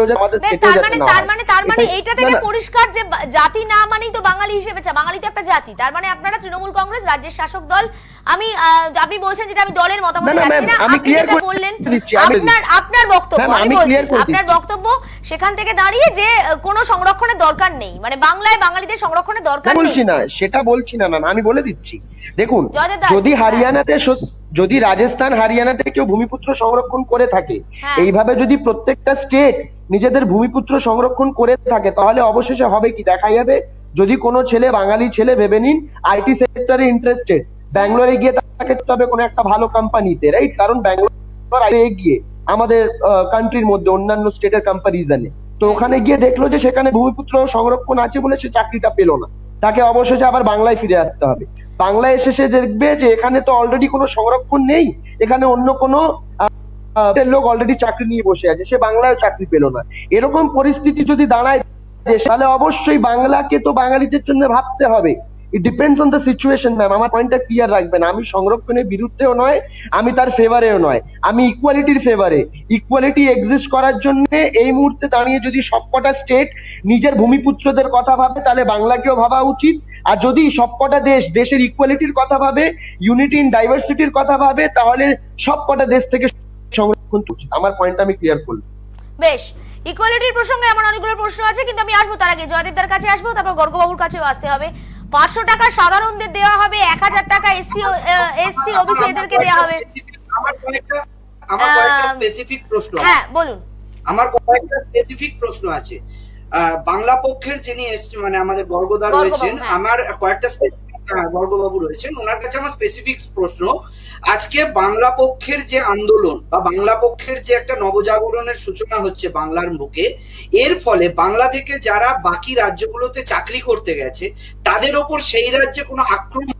তার মানে এইটা থেকে পরিষ্কার যে জাতি না মানেই তো বাঙালি হিসেবে বাঙালি তো একটা জাতি। তার মানে আপনারা তৃণমূল কংগ্রেস রাজ্যের শাসক দল, আপনি বলছেন যেটা আমি দলের মতামত যাচ্ছি না, আপনি যেটা বললেন আপনার বক্তব্য, আমি বলছি আপনার বক্তব্য সেখান থেকে দাঁড়িয়ে যে কোনো সংরক্ষণের দরকার নেই, মানে বাংলায় বাঙালিদের সংরক্ষণের দরকার নেই বলছি না, সেটা বলছি না ম্যাম, আমি বলে দিচ্ছি। দেখুন, যদি হারিয়ানাতে, যদি রাজস্থান হারিয়ানাতে কেউ ভূমিপুত্র সংরক্ষণ করে থাকে, এইভাবে যদি প্রত্যেকটা স্টেট নিজেদের ভূমিপুত্র সংরক্ষণ করে থাকে, তাহলে অবশেষে হবে কি দেখা যাবে, যদি কোনো ছেলে, বাঙালি ছেলে ভেবে নিন আইটি সেক্টরে ইন্টারেস্টেড, ব্যাঙ্গালোরে গিয়ে তাকে তবে কোনো একটা ভালো কোম্পানিতে, রাইট? কারণ ব্যাঙ্গালোর এগিয়ে আমাদের কান্ট্রির মধ্যে অন্যান্য স্টেটের কম্পারিজনে, তো ওখানে গিয়ে দেখলো যে সেখানে ভূমিপুত্র সংরক্ষণ আছে বলে সে চাকরিটা পেলো না, তাকে অবশেষে আবার বাংলায় ফিরে আসতে হবে। বাংলায় এসে সে দেখবে যে এখানে তো অলরেডি কোনো সংরক্ষণ নেই, এখানে অন্য কোনো লোক অলরেডি চাকরি নিয়ে বসে আছে, সে বাংলায় চাকরি পেল না। এরকম পরিস্থিতি যদি দাঁড়ায় তাহলে অবশ্যই বাংলাকে তো বাঙালিদের জন্য ভাবতে হবে। It depends on the situation ma'am, আমার পয়েন্টটা ক্লিয়ার রাখবেন। আমি সংরক্ষণের বিরুদ্ধেও নয়, আমি তার ফেভারেও নয়, আমি ইকুয়ালিটির ফেভারে। ইকুয়ালিটি এক্সিস্ট করার জন্য এই মুহূর্তে দাঁড়িয়ে যদি সবকটা স্টেট নিজের ভূমিপুত্রদের কথা ভাবে, তাহলে বাংলাকেও ভাবা উচিত। আর যদি সবকটা দেশের ইকুয়ালিটির কথা ভাবে, ইউনিটি ইন ডাইভার্সিটির কথা ভাবে, তাহলে সবকটা দেশ থেকে সংরক্ষণ উচিত। আমার পয়েন্ট আমি ক্লিয়ার করলাম। বেশ, ইকুয়ালিটির প্রসঙ্গে আমার অনেকগুলো প্রশ্ন আছে, কিন্তু আমি আসবো তার আগে জয়দেবদার কাছে আসবো, তারপর গর্গবাবুর কাছেও আসতে হবে। 500 টাকা সাধারণদের দেওয়া হবে, 1000 টাকা এসসি ওবিসি এদেরকে দেওয়া হবে। আমার কয়েকটা স্পেসিফিক প্রশ্ন আছে। হ্যাঁ বলুন। আমার কয়েকটা স্পেসিফিক প্রশ্ন আছে। বাংলা পক্ষের যিনি মানে আমাদের গর্গদা রয়েছেন, আমার কয়েকটা গর্গবাবু রয়েছেন, ওনার কাছে আমার স্পেসিফিক প্রশ্ন। আজকে বাংলা পক্ষের যে আন্দোলন বা বাংলা পক্ষের যে একটা নবজাগরণের সূচনা হচ্ছে বাংলার বুকে, এর ফলে বাংলা থেকে যারা বাকি রাজ্যগুলোতে চাকরি করতে গেছে তাদের ওপর সেই রাজ্যে কোনো আক্রমণ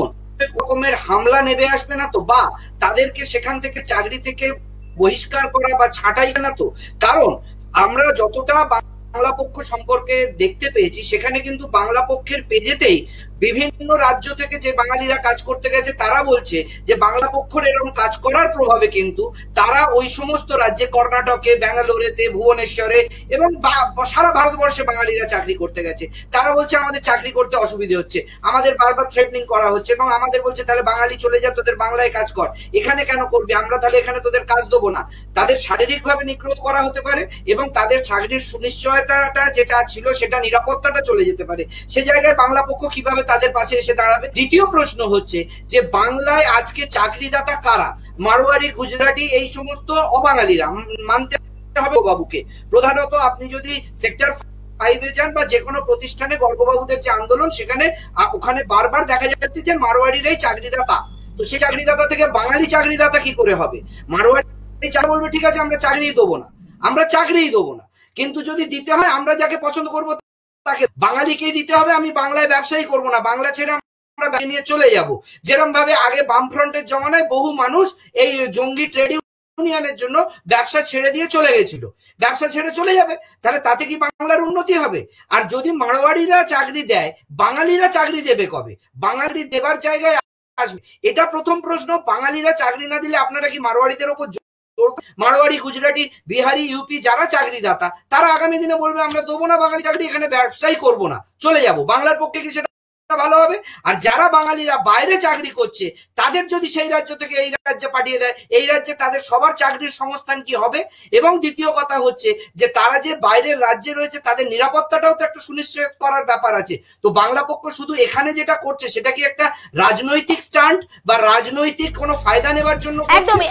রকমের হামলা নেমে আসবে না তো, বা তাদেরকে সেখান থেকে চাকরি থেকে বহিষ্কার করা বা ছাঁটাই না তো? কারণ আমরা যতটা বাংলা পক্ষ সম্পর্কে দেখতে পেয়েছি সেখানে কিন্তু বাংলা পক্ষের পেজেতেই বিভিন্ন রাজ্য থেকে যে বাঙালিরা কাজ করতে গেছে তারা বলছে যে বাংলা পক্ষের এরকম কাজ করার প্রভাবে কিন্তু তারা ওই সমস্ত রাজ্যে, কর্ণাটকে, ব্যাঙ্গালোরেতে, ভুবনেশ্বরে এবং সারা ভারতবর্ষে বাঙালিরা চাকরি করতে গেছে। তারা বলছে আমাদের চাকরি করতে অসুবিধে হচ্ছে, আমাদের বারবার থ্রেটনিং করা হচ্ছে এবং আমাদের বলছে তাহলে বাঙালি চলে যা, তোদের বাংলায় কাজ কর, এখানে কেন করবি, আমরা তাহলে এখানে তোদের কাজ দেবো না। তাদের শারীরিকভাবে নিগ্রহ করা হতে পারে এবং তাদের চাকরির সুনিশ্চয়তাটা যেটা ছিল সেটা, নিরাপত্তাটা চলে যেতে পারে। সে জায়গায় বাংলা পক্ষ কিভাবে তাদের পাশে এসে দাঁড়াবে? দ্বিতীয় প্রশ্ন হচ্ছে যে বাংলায় আজকে চাকরিদাতা কারা? মারোয়ারি, গুজরাটি, এই সমস্ত অবাঙালিরা মানতে হবে বাবুকে। প্রধানত আপনি যদি সেক্টর 5 এ যান বা যে কোনো প্রতিষ্ঠানে গর্গবাবুদের যে আন্দোলন, সেখানে ওখানে বারবার দেখা যাচ্ছে যে মারোয়ারিরাই চাকরিদাতা। তো সেই চাকরিদাতা থেকে বাঙালি চাকরিদাতা কি করে হবে? মারোয়ারি চাকরি বলবে ঠিক আছে আমরা চাকরিই দেবো না, আমরা চাকরিই দেবো না, কিন্তু যদি দিতে হয় আমরা যাকে পছন্দ করবো তাকে, বাঙালিকেই দিতে হবে। আমি বাংলায় ব্যবসায়ী করব না, বাংলা ছেড়ে আমরা নিয়ে চলে যাব। যেরকম ভাবে আগে বামফ্রন্টের জমানায় বহু মানুষ এই জঙ্গি ট্রেড ইউনিয়নের জন্য ব্যবসা ছেড়ে দিয়ে চলে গেছিল, ব্যবসা ছেড়ে চলে যাবে, তাহলে তাতে কি বাংলার উন্নতি হবে? আর যদি মারোয়ারিরা চাকরি দেয়, বাঙালিরা চাকরি দেবে কবে? বাঙালি দেবার জায়গায় আসবে, এটা প্রথম প্রশ্ন। বাঙালিরা চাকরি না দিলে আপনারা কি মারোয়ারিদের উপর, মারোয়ারি, গুজরাটি, বিহারি, ইউপি যারা চাকরিদাতা তারা আগামী দিনে বলবে আমরা দেবো না বাঙালি চাকরি, এখানে ব্যবসাই করবো না, চলে যাব। বাংলার পক্ষে কি সেটা ভালো হবে? আর যারা বাঙালিরা বাইরে চাকরি করছে তাদের যদি সেই রাজ্য থেকে এই রাজ্যে পাঠিয়ে দেয়, এই রাজ্যে তাদের সবার চাকরির সংস্থান কি হবে? এবং দ্বিতীয় কথা হচ্ছে যে তারা যে বাইরের রাজ্যে রয়েছে তাদের নিরাপত্তাটাও তো একটা সুনিশ্চিত করার ব্যাপার আছে। তো বাংলা পক্ষ শুধু এখানে যেটা করছে সেটা কি একটা রাজনৈতিক স্টান্ট বা রাজনৈতিক কোনো ফায়দা নেবার জন্য? একদমই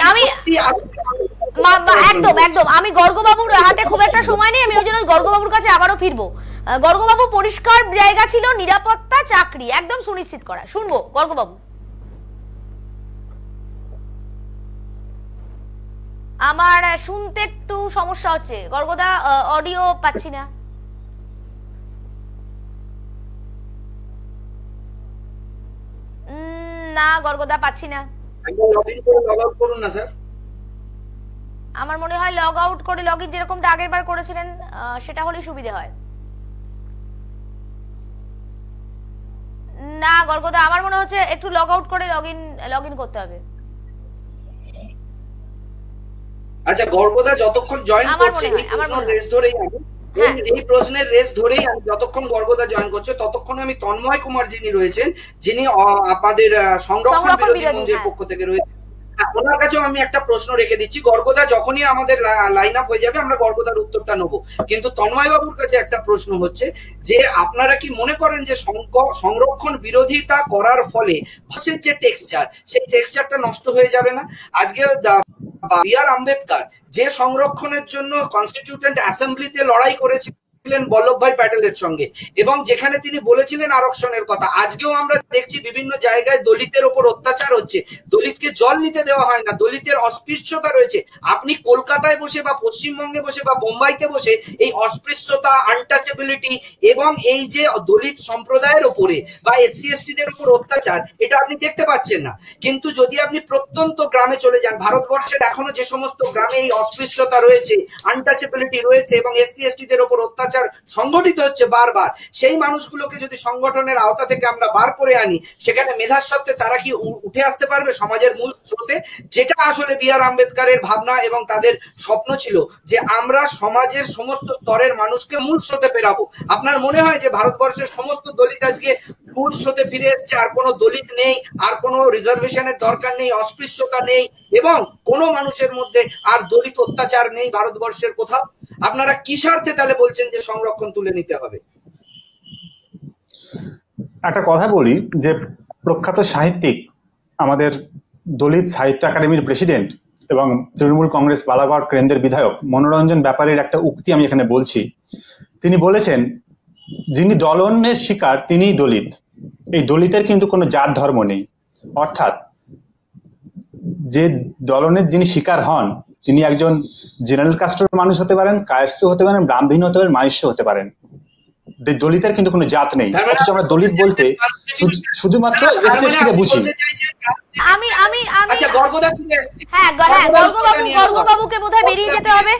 আমি গর্গবাবুর হাতে খুব একটা সময় নেই, আমি ওই জন্য গর্গবাবুর কাছে আবারও ফিরবো। গর্গবাবু, পরিষ্কার জায়গা ছিল নিরাপত্তা, চাকরি একদম সুনিশ্চিত করা। শুনবো গর্গবাবু। আমার শুনতে একটু সমস্যা হচ্ছে গর্গদা, অডিও পাচ্ছি না। না গর্গদা পাচ্ছি না। করুন না স্যার। আমার মনে হয় লগ আউট করে লগ ইন যেরকমটা আগের বার করেছিলেন সেটা হলেই সুবিধা হয়। না গর্গদা, আমার মনে হচ্ছে একটু লগ আউট করে লগ ইন করতে হবে। আচ্ছা, গর্গদা যতক্ষণ জয়েন করছে এই প্রশ্নের রেস ধরেই আমি যতক্ষণ গর্গদা জয়েন করছে ততক্ষণ আমি তন্ময় কুমার যিনি রয়েছেন, যিনি আমাদের সংরক্ষণ বিরোধী মঞ্চের পক্ষ থেকে রয়েছেন, ওনার কাছেও আমি একটা প্রশ্ন রেখে দিচ্ছি। গর্গদা যখনই আমাদের লাইন আপ হয়ে যাবে আমরা গর্গদার উত্তরটা নেবো, কিন্তু তন্ময় বাবুর কাছে একটা প্রশ্ন হচ্ছে যে আপনারা কি মনে করেন যে সংরক্ষণ বিরোধিতা করার ফলে ভাষের যে টেক্সচার, সেই টেক্সচারটা নষ্ট হয়ে যাবে না? আজকে বি.আর. আম্বেদকর যে সংরক্ষণের জন্য কনস্টিটিউয়েন্ট অ্যাসেম্বলিতে লড়াই করেছিলেন বল্লভভাই প্যাটেলের সঙ্গে, এবং যেখানে তিনি বলেছিলেন আরক্ষণের কথা, আজকেও আমরা দেখছি বিভিন্ন জায়গায় দলিতের ওপর অত্যাচার হচ্ছে, দলিতকে জল নিতে দেওয়া হয় না, দলিতের অস্পৃশ্যতা রয়েছে। আপনি কলকাতায় বসে বা পশ্চিমবঙ্গে বসে বা বোম্বাইতে বসে এই অস্পৃশ্যতা, আনটাচেবিলিটি এবং এই যে দলিত সম্প্রদায়ের ওপরে বা এসসি এসটিদের উপর অত্যাচার, এটা আপনি দেখতে পাচ্ছেন না। কিন্তু যদি আপনি প্রত্যন্ত গ্রামে চলে যান, ভারতবর্ষের এখনো যে সমস্ত গ্রামে এই অস্পৃশ্যতা রয়েছে, আনটাচেবিলিটি রয়েছে এবং এসসি এসটিদের উপর অত্যাচার সংগঠিত হচ্ছে বারবার, সেই মানুষগুলোকে যদি সংগঠনের আওতা থেকে আমরা বার করে আনি, সেখানে মেধার সত্ত্বে তারা কি উঠে আসতে পারবে সমাজের মূল স্রোতে? যেটা আসলে বি.আর. আম্বেদকরের ভাবনা এবং তাদের স্বপ্ন ছিল যে আমরা সমাজের সমস্ত স্তরের মানুষকে মূল স্রোতে ফেরাবো। আপনার মনে হয় যে ভারতবর্ষের সমস্ত দলিত আজকে মূল স্রোতে ফিরে এসছে, আর কোনো দলিত নেই, আর কোনো রিজার্ভেশনের দরকার নেই, অস্পৃশ্যতা নেই এবং কোনো মানুষের মধ্যে আর দলিত অত্যাচার নেই ভারতবর্ষের কোথাও? আপনারা কি স্বার্থে তাহলে বলছেন যে সংরক্ষণ তুলে নিতে হবে? একটা কথা বলি যে প্রখ্যাত সাহিত্যিক, আমাদের দলিত সাহিত্য একাডেমির প্রেসিডেন্ট এবং তৃণমূল কংগ্রেস বালাগড় কেন্দ্রের বিধায়ক মনোরঞ্জন ব্যাপারীর একটা উক্তি আমি এখানে বলছি। তিনি বলেছেন, যিনি দলনের শিকার তিনিই দলিত। এই দলিতের কিন্তু কোনো জাত ধর্ম নেই। অর্থাৎ যে দলনের যিনি শিকার হন তিনি একজন জেনারেল কাস্টের মানুষ হতে পারেন, কায়স্থ হতে পারেন, ব্রাহ্মণ হতে পারেন, মাহিষ্য হতে পারেন। দলিতের কিন্তু কোনো জাত নেই। অথচ আমরা দলিত বলতে শুধুমাত্র এসসিকে বুঝি। আচ্ছা গর্গদা ফিরে আসছে। হ্যাঁ গর্গবাবুকে বোধহয় বেরিয়ে যেতে হবে।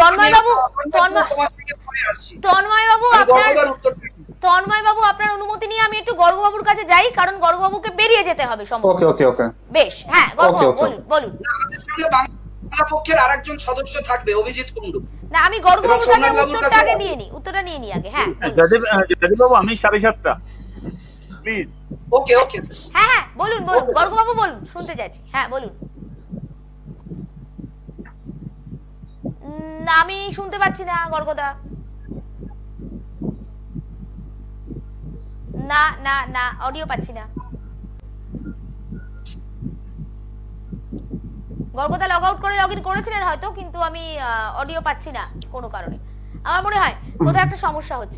তন্ময় বাবু আপনার অনুমতি নিয়ে আমি একটু গর্গবাবুর কাছে যাই, কারণ গর্গবাবুকে বেরিয়ে যেতে হবে সম্ভবত। ওকে বেশ, হ্যাঁ গর্গবাবু বলুন। আমাদের সঙ্গে বাংলা পক্ষের আরেকজন সদস্য থাকবে, অভিজিৎ কুণ্ডু। না, আমি গর্গবাবুর কাছে উত্তরটা নিয়ে নি আগে। হ্যাঁ জয়দেব বাবু, আমি 7:30 প্লিজ। Okay sir. হ্যাঁ বলুন গর্গবাবু বলুন, শুনতে যাচ্ছি। হ্যাঁ বলুন। না, আমি শুনতে পাচ্ছি না গর্গদা। না অডিও পাচ্ছি না। গর্গদা লগ আউট করে লগ ইন করেছিলেন হয়তো, কিন্তু আমি অডিও পাচ্ছি না কোনো কারণে। আমার মনে হয় কোথাও একটা সমস্যা হচ্ছে।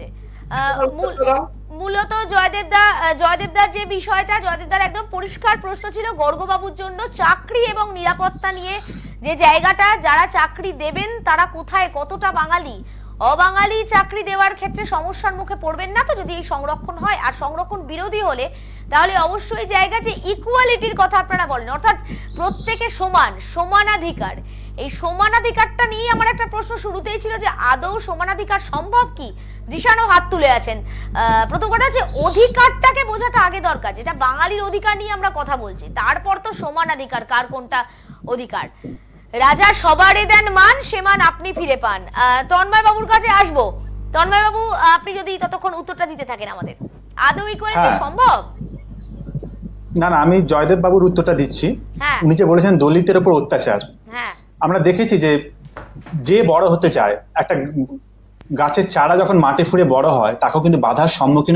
মূলত জয়দেবদার যে বিষয়টা, জয়দেবদার একদম পরিষ্কার প্রশ্ন ছিল গর্গবাবুর জন্য চাকরি এবং নিরাপত্তা নিয়ে যে জায়গাটা, যারা চাকরি দেবেন তারা কোথায়, কতটা বাঙালি, অবাঙালি চাকরি দেওয়ার ক্ষেত্রে সমস্যার মুখে পড়বেন না তো যদি এই সংরক্ষণ হয়। আর সংরক্ষণ বিরোধী হলে তাহলে অবশ্যই জায়গা যে ইকুয়ালিটির কথা আপনারা বলেন, অর্থাৎ প্রত্যেকে সমানাধিকার, এই সমানাধিকারটা নিয়ে আমার একটা প্রশ্ন শুরুতেই ছিল যে আদৌ সমানাধিকার সম্ভব কি? দিশানো হাত তুলে আছেন। প্রথম কথা হচ্ছে অধিকারটাকে বোঝাটা আগে দরকার, যেটা বাঙালির অধিকার নিয়ে আমরা কথা বলছি, তারপর তো সমানাধিকার, কার কোনটা অধিকার। রাজা সবারে দেন মান, সে মান আপনি ফিরে পান। তন্ময় বাবুর কাছে আসবো। তন্ময় বাবু, আপনি যদি ততক্ষণ উত্তরটা দিতে থাকেন আমাদের, আদৌ ইকুয়ালিটি সম্ভব? না, আমি জয়দেব বাবুর উত্তরটা দিচ্ছি। উনি যে বলেছেন দলিতের উপর অত্যাচার, আমরা দেখেছি যে বড় হতে চায়, একটা গাছের চারা যখন মাটি ফুঁড়ে বড় হয় তাকেও কিন্তু বাধার সম্মুখীন।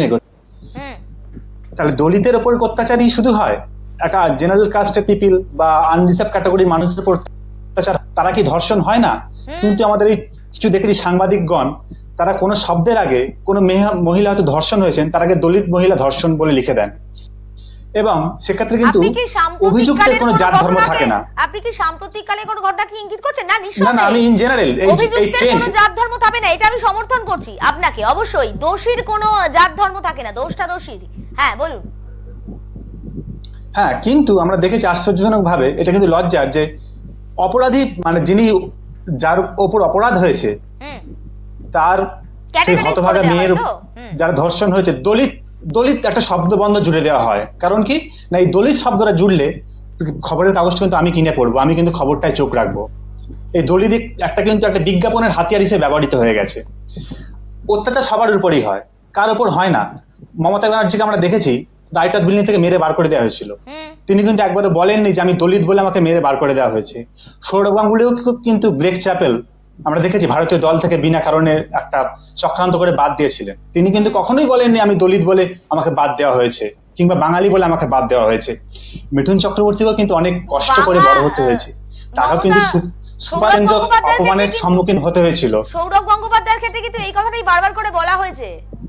তাহলে দলিতের উপর অত্যাচারই শুধু হয়? একটা জেনারেল কাস্টের পিপল বা আনরিজার্ভ ক্যাটাগরির মানুষের উপর অত্যাচার, তারা কি ধর্ষণ হয় না? কিন্তু আমাদের এই কিছু দেখেছি সাংবাদিকগণ, তারা কোনো শব্দের আগে কোনো মহিলা হয়তো ধর্ষণ হয়েছেন, তার আগে দলিত মহিলা ধর্ষণ বলে লিখে দেন, এবং সেক্ষেত্রে কিন্তু অভিযুক্তের কোনো জাত ধর্ম থাকে না। আপনি কি সাম্প্রতিককালে কোনো ঘটনা কি ইঙ্গিত করছেন? না, নিশ্চয়ই না, আমি ইন জেনারেল এই কোনো জাত ধর্ম থাকে না, এটা আমি সমর্থন করছি আপনাকে। অবশ্যই দোষীর কোনো জাত ধর্ম থাকে না, দোষটা দোষীর। হ্যাঁ বলুন। হ্যাঁ, কিন্তু আমরা দেখেছি আশ্চর্যজনক ভাবে, এটা কিন্তু লজ্জার যে অপরাধী মানে যিনি যার ওপর অপরাধ হয়েছে তার সেই হতভাগা মেয়ের যারা ধর্ষণ হয়েছে, দলিত একটা শব্দবন্ধ জুড়ে দেওয়া হয়। কারণ কি না, এই দলিত শব্দটা জুড়লে খবরের কাগজটা কিন্তু আমি কিনে পড়বো, আমি কিন্তু খবরটায় চোখ রাখবো। এই দলিত কিন্তু একটা বিজ্ঞাপনের হাতিয়ার হিসেবে ব্যবহৃত হয়ে গেছে। অত্যাচার সবার উপরই হয়, কার উপর হয় না? মমতা ব্যানার্জিকে আমরা দেখেছি রাইটার্স বিল্ডিং থেকে মেরে বার করে দেওয়া হয়েছিল, তিনি কিন্তু একবারে বলেননি যে আমি দলিত বলে আমাকে মেরে বার করে দেওয়া হয়েছে। সৌরভ গাঙ্গুলিও কিন্তু গ্রেগ চ্যাপেল আমরা দেখেছি ভারতীয় দল থেকে বিনা কারণে একটা চক্রান্ত করে বাদ দিয়েছিলেন, তিনি কিন্তু কখনোই বলেননি আমি দলিত বলে আমাকে বাদ দেওয়া হয়েছে কিংবা বাঙালি বলে আমাকে বাদ দেওয়া হয়েছে। মিঠুন চক্রবর্তীকেও কিন্তু অনেক কষ্ট করে বড় হতে হয়েছে, তাকেও কিন্তু সুপারেন্দ্র অপমানের সম্মুখীন হতে হয়েছিল। সৌরভ গঙ্গোপাধ্যায়ের ক্ষেত্রে কিন্তু এই কথাটাই বারবার করে বলা হয়েছে,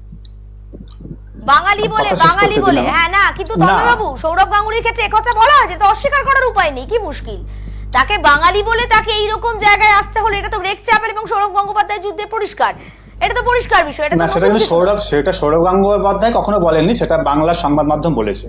বাঙালি বলে। হ্যাঁ না, কিন্তু তন্ময়বাবু সৌরভ গাঙ্গুলির ক্ষেত্রে একথা বলা হয়েছে, তো অস্বীকার করার উপায় নেই, কি মুশকিল? তাকে বাঙালি বলে তাকে এইরকম জায়গায় আসতে হলে, এটা তো গ্রেগ চ্যাপেল এবং সৌরভ গঙ্গোপাধ্যায়ের যুদ্ধে পরিষ্কার, এটা তো পরিষ্কার বিষয়। এটা না, সেটা কিন্তু সৌরভ গঙ্গোপাধ্যায় কখনো বলেননি, সেটা বাংলার সংবাদ মাধ্যম বলেছে।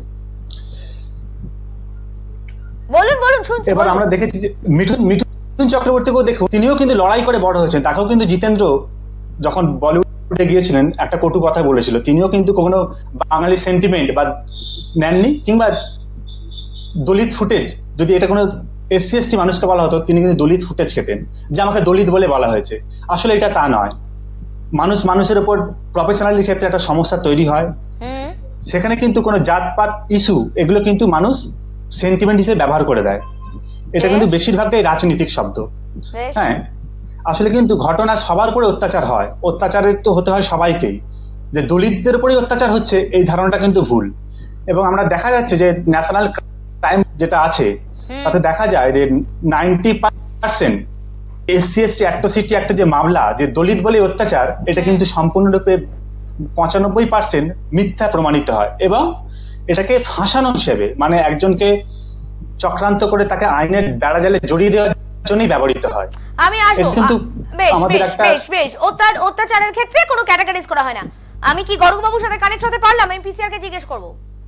বলুন শুনছি। এবার আমরা দেখেছি যে মিঠুন চক্রবর্তীকেও দেখুন, তিনিও কিন্তু লড়াই করে বড় হয়েছেন, তাকেও কিন্তু জিতেন্দ্র যখন বলিউডে গিয়েছিলেন একটা কটু কথা বলেছিল, তিনিও কিন্তু কোনো বাঙালি সেন্টিমেন্ট বা নেননি, কিংবা দলিত ফুটেজ যদি এটা কোনো এসসি এসটি মানুষকে বলা হতো, তিনি কিন্তু দলিত ফুটেজ খেতেন যে আমাকে দলিত বলে বলা হয়েছে। আসলে এটা তা নয়, মানুষের উপর প্রফেশনালির ক্ষেত্রে একটা সমস্যা তৈরি হয়, সেখানে কিন্তু কোনো জাতপাত ইস্যু এগুলো কিন্তু মানুষ সেন্টিমেন্ট হিসেবে ব্যবহার করে দেয়, এটা কিন্তু বেশিরভাগটাই রাজনৈতিক শব্দ। হ্যাঁ, আসলে কিন্তু ঘটনা সবার উপরে অত্যাচার হয়, অত্যাচারের তো হতে হয় সবাইকেই, যে দলিতদের উপরে অত্যাচার হচ্ছে এই ধারণাটা কিন্তু ভুল। এবং আমরা দেখা যাচ্ছে যে ন্যাশনাল ক্রাইম যেটা আছে তাতে দেখা যায় যে 90% SC ST অ্যাট্রোসিটি একটা যে মামলা, যে দলিত বলে অত্যাচার, এটা কিন্তু সম্পূর্ণরূপে 95% মিথ্যা প্রমাণিত হয় এবং এটাকে ফাঁসানো হিসেবে, মানে একজনকে চক্রান্ত করে তাকে আইনের বেড়াজালে জড়িয়ে দেওয়ার জন্যই ব্যবহৃত হয়। আমি আসবো, বেশ অত্যাচারের ক্ষেত্রে কোনো ক্যাটাগরিজ করা হয় না। আমি কি গর্গবাবুর সাথে কানেক্ট হতে পারলাম? আমি পিসিআর কে জিজ্ঞেস করব।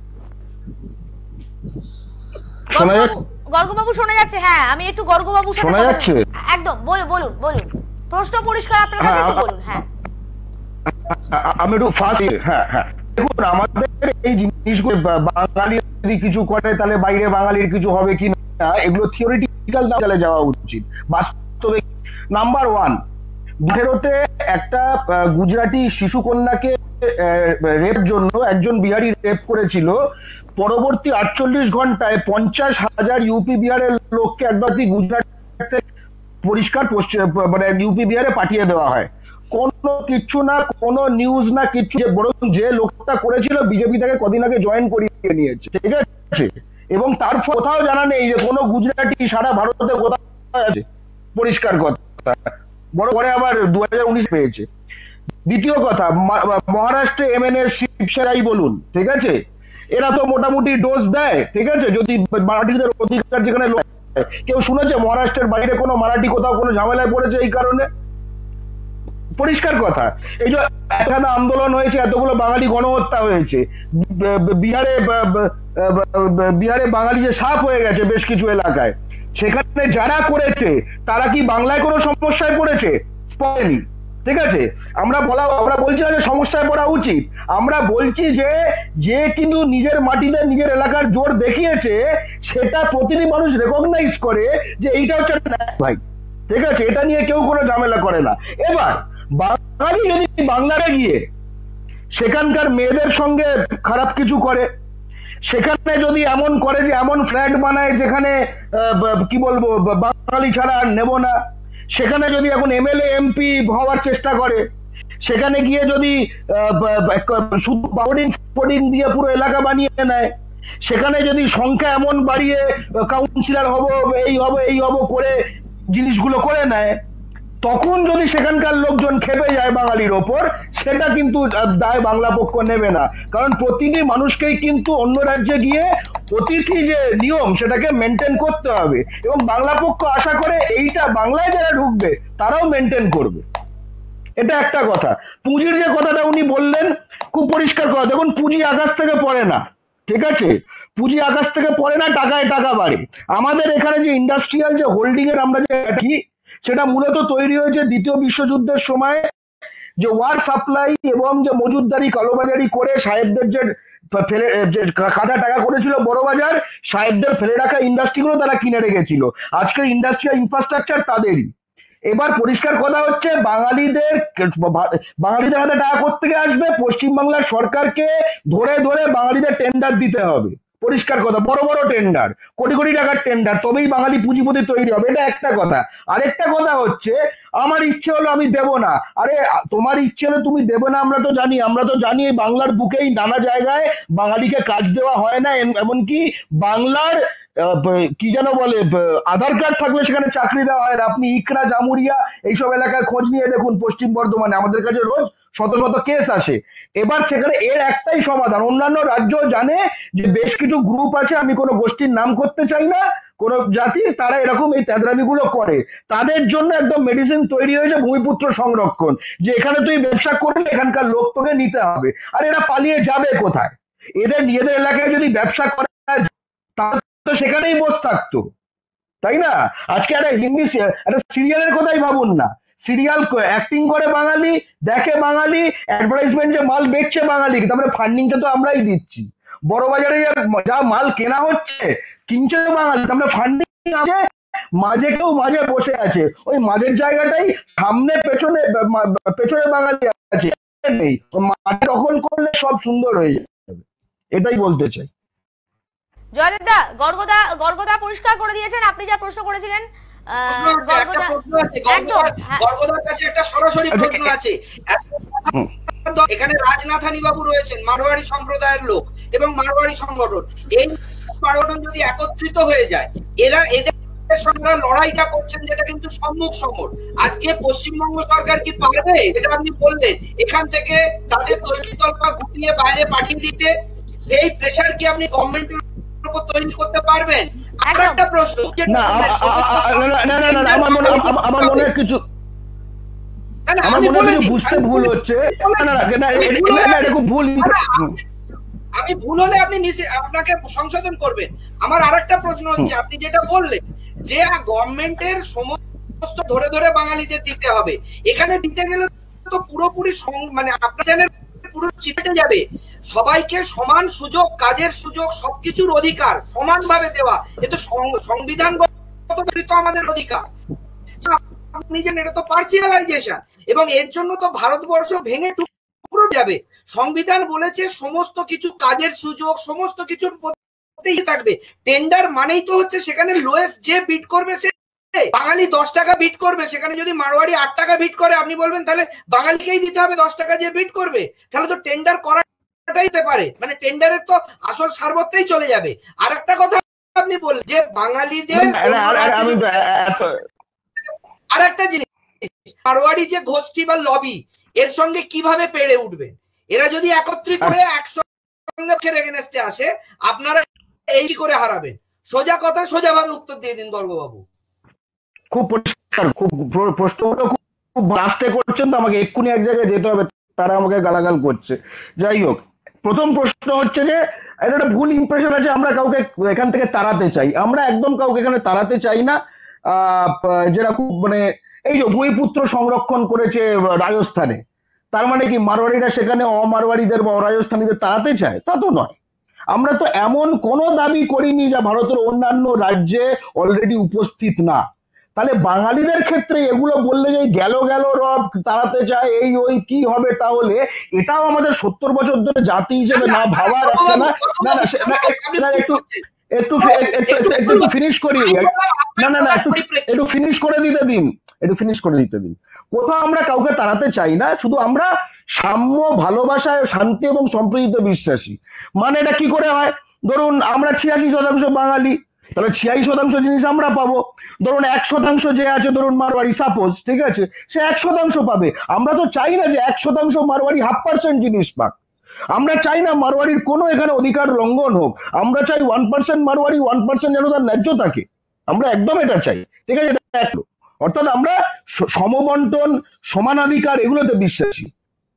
গর্গবাবু শোনা যাচ্ছে? হ্যাঁ, আমি একটু গর্গবাবুর সাথে কথা বলছি। একদম বলুন প্রশ্ন পরিষ্কার আপনার কাছে, একটু বলুন। হ্যাঁ, আমি একটু ফাস্ট। হ্যাঁ, দেখুন, আমাদের এই জিনিসগুলো বাঙালি যদি কিছু করে তাহলে বাইরে বাঙালির কিছু হবে কি না, এগুলো থিওরিটিক্যাল লেভেলে যাওয়া উচিত। বাস্তবে নাম্বার 1, 2018-তে একটা গুজরাটি শিশু কন্যাকে রেপ জন্য একজন বিহারি রেপ করেছিল। পরবর্তী 48 ঘন্টায় 50,000 ইউপি বিহারের লোককে একবার গুজরাট পরিষ্কার মানে ইউপি বিহারে পাঠিয়ে দেওয়া হয়। কোনো কিছু না, কোনো নিউজ না, কিছু। বরং যে লোকটা করেছিল বিজেপি থেকে কদিন আগে জয়েন করিয়ে নিয়েছে, ঠিক আছে? এবং তার কোথাও জানা নেই যে কোনো গুজরাটি সারা ভারতে কোথাও আছে, পরিষ্কার কথা। বড় করে আবার 2019 পেয়েছে। দ্বিতীয় কথা, মহারাষ্ট্রে MNA শিবসেনাই বলুন, ঠিক আছে, এরা তো মোটামুটি ডোজ দেয়, ঠিক আছে? যদি মারাঠিদের অধিকার যেখানে, কেউ শুনেছে মহারাষ্ট্রের বাইরে কোনো মারাঠি কোথাও কোনো ঝামেলায় পড়েছে এই কারণে? পরিষ্কার কথা। এই যে এখানে আন্দোলন হয়েছে, এতগুলো বাঙালি গণহত্যা হয়েছে, বিহারে বাঙালি যে সাপ হয়ে গেছে বেশ কিছু এলাকায়, সেখানে যারা করেছে তারা কি বাংলায় কোনো সমস্যায় পড়েছে? পড়েনি, ঠিক আছে? আমরা বলছি না যে সমস্যায় পড়া উচিত, আমরা বলছি যে কিন্তু নিজের মাটিতে নিজের এলাকার জোর দেখিয়েছে, সেটা প্রতিটি মানুষ রেকগনাইজ করে যে এইটা হচ্ছে ভাই, ঠিক আছে? এটা নিয়ে কেউ কোনো ঝামেলা করে না। এবার বাঙালি যদি বাংলায় গিয়ে সেখানকার মেয়েদের সঙ্গে খারাপ কিছু করে, সেখানে যদি এমন করে যে এমন ফ্ল্যাট বানায় যেখানে কি বলবো বাঙালি ছাড়া আর নেব না, সেখানে যদি এখন MLA MP হওয়ার চেষ্টা করে, সেখানে গিয়ে যদি শুধু বোর্ডিং দিয়ে পুরো এলাকা বানিয়ে নেয়, সেখানে যদি সংখ্যা এমন বাড়িয়ে কাউন্সিলর হব, এই হব করে জিনিসগুলো করে নেয়, তখন যদি সেখানকার লোকজন খেপে যায় বাঙালির ওপর, সেটা কিন্তু দায় বাংলা পক্ষ নেবে না। কারণ প্রতিটি মানুষকেই কিন্তু অন্য রাজ্যে গিয়ে অতিথি যে নিয়ম সেটাকে মেনটেন করতে হবে, এবং বাংলা পক্ষ আশা করে এইটা বাংলায় যারা ঢুকবে তারাও মেনটেন করবে। এটা একটা কথা। পুঁজির যে কথাটা উনি বললেন, খুব পরিষ্কার কথা। দেখুন, পুঁজি আকাশ থেকে পড়ে না, ঠিক আছে? পুঁজি আকাশ থেকে পড়ে না, টাকায় টাকা বাড়ে। আমাদের এখানে যে ইন্ডাস্ট্রিয়াল যে হোল্ডিং এর আমরা যে দেখি, সেটা মূলত তৈরি হয়েছে দ্বিতীয় বিশ্বযুদ্ধের সময়, যে ওয়ার সাপ্লাই এবং যে মজুদদারি কালোবাজারি করে সাহেবদের যে কাঁচা টাকা করেছিল বড় বাজার, সাহেবদের ফেলে রাখা ইন্ডাস্ট্রিগুলো তারা কিনে রেখেছিল। আজকের ইন্ডাস্ট্রিয়াল ইনফ্রাস্ট্রাকচার তাদেরই। এবার পরিষ্কার কথা হচ্ছে, বাঙালিদের হাতে টাকা কোত্থেকে আসবে? পশ্চিমবাংলার সরকারকে ধরে বাঙালিদের টেন্ডার দিতে হবে। পরিষ্কার কথা, বড় বড় টেন্ডার, কোটি কোটি টাকার টেন্ডার, তবেই বাঙালি পুঁজিপতি তৈরি হবে। এটা একটা কথা। আরেকটা কথা হচ্ছে, আমার ইচ্ছে হলো আমি দেব না। আরে তোমার ইচ্ছে হলে তুমি দেবে না, আমরা তো জানি বাংলার বুকেই নানা জায়গায় বাঙালিকে কাজ দেওয়া হয় না। এমনকি বাংলার কি যেন বলে, আধার কার্ড থাকলে সেখানে চাকরি দেওয়া হয় না। আপনি ইকরা, জামুরিয়া এইসব এলাকায় খোঁজ নিয়ে দেখুন, পশ্চিম বর্ধমানে আমাদের কাছে রোজ শত শত কেস আসে। এবার সেখানে এর একটাই সমাধান, অন্যান্য রাজ্য জানে যে বেশ কিছু গ্রুপ আছে, আমি কোনো গোষ্ঠীর নাম করতে চাই না, কোন জাতির, তারা এরকম এই তেদরামিগুলো করে। তাদের জন্য একদম মেডিসিন তৈরি হয়েছে ভূমিপুত্র সংরক্ষণ, যে এখানে তুই ব্যবসা করলে এখানকার লোক তোকে নিতে হবে। আর এরা পালিয়ে যাবে কোথায়? এদের নিজেদের এলাকায় যদি ব্যবসা করে তাহলে তো সেখানেই বসে থাকতো, তাই না? আজকে একটা হিন্দি একটা সিরিয়ালের কথাই ভাবুন না, সিরিয়াল অ্যাক্টিং করে বাঙালি, দেখে বাঙালি, অ্যাডভার্টাইজমেন্টে মাল বেচছে বাঙালি, তারপরে ফান্ডিংটা তো আমরাই দিচ্ছি। বড় বাজারে যা মাল কেনা হচ্ছে, কিনছে বাঙালি, তারপরে ফান্ডিং আছে, মাঝে কেউ মাঝে বসে আছে, ওই মাঝের জায়গাটাই সামনে পেছনে বাঙালি আছে, নেই। মাঠে দখল করলে সব সুন্দর হয়ে যাবে, এটাই বলতে চাই। জয়দেবদা, গর্গদা পরিষ্কার করে দিয়েছেন আপনি যা প্রশ্ন করেছিলেন। গর্গদার কাছে একটা সরাসরি প্রশ্ন আছে। এখানে রাজনাথানী বাবু রয়েছেন, মারোয়াড়ি সম্প্রদায়ের লোক এবং মারোয়াড়ি সংগঠন, এই সংগঠন যদি একত্রিত হয়ে যায়, এদের সঙ্গে লড়াইটা করছেন, যেটা কিন্তু সম্মুখ সমর। আজকে পশ্চিমবঙ্গ সরকার কি পারবে, যেটা আপনি বললেন, এখান থেকে তাদের তৈরি তল্পা গুটিয়ে বাইরে পাঠিয়ে দিতে? সেই প্রেশার কি আপনি গভর্নমেন্টের উপর তৈরি করতে পারবেন? আর একটা প্রশ্ন, আমার মনে হয় কিছু বুঝতে ভুল হচ্ছে, আমি ভুল হলে আপনি আপনাকে সংশোধন করবেন। আমার আরেকটা প্রশ্ন হচ্ছে, আপনি যেটা বললেন যে গভর্নমেন্টের সমস্ত ধরে ধরে বাঙালিদের দিতে হবে, এখানে দিতে গেলে তো পুরোপুরি মানে আপনার জানেন পুরো চিটে যাবে। সবাইকে সমান সুযোগ, কাজের সুযোগ, সবকিছুর অধিকার সমানভাবে দেওয়া, এ তো সংবিধানগত আমাদের অধিকার। আপনি জানেন এটা তো পার্সিয়ালাইজেশন, এবং এর জন্য তো ভারতবর্ষ ভেঙে টুকরো যাবে। সংবিধান বলেছে সমস্ত কিছু কাজের সুযোগ সমস্ত কিছুর মধ্যেই থাকবে। টেন্ডার মানেই তো হচ্ছে সেখানে লোয়েস্ট যে বিড করবে সে, বাঙালি 10 টাকা বিড করবে, সেখানে যদি মারোয়াড়ি 8 টাকা বিড করে, আপনি বলবেন তাহলে বাঙালিকেই দিতে হবে 10 টাকা যে বিড করবে? তাহলে তো টেন্ডার করাটাই হতে পারে, মানে টেন্ডারের তো আসল সার্বত্রেই চলে যাবে। আর একটা কথা আপনি বললেন যে বাঙালিদের আর একটা জিনিস, মারোয়াড়ি যে গোষ্ঠী বা লবি, এর সঙ্গে কিভাবে পেরে উঠবে? এরা যদি একত্রিত হয়ে একসঙ্গে এগেনস্টে আসে, আপনারা এই করে হারাবেন? সোজা কথা, সোজাভাবে উত্তর দিয়ে দিন গর্গবাবু। খুব পরিষ্কার, খুব প্রশ্নগুলো খুব লাস্টে করছেন তো, আমাকে এক্ষুনি এক জায়গায় যেতে হবে, তারা আমাকে গালাগাল করছে। যাই হোক, প্রথম প্রশ্ন হচ্ছে যে এটা একটা ভুল ইমপ্রেশন আছে আমরা কাউকে এখান থেকে তাড়াতে চাই। আমরা একদম কাউকে এখানে তাড়াতে চাই না। যেটা খুব মানে এই যে ভূমিপুত্র সংরক্ষণ করেছে রাজস্থানে, তার মানে কি মারোয়াড়িরা সেখানে অমারোয়াড়িদের বা রাজস্থানীদের তাড়াতে চায়? তা তো নয়। আমরা তো এমন কোনো দাবি করিনি যা ভারতের অন্যান্য রাজ্যে অলরেডি উপস্থিত না। তাহলে বাঙালিদের ক্ষেত্রে এগুলো বললে যে গেল রব তাড়াতে চায়, এই ওই কি হবে? তাহলে এটাও আমাদের 70 বছর ধরে জাতি হিসেবে না ভাবার একটা না একটু ফিনিশ করি, একটু ফিনিশ করে দিতে দিন। কোথাও আমরা কাউকে তাড়াতে চাই না, শুধু আমরা সাম্য, ভালোবাসায়, শান্তি এবং সম্প্রীতিতে বিশ্বাসী। মানে এটা কি করে হয়? ধরুন আমরা 86% বাঙালি, তাহলে 86% জিনিস আমরা পাবো। ধরুন 1% যে আছে, ধরুন মারোয়াড়ি সাপোজ, ঠিক আছে, সে 1% পাবে। আমরা তো চাই না যে 1% মারোয়াড়ি 0.5% জিনিস পাক। আমরা চাই না মারোয়াড়ির কোনো এখানে অধিকার লঙ্ঘন হোক। আমরা চাই 1% মারোয়াড়ি 1% যেন তার ন্যায্য থাকে। আমরা একদম এটা চাই, ঠিক আছে? অর্থাৎ আমরা সমবন্টন, সমানাধিকার, এগুলোতে বিশ্বাসী।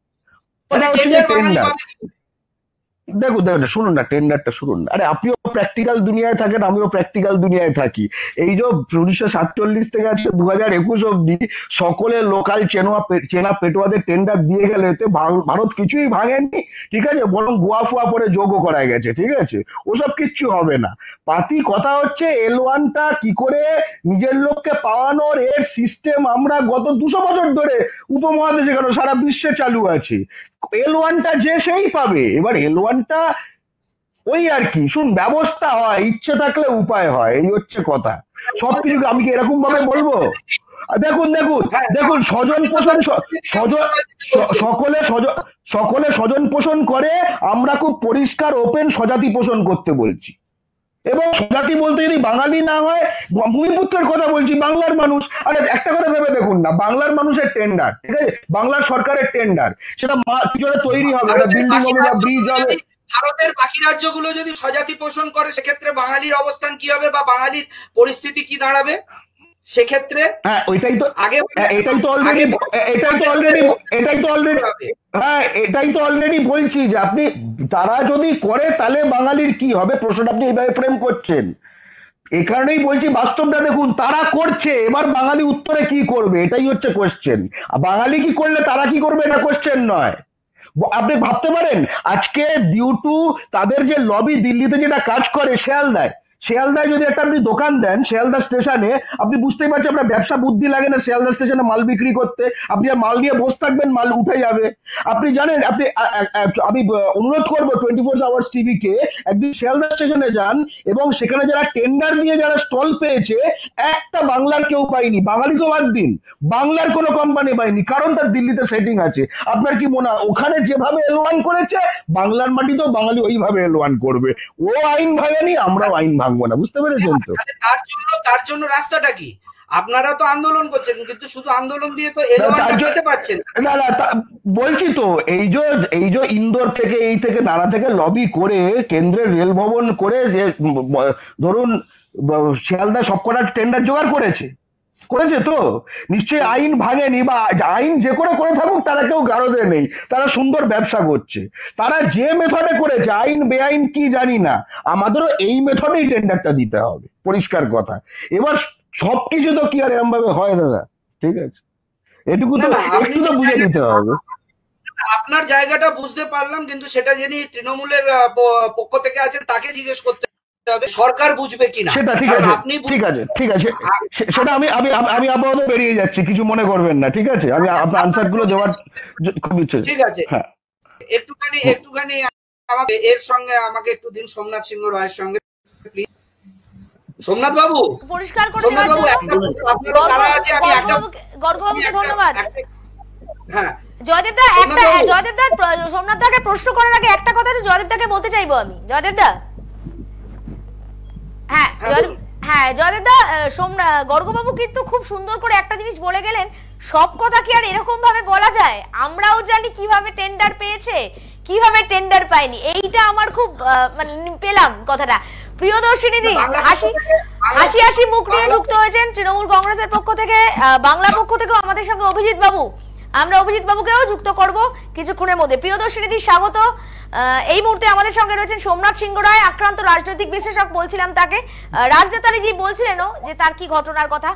দেখুন শুনুন না, টেন্ডারটা শুনুন। আরে আপনিও প্র্যাকটিক্যাল দুনিয়ায় থাকেন, আমিও প্র্যাকটিক্যাল দুনিয়ায় থাকি। এই যে 1947 থেকে আছে 2021 অব্দি সকলের লোকাল চেনা পেটোয়াদের টেন্ডার দিয়ে গেলে এতে ভারত কিছুই ভাঙেনি, ঠিক আছে, বরং গোয়া ফোয়া পরে যোগও করা গেছে, ঠিক আছে? ওসব কিচ্ছু হবে না। পাতি কথা হচ্ছে L1টা কি করে নিজের লোককে পাওয়ানোর, এর সিস্টেম আমরা গত 200 বছর ধরে উপমহাদেশে কেন সারা বিশ্বে চালু আছে। L1টা যে সেই পাবে। এবার L1টা ওই আর কি, শুন, ব্যবস্থা হয়, ইচ্ছে থাকলে উপায় হয়, এই হচ্ছে কথা। সবকিছু আমি কি এরকম ভাবে বলবো? দেখুন স্বজন পোষণ, সকলে স্বজন পোষণ করে, আমরা খুব পরিষ্কার ওপেন স্বজাতি পোষণ করতে বলছি। এবং স্বজাতি বলতে যদি বাঙালি না হয়, ভূমিপুত্রের কথা বলছি, বাংলার মানুষ। আরে একটা কথা ভেবে দেখুন না, বাংলার মানুষের টেন্ডার, ঠিক আছে, বাংলার সরকারের টেন্ডার, সেটা কি করে তৈরি হবে, বিল্ডিং হবে বা ব্রিজ হবে। ভারতের বাকি রাজ্যগুলো যদি স্বজাতি পোষণ করে, সেক্ষেত্রে বাঙালির অবস্থান কি হবে বা বাঙালির পরিস্থিতি কি দাঁড়াবে সেক্ষেত্রে? হ্যাঁ, এটাই তো অলরেডি বলছি যে আপনি তারা যদি করে তাহলে বাঙালির কি হবে, প্রশ্নটা আপনি এইভাবে ফ্রেম করছেন। এই কারণেই বলছি বাস্তবটা দেখুন, তারা করছে, এবার বাঙালি উত্তরে কি করবে, এটাই হচ্ছে কোয়েশ্চেন। বাঙালি কি করলে তারা কি করবে, এটা কোয়েশ্চেন নয়। আপনি ভাবতে পারেন আজকে ডিউ টু তাদের যে লবি দিল্লিতে যেটা কাজ করে, শেয়ালদায় শিয়ালদায় যদি একটা আপনি দোকান দেন শিয়ালদা স্টেশনে, আপনি বুঝতেই পারছেন আপনার ব্যবসা বুদ্ধি লাগে না শিয়ালদা স্টেশনে মাল বিক্রি করতে। আপনি আর মাল নিয়ে বসে থাকবেন, মাল উঠে যাবে। আপনি জানেন, আমি অনুরোধ করবো 24 আওয়ার্স টিভিকে একদিন শিয়ালদা স্টেশনে যান এবং সেখানে যারা টেন্ডার দিয়ে যারা স্টল পেয়েছে একটা বাংলার কেউ পায়নি। বাঙালি তো বাদ দিন, বাংলার কোনো কোম্পানি পায়নি, কারণ তার দিল্লিতে সেটিং আছে। আপনার কি মনে হয় ওখানে যেভাবে এলওয়ান করেছে বাংলার মাটিতেও বাঙালি ওইভাবে এলওয়ান করবে? ও আইন ভাঙেনি, আমরাও আইন ভাঙবো না, বুঝতে পেরেছেন তো? তার জন্য রাস্তাটা কি? আপনারা তো আন্দোলন করছেন, কিন্তু শুধু আন্দোলন দিয়ে তো এলওয়ানটা পেতে পারছেন না। বলছি তো এই যে ইন্দোর থেকে এই থেকে নানা থেকে লবি করে কেন্দ্রের রেল ভবন করে যে ধরুন শিয়ালদা সবকটা টেন্ডার জোগাড় করেছে তো নিশ্চয়ই আইন ভাঙেনি, বা আইন যে করে থাকুক তারা কেউ গারদে নেই, তারা সুন্দর ব্যবসা করছে। তারা যে মেথডে করেছে, আইন বেআইন কি জানি না, আমাদেরও এই মেথডেই টেন্ডারটা দিতে হবে, পরিষ্কার কথা। এবার সবকিছু তো কি আর এরকম ভাবে হয় দাদা, ঠিক আছে? এটুকু তো একটু তো বুঝে নিতে হবে। আপনার জায়গাটা বুঝতে পারলাম, কিন্তু সেটা যিনি তৃণমূলের পক্ষ থেকে আছে তাকে জিজ্ঞেস করতে হবে সরকার বুঝবে কিনা। সেটা ঠিক আছে, ঠিক আছে, সেটা আমি আপাতত বেরিয়ে যাচ্ছি, কিছু মনে করবেন না, ঠিক আছে? আমি আপনার আনসার গুলো দেওয়ার খুব ইচ্ছে। ঠিক আছে, হ্যাঁ একটুখানি আমাকে এর সঙ্গে আমাকে একটু দিন সোমনাথ সিংহ রায়ের সঙ্গে প্লিজ। সোমনাথ বাবু পরিষ্কার করে সোমনাথ বাবু আপনারা তারা আছে, আমি একটা গর্গবাবুকে ধন্যবাদ। হ্যাঁ জয়দেব দা, জয়দেব দা সোমনাথ দাকে প্রশ্ন করার আগে একটা কথা জয়দেব দাকে বলতে চাইবো আমি। জয়দেব দা, জয়দেব দা, গর্গবাবু কিন্তু খুব সুন্দর করে একটা জিনিস বলে গেলেন। সব কথা কি আর এরকম ভাবে বলা যায়? আমরাও জানি কিভাবে টেন্ডার পেয়েছে, কিভাবে টেন্ডার পায়নি। এইটা আমার খুব মানে পেলাম কথাটা। প্রিয়দর্শিনী দি হাসি মুখ নিয়ে যুক্ত হয়েছেন তৃণমূল কংগ্রেসের পক্ষ থেকে, বাংলা পক্ষ থেকেও আমাদের সঙ্গে অভিজিৎ বাবু। আমরা অভিজিৎ বাবুকেও যুক্ত করব কিছুক্ষণের মধ্যে। প্রিয়দর্শিনী দি স্বাগত। এই মুহূর্তে আমাদের সঙ্গে রয়েছেন সোমনাথ সিংহ রায়, আক্রান্ত রাজনৈতিক বিশ্লেষক বলছিলাম তাকে। রাজনেতারি জি বলছিলেন যে তার কি ঘটনার কথা।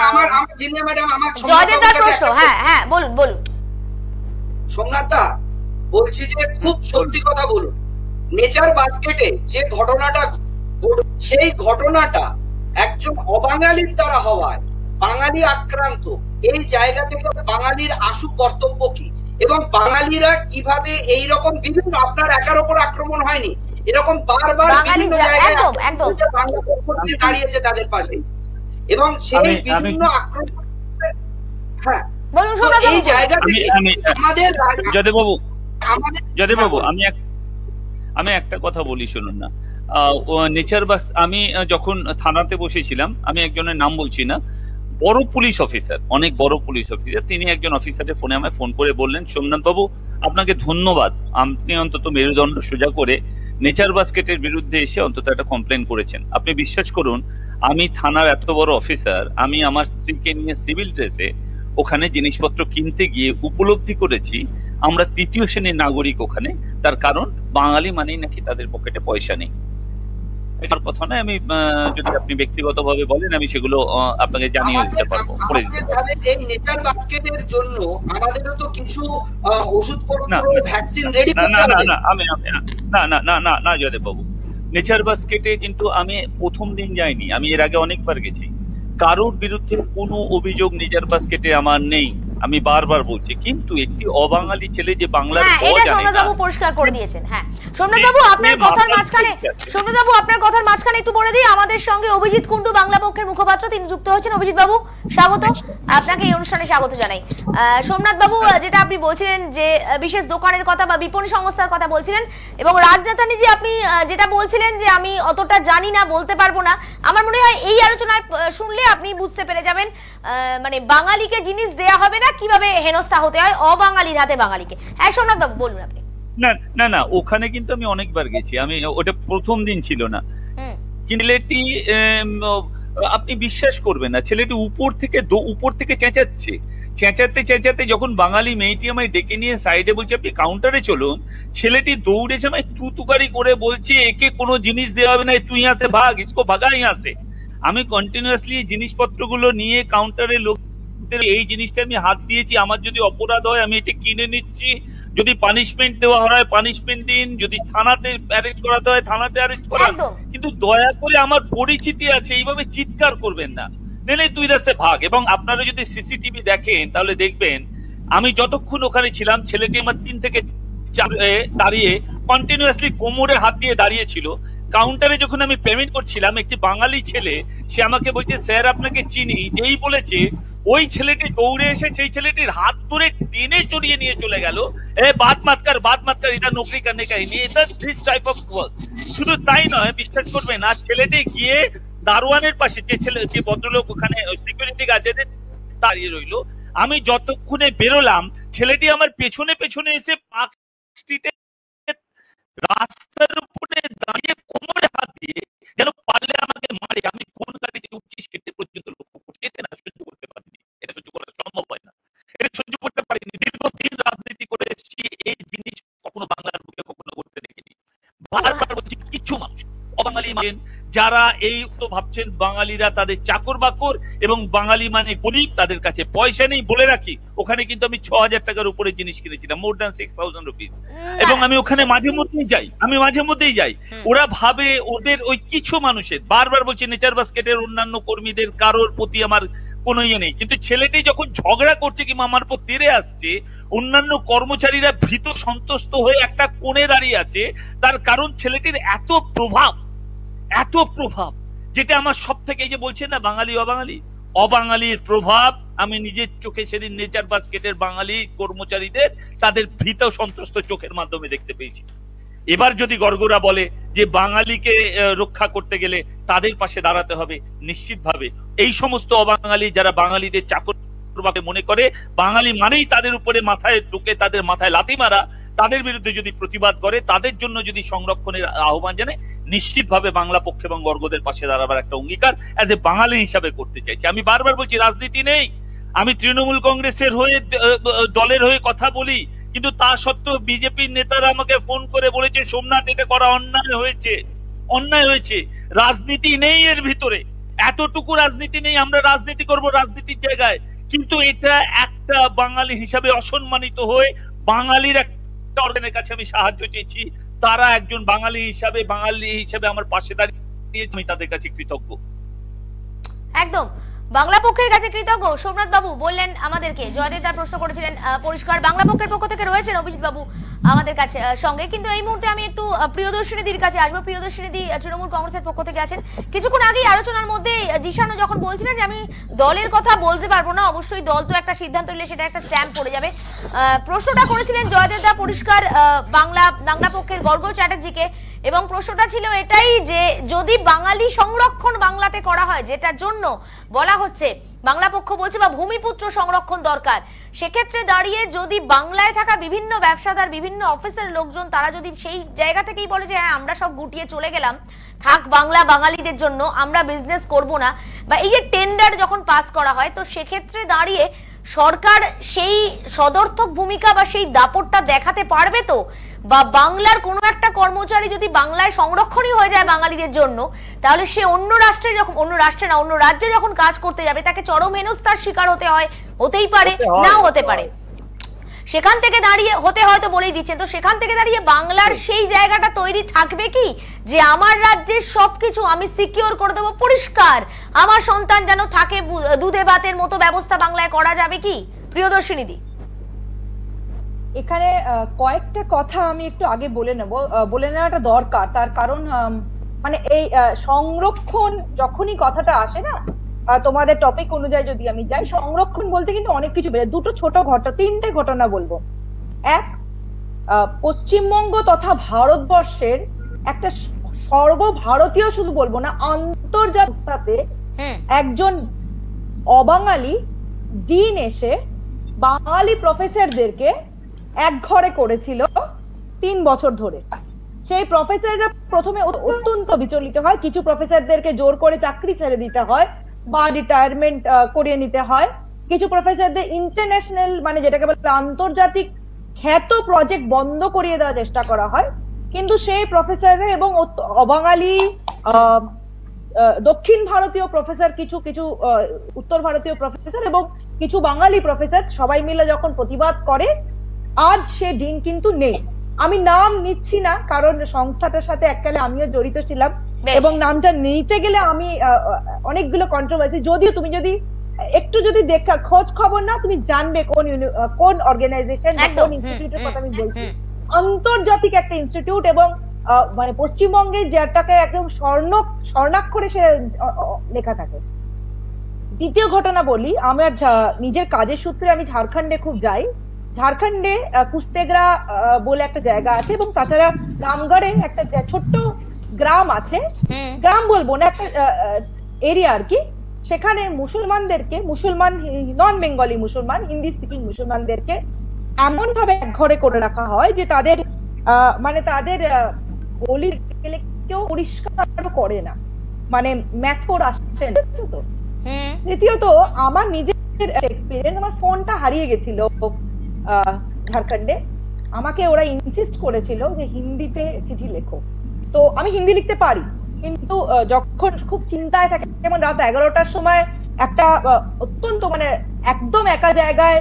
জয়দেব দার প্রশ্ন, হ্যাঁ বলুন। সোমনাথ দা বলছি যে খুব সত্যি কথা বলুন, নেচার বাস্কেটে যে ঘটনাটা সেই ঘটনাটা একজন অবাঙালির দ্বারা হওয়ায় বাঙালি আক্রান্ত, এই জায়গা থেকে বাঙালির আশু কর্তব্য কি, এবং বাঙালিরা কিভাবে এই রকম বিভিন্ন, আপনার একার উপর আক্রমণ হয়নি, এরকম বারবার বিভিন্ন জায়গায় বাংলা পক্ষ দিয়ে দাঁড়িয়েছে তাদের পাশে, এবং সেই বিভিন্ন আক্রমণ। হ্যাঁ বলুন, এই জায়গা থেকে আমাদের জয়দেব বাবু আমি একটা কথা বলি, শুনুন না। নেচার বাস, আমি যখন থানাতে বসেছিলাম, আমি একজনের নাম বলছি না, বড় পুলিশ অফিসার, অনেক বড় পুলিশ অফিসার, তিনি একজন অফিসারের ফোনে আমায় ফোন করে বললেন, সোমনাথ বাবু আপনাকে ধন্যবাদ, আপনি অন্তত মেরুদণ্ড সোজা করে নেচার বাস্কেটের বিরুদ্ধে এসে অন্তত একটা কমপ্লেন করেছেন। আপনি বিশ্বাস করুন, আমি থানার এত বড় অফিসার, আমি আমার স্ত্রীকে নিয়ে সিভিল ড্রেসে ওখানে জিনিসপত্র কিনতে গিয়ে উপলব্ধি করেছি আমরা তৃতীয় শ্রেণীর নাগরিক ওখানে। তার কারণ বাঙালি মানেই নাকি তাদের পকেটে পয়সা নেই। এটার কথা নয়, আমি যদি আপনি ব্যক্তিগতভাবে বলেন আমি সেগুলো আপনাকে জানিয়ে দিতে পারবো, করে দিতে পারবো। এই নেচার বাস্কেটের জন্য আমাদেরও তো কিছু ওষুধপত্র, ভ্যাকসিন রেডি করতে হবে। না জয়দেব বাবু, নেচার বাস্কেটে কিন্তু আমি প্রথম দিন যাইনি, আমি এর আগে অনেকবার গেছি। কারোর বিরুদ্ধে কোনো অভিযোগ নেচার বাস্কেটে আমার নেই, আমি বারবার বলছি। কিন্তু একটি অবাঙালি ছেলে যে বাংলার সোমনাথবাবু পরিষ্কার করে দিয়েছেন। হ্যাঁ সোমনাথবাবু, আপনার কথার মাঝখানে একটু বলে দিই, আমাদের সঙ্গে অভিজিৎ কুন্ডু, বাংলা পক্ষের মুখপাত্র, তিনি যুক্ত হয়েছেন। অভিজিৎ বাবু স্বাগত, আপনাকে এই অনুষ্ঠানে স্বাগত জানাই। সোমনাথ বাবু, যেটা আপনি বলছিলেন যে বিশেষ দোকানের কথা বা বিপণী সংস্থার কথা বলছিলেন, এবং রাজনেতানি যে আপনি যেটা বলছিলেন যে আমি অতটা জানি না, বলতে পারবো না, আমার মনে হয় এই আলোচনায় শুনলে আপনি বুঝতে পেরে যাবেন মানে বাঙালিকে জিনিস দেয়া হবে না, কিভাবে হেনস্থা হতে হয় অবাঙালির হাতে বাঙালিকে। হ্যাঁ সোমনাথ বাবু বলুন আপনি। না ওখানে কিন্তু আমি অনেকবার গেছি, আমি ওটা প্রথম দিন ছিল না। ছেলেটি, আপনি বিশ্বাস করবেন না, ছেলেটি উপর থেকে চেঁচাতে যখন বাঙালি মেয়েটি আমায় ডেকে নিয়ে সাইডে বলছে আপনি কাউন্টারে চলুন, ছেলেটি দৌড়েছে আমায় তুতুকারি করে বলছে একে কোনো জিনিস দেওয়া হবে না, তুই আসে ভাগ, ইসকো ভাগাই আসে। আমি কন্টিনিউয়াসলি জিনিসপত্রগুলো নিয়ে কাউন্টারে লোকদের এই জিনিসটা আমি হাত দিয়েছি, আমার যদি অপরাধ হয় আমি এটা কিনে নিচ্ছি, যদি পানিশমেন্ট দেওয়া হয় পানিশমেন্ট দিন, যদি থানাতে অ্যারেস্ট করাতে হয় থানাতে অ্যারেস্ট করান, কিন্তু দয়া করে আমার পরিচিতি আছে এইভাবে চিৎকার করবেন না, নেলে দুই দেশে ভাগ। এবং আপনারা যদি সিসিটিভি দেখেন তাহলে দেখবেন আমি যতক্ষণ ওখানে ছিলাম ছেলেটি আমার 3 থেকে 4 দাঁড়িয়ে কন্টিনিউয়াসলি কোমরে হাত দিয়ে দাঁড়িয়ে ছিল। কাউন্টারে যখন আমি পেমেন্ট করছিলাম একটি বাঙালি ছেলে সে আমাকে বলছে স্যার আপনাকে চিনি, যেই বলেছে ওই ছেলেটি দৌড়ে এসে সেই ছেলেটির হাত ধরে টেনে চড়িয়ে নিয়ে চলে গেল, বাদ মাত কর এটা নৌকরি করনে কা হি, এটা দিস টাইপ অফ ওয়ার্ক। শুধু তাই নয়, বিশ্বাস করবেন না, ছেলেটি গিয়ে দারোয়ানের পাশে যে ভদ্রলোক ওখানে সিকিউরিটি গার্ডে দাঁড়িয়ে রইল, আমি যতক্ষণে বেরোলাম ছেলেটি আমার পেছনে পেছনে এসে পার্ক স্ট্রিটে রাস্তার উপরে দাঁড়িয়ে কোমরে হাত দিয়ে যেন পারলে আমাকে মারে। আমি কোন গাড়িতে উঠছি সেটা পর্যন্ত লক্ষ্য করছি, এটা না সহ্য করতে পারিনি, এটা সহ্য করা সম্ভব হয় না, এটা সহ্য করতে পারিনি। দীর্ঘদিন রাজনীতি করে এসেছি, এই জিনিস কখনো বাংলার বুকে কখনো করতে দেখিনি। বারবার বলছি কিছু মানুষ অবাঙালি যারা এই তো ভাবছেন বাঙালিরা তাদের চাকর বাকর এবং বাঙালি মানে গরিব, তাদের কাছে পয়সা নেই। বলে রাখি ওখানে কিন্তু আমি 6,000 টাকার উপরে জিনিস কিনেছিলাম, মোর দ্যান 6,000 রুপিস। এবং আমি ওখানে মাঝে মধ্যেই যাই। ওরা ভাবে ওদের ওই কিছু মানুষের, বারবার বলছি নেচার বাস্কেটের অন্যান্য কর্মীদের কারোর প্রতি আমার কোনো ইয়ে নেই, কিন্তু ছেলেটি যখন ঝগড়া করছে কিংবা আমার উপর তেড়ে আসছে, অন্যান্য কর্মচারীরা ভীত সন্তুষ্ট হয়ে একটা কোণে দাঁড়িয়ে আছে। তার কারণ ছেলেটির এত প্রভাব যেটা আমার সব থেকে, এই যে বলছেন না বাঙালি অবাঙালির প্রভাব আমি নিজের চোখে সেদিন নেচার বাস্কেটের বাঙালি কর্মচারীদের তাদের ভীত সন্তুষ্ট চোখের মাধ্যমে দেখতে পেয়েছি। এবার যদি গর্গরা বলে যে বাঙালিকে রক্ষা করতে গেলে তাদের পাশে দাঁড়াতে হবে, নিশ্চিতভাবে এই সমস্ত অবাঙালি যারা বাঙালিদের চাকর মনে করে, বাঙালি মানেই তাদের উপরে মাথায় ঢুকে তাদের মাথায় লাথি মারা, তাদের বিরুদ্ধে যদি প্রতিবাদ করে, তাদের জন্য যদি সংরক্ষণের আহ্বান জানায়, নিশ্চিতভাবে বাংলা পক্ষ এবং বর্গদের পাশে দাঁড়াবার একটা অঙ্গীকার অ্যাজ এ বাঙালি হিসাবে করতে চাইছি। আমি বারবার বলছি রাজনীতি নেই, আমি তৃণমূল কংগ্রেসের হয়ে দলের হয়ে কথা বলি, কিন্তু তা সত্ত্বেও বিজেপির নেতারা আমাকে ফোন করে বলেছে সোমনাথ এটা করা অন্যায় হয়েছে। রাজনীতি নেই এর ভিতরে, এতটুকু রাজনীতি নেই। আমরা রাজনীতি করব রাজনীতির জায়গায়, কিন্তু এটা একটা বাঙালি হিসাবে অসম্মানিত হয়ে বাঙালির একটা অর্গানের কাছে আমি সাহায্য চেয়েছি, তারা একজন বাঙালি হিসাবে আমার পাশে দাঁড়িয়ে, আমি তাদের কাছে কৃতজ্ঞ। একদম বাংলা পক্ষের কাছে কৃতজ্ঞ। সোমনাথ বাবু বললেন আমাদেরকে, জয়দেব দার প্রশ্ন করেছিলেন পরিষ্কার, বাংলা পক্ষের পক্ষ থেকে রয়েছেন অভিজিৎ বাবু আমাদের কাছে সঙ্গে। কিন্তু এই মুহূর্তে আমি একটু প্রিয়দর্শিনীদির কাছে আসবো। প্রিয়দর্শিনীদি তৃণমূল কংগ্রেসের পক্ষ থেকে আছেন। কিছুক্ষণ আগেই আলোচনার মধ্যে জিশানও যখন বলছিলেন যে আমি দলের কথা বলতে পারবো না, অবশ্যই দল তো একটা সিদ্ধান্ত নিলে সেটা একটা স্ট্যাম্প পড়ে যাবে, প্রশ্নটা করেছিলেন জয়দেব দা পরিষ্কার বাংলা পক্ষের গর্গ চ্যাটার্জিকে। এবং প্রশ্নটা ছিল এটাই যে যদি বাঙালি সংরক্ষণ বাংলাতে করা হয়, যেটার জন্য বলা হচ্ছে বাংলা পক্ষ বলছে বা ভূমিপুত্র সংরক্ষণ দরকার, সেক্ষেত্রে দাঁড়িয়ে যদি বাংলায় থাকা বিভিন্ন ব্যবসাদার বিভিন্ন অফিসের লোকজন তারা যদি সেই জায়গা থেকেই বলে যে হ্যাঁ আমরা সব গুটিয়ে চলে গেলাম, থাক বাংলা বাঙালিদের জন্য, আমরা বিজনেস করব না, বা এই যে টেন্ডার যখন পাস করা হয়, তো সেক্ষেত্রে দাঁড়িয়ে সরকার সেই সদর্থক ভূমিকা বা সেই দাপটটা দেখাতে পারবে তো? বা বাংলার কোনো একটা কর্মচারী যদি বাংলায় সংরক্ষণই হয়ে যায় বাঙালিদের জন্য, তাহলে সে অন্য রাজ্যে যখন কাজ করতে যাবে তাকে চরম হেনস্থার শিকার হতেই পারে, নাও হতে পারে। সেখান থেকে দাঁড়িয়ে হতে হয়তো বলেই দিচ্ছেন, তো সেখান থেকে দাঁড়িয়ে বাংলার সেই জায়গাটা তৈরি থাকবে কি যে আমার রাজ্যের সবকিছু আমি সিকিউর করে দেবো পরিষ্কার, আমার সন্তান যেন থাকে দুধে ভাতের মতো ব্যবস্থা বাংলায় করা যাবে কি? প্রিয়দর্শিনী দি, এখানে কয়েকটা কথা আমি একটু আগে বলে নেওয়াটা দরকার। তার কারণ মানে এই সংরক্ষণ যখনই কথাটা আসে না, তোমাদের টপিক অনুযায়ী যদি আমি যাই, সংরক্ষণ বলতে কিন্তু অনেক কিছু বেড়ে। দুটো ছোট তিনটে ঘটনা বলবো। এক, পশ্চিমবঙ্গ তথা ভারতবর্ষের একটা সর্বভারতীয়, শুধু বলবো না আন্তর্জাতিক একজন অবাঙালি ডিন এসে বাঙালি প্রফেসরদেরকে এক ঘরে করেছিল 3 বছর ধরে। সেই প্রফেসররা প্রথমে অত্যন্ত বিচলিত হয়, কিছু প্রফেসরদেরকে জোর করে চাকরি ছেড়ে দিতে হয় বা রিটায়ারমেন্ট করিয়ে নিতে হয়, কিছু প্রফেসরদের ইন্টারন্যাশনাল মানে যেটাকে বলে আন্তর্জাতিক খ্যাত প্রজেক্ট বন্ধ করিয়ে দেওয়ার চেষ্টা করা হয়। কিন্তু সেই প্রফেসররা এবং অবাঙালি দক্ষিণ ভারতীয় প্রফেসর, কিছু উত্তর ভারতীয় প্রফেসর এবং কিছু বাঙালি প্রফেসর সবাই মিলে যখন প্রতিবাদ করে, আজ সে দিন কিন্তু নেই। আমি নাম নিচ্ছি না কারণ সংস্থাটার সাথে এককালে আমিও জড়িত ছিলাম এবং নামটা নিতে গেলে আমি অনেকগুলো কন্ট্রোভার্সি, যদিও তুমি যদি একটু যদি দেখা খোঁজ খবর না তুমি জানবে কোন অর্গানাইজেশন কোন ইনস্টিটিউটের কথা আমি বলছি। আন্তর্জাতিক একটা ইনস্টিটিউট এবং মানে পশ্চিমবঙ্গে যেটাকে একদম স্বর্ণাক্ষরে সে লেখা থাকে। দ্বিতীয় ঘটনা বলি, আমার নিজের কাজের সূত্রে আমি ঝাড়খণ্ডে খুব যাই। ঝাড়খণ্ডে কুস্তেগ্রা বলে একটা জায়গা আছে এবং তাছাড়া রামগড়ে একটা ছোট্ট গ্রাম আছে, গ্রাম বলবো না, একটা এরিয়া আর কি। সেখানে মুসলমানদেরকে, মুসলমান নন বেঙ্গলি মুসলমান, হিন্দি স্পিকিং মুসলমানদেরকে এমন ভাবে এক ঘরে করে রাখা হয় যে তাদের মানে তাদের গলি গেলে কেউ পরিষ্কার করে না, মানে ম্যাথর আসছে না তো। দ্বিতীয়ত আমার নিজের এক্সপিরিয়েন্স, আমার ফোনটা হারিয়ে গেছিল ঝাড়খণ্ডে। আমাকে ওরা ইনসিস্ট করেছিল যে হিন্দিতে চিঠি লেখো, তো আমি হিন্দি লিখতে পারি কিন্তু যখন খুব চিন্তায় থাকে, যেমন রাত 11টার সময় একটা অত্যন্ত মানে একদম একা জায়গায়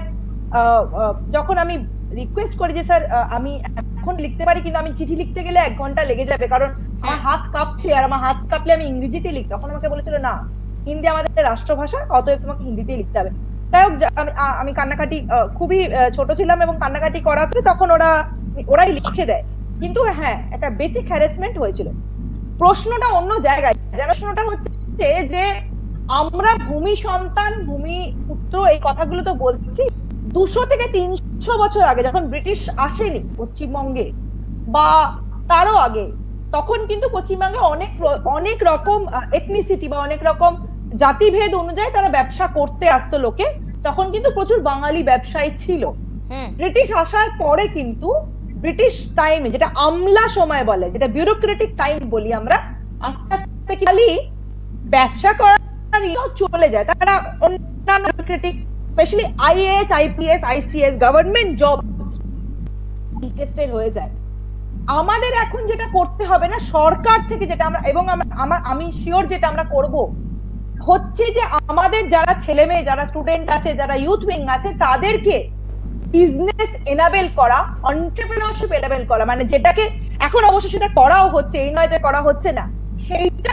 যখন আমি রিকোয়েস্ট করি যে স্যার আমি এখন লিখতে পারি কিন্তু আমি চিঠি লিখতে গেলে 1 ঘন্টা লেগে যাবে কারণ আমার হাত কাঁপছে, আর আমার হাত কাঁপলে আমি ইংরেজিতে লিখি। তখন আমাকে বলেছিল না, হিন্দি আমাদের রাষ্ট্রভাষা, অতএব তোমাকে হিন্দিতেই লিখতে হবে। যাই হোক, আমি কান্নাকাটি, খুবই ছোট ছিলাম এবং কান্নাকাটি করাতে তখন ওরাই লিখে দেয়। কিন্তু হ্যাঁ, একটা বেসিক হ্যারাসমেন্ট হয়েছিল। প্রশ্নটা অন্য জায়গায়, প্রশ্নটা হচ্ছে যে আমরা ভূমি সন্তান, ভূমি পুত্র, এই কথাগুলো তো বলছি 200 থেকে 300 বছর আগে যখন ব্রিটিশ আসেনি পশ্চিমবঙ্গে বা তারও আগে, তখন কিন্তু পশ্চিমবঙ্গে অনেক রকম এথনিসিটি বা অনেক রকম জাতিভেদ অনুযায়ী তারা ব্যবসা করতে আসতো লোকে। তখন কিন্তু প্রচুর বাঙালি ব্যবসায়ী ছিল। ব্রিটিশ আসার পরে কিন্তু ব্রিটিশ টাইমে, যেটা আমলা সময় বলে, যেটা বিউরোক্রেটিক টাইম বলি আমরা, আস্তে আস্তে খালি ব্যবসা করার চলে যায়। তারা অন্যান্য bureaucratic, specially IAS, IPS, ICS, government jobs interested হয়ে যায়। আমাদের এখন যেটা করতে হবে না, সরকার থেকে যেটা আমরা, এবং আমি শিওর যেটা আমরা করব হচ্ছে যে আমাদের যারা ছেলে মেয়ে, যারা স্টুডেন্ট আছে, যারা ইউথ উইং আছে, তাদেরকে বিজনেস এনাবেল করা, এন্টারপ্রেনারশিপ এনাবেল করা, মানে যেটাকে এখন অবশ্য সেটা করাও হচ্ছে, এই নয় যে করা হচ্ছে না, সেইটা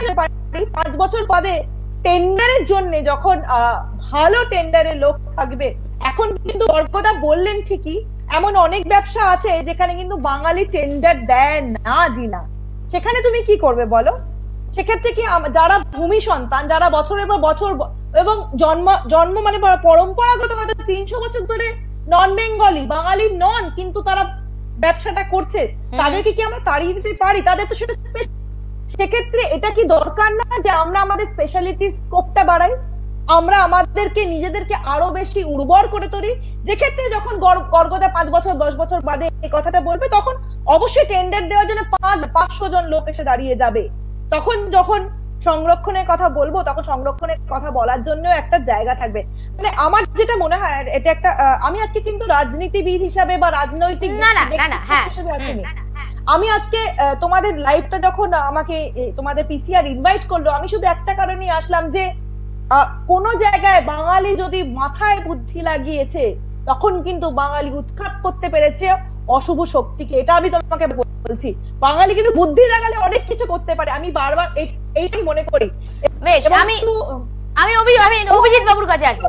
5 বছর বাদে টেন্ডারের জন্য যখন ভালো টেন্ডারের লোক থাকবে। এখন কিন্তু বর্গদা বললেন ঠিকই, এমন অনেক ব্যবসা আছে যেখানে কিন্তু বাঙালি টেন্ডার দেয় না, জিনা। সেখানে তুমি কি করবে বলো? সেক্ষেত্রে কি যারা ভূমি সন্তান, যারা বছরের পর বছর এবং জন্ম মানে পরম্পরাগত হয়তো 300 বছর ধরে নন বেঙ্গলি, বাঙালি নন, কিন্তু তারা ব্যবসাটা করছে, তাদেরকে কি আমরা তাড়িয়ে দিতে পারি? তাদের তো সেটা সেক্ষেত্রে এটা কি দরকার না যে আমরা আমাদের স্পেশালিটির স্কোপটা বাড়াই, আমরা আমাদেরকে নিজেদেরকে আরো বেশি উর্বর করে তুলি, যে ক্ষেত্রে যখন গর্গদা 5 বছর 10 বছর বাদে এই কথাটা বলবে, তখন অবশ্যই টেন্ডার দেওয়ার জন্য 500 জন লোক এসে দাঁড়িয়ে যাবে। তখন যখন সংরক্ষণের কথা বলবো, তখন সংরক্ষণের কথা বলার জন্য একটা জায়গা থাকবে। মানে আমার যেটা মনে হয়, এটা একটা, আমি আজকে কিন্তু রাজনীতিবিদ হিসাবে বা রাজনৈতিক হিসেবে আসিনি। আমি আজকে তোমাদের লাইভটা যখন আমাকে তোমাদের পিসিআর ইনভাইট করলো, আমি শুধু একটা কারণেই আসলাম যে কোন জায়গায় বাঙালি যদি মাথায় বুদ্ধি লাগিয়েছে, তখন কিন্তু বাঙালি উৎখাত করতে পেরেছে অশুভ শক্তিকে। এটা আমি তোমাকে বলছি, বাঙালি কিন্তু বুদ্ধি লাগালে অনেক কিছু করতে পারে। আমি বারবার এইটাই মনে করি। আমি অভিজিৎ বাবুর কাছে আসবো।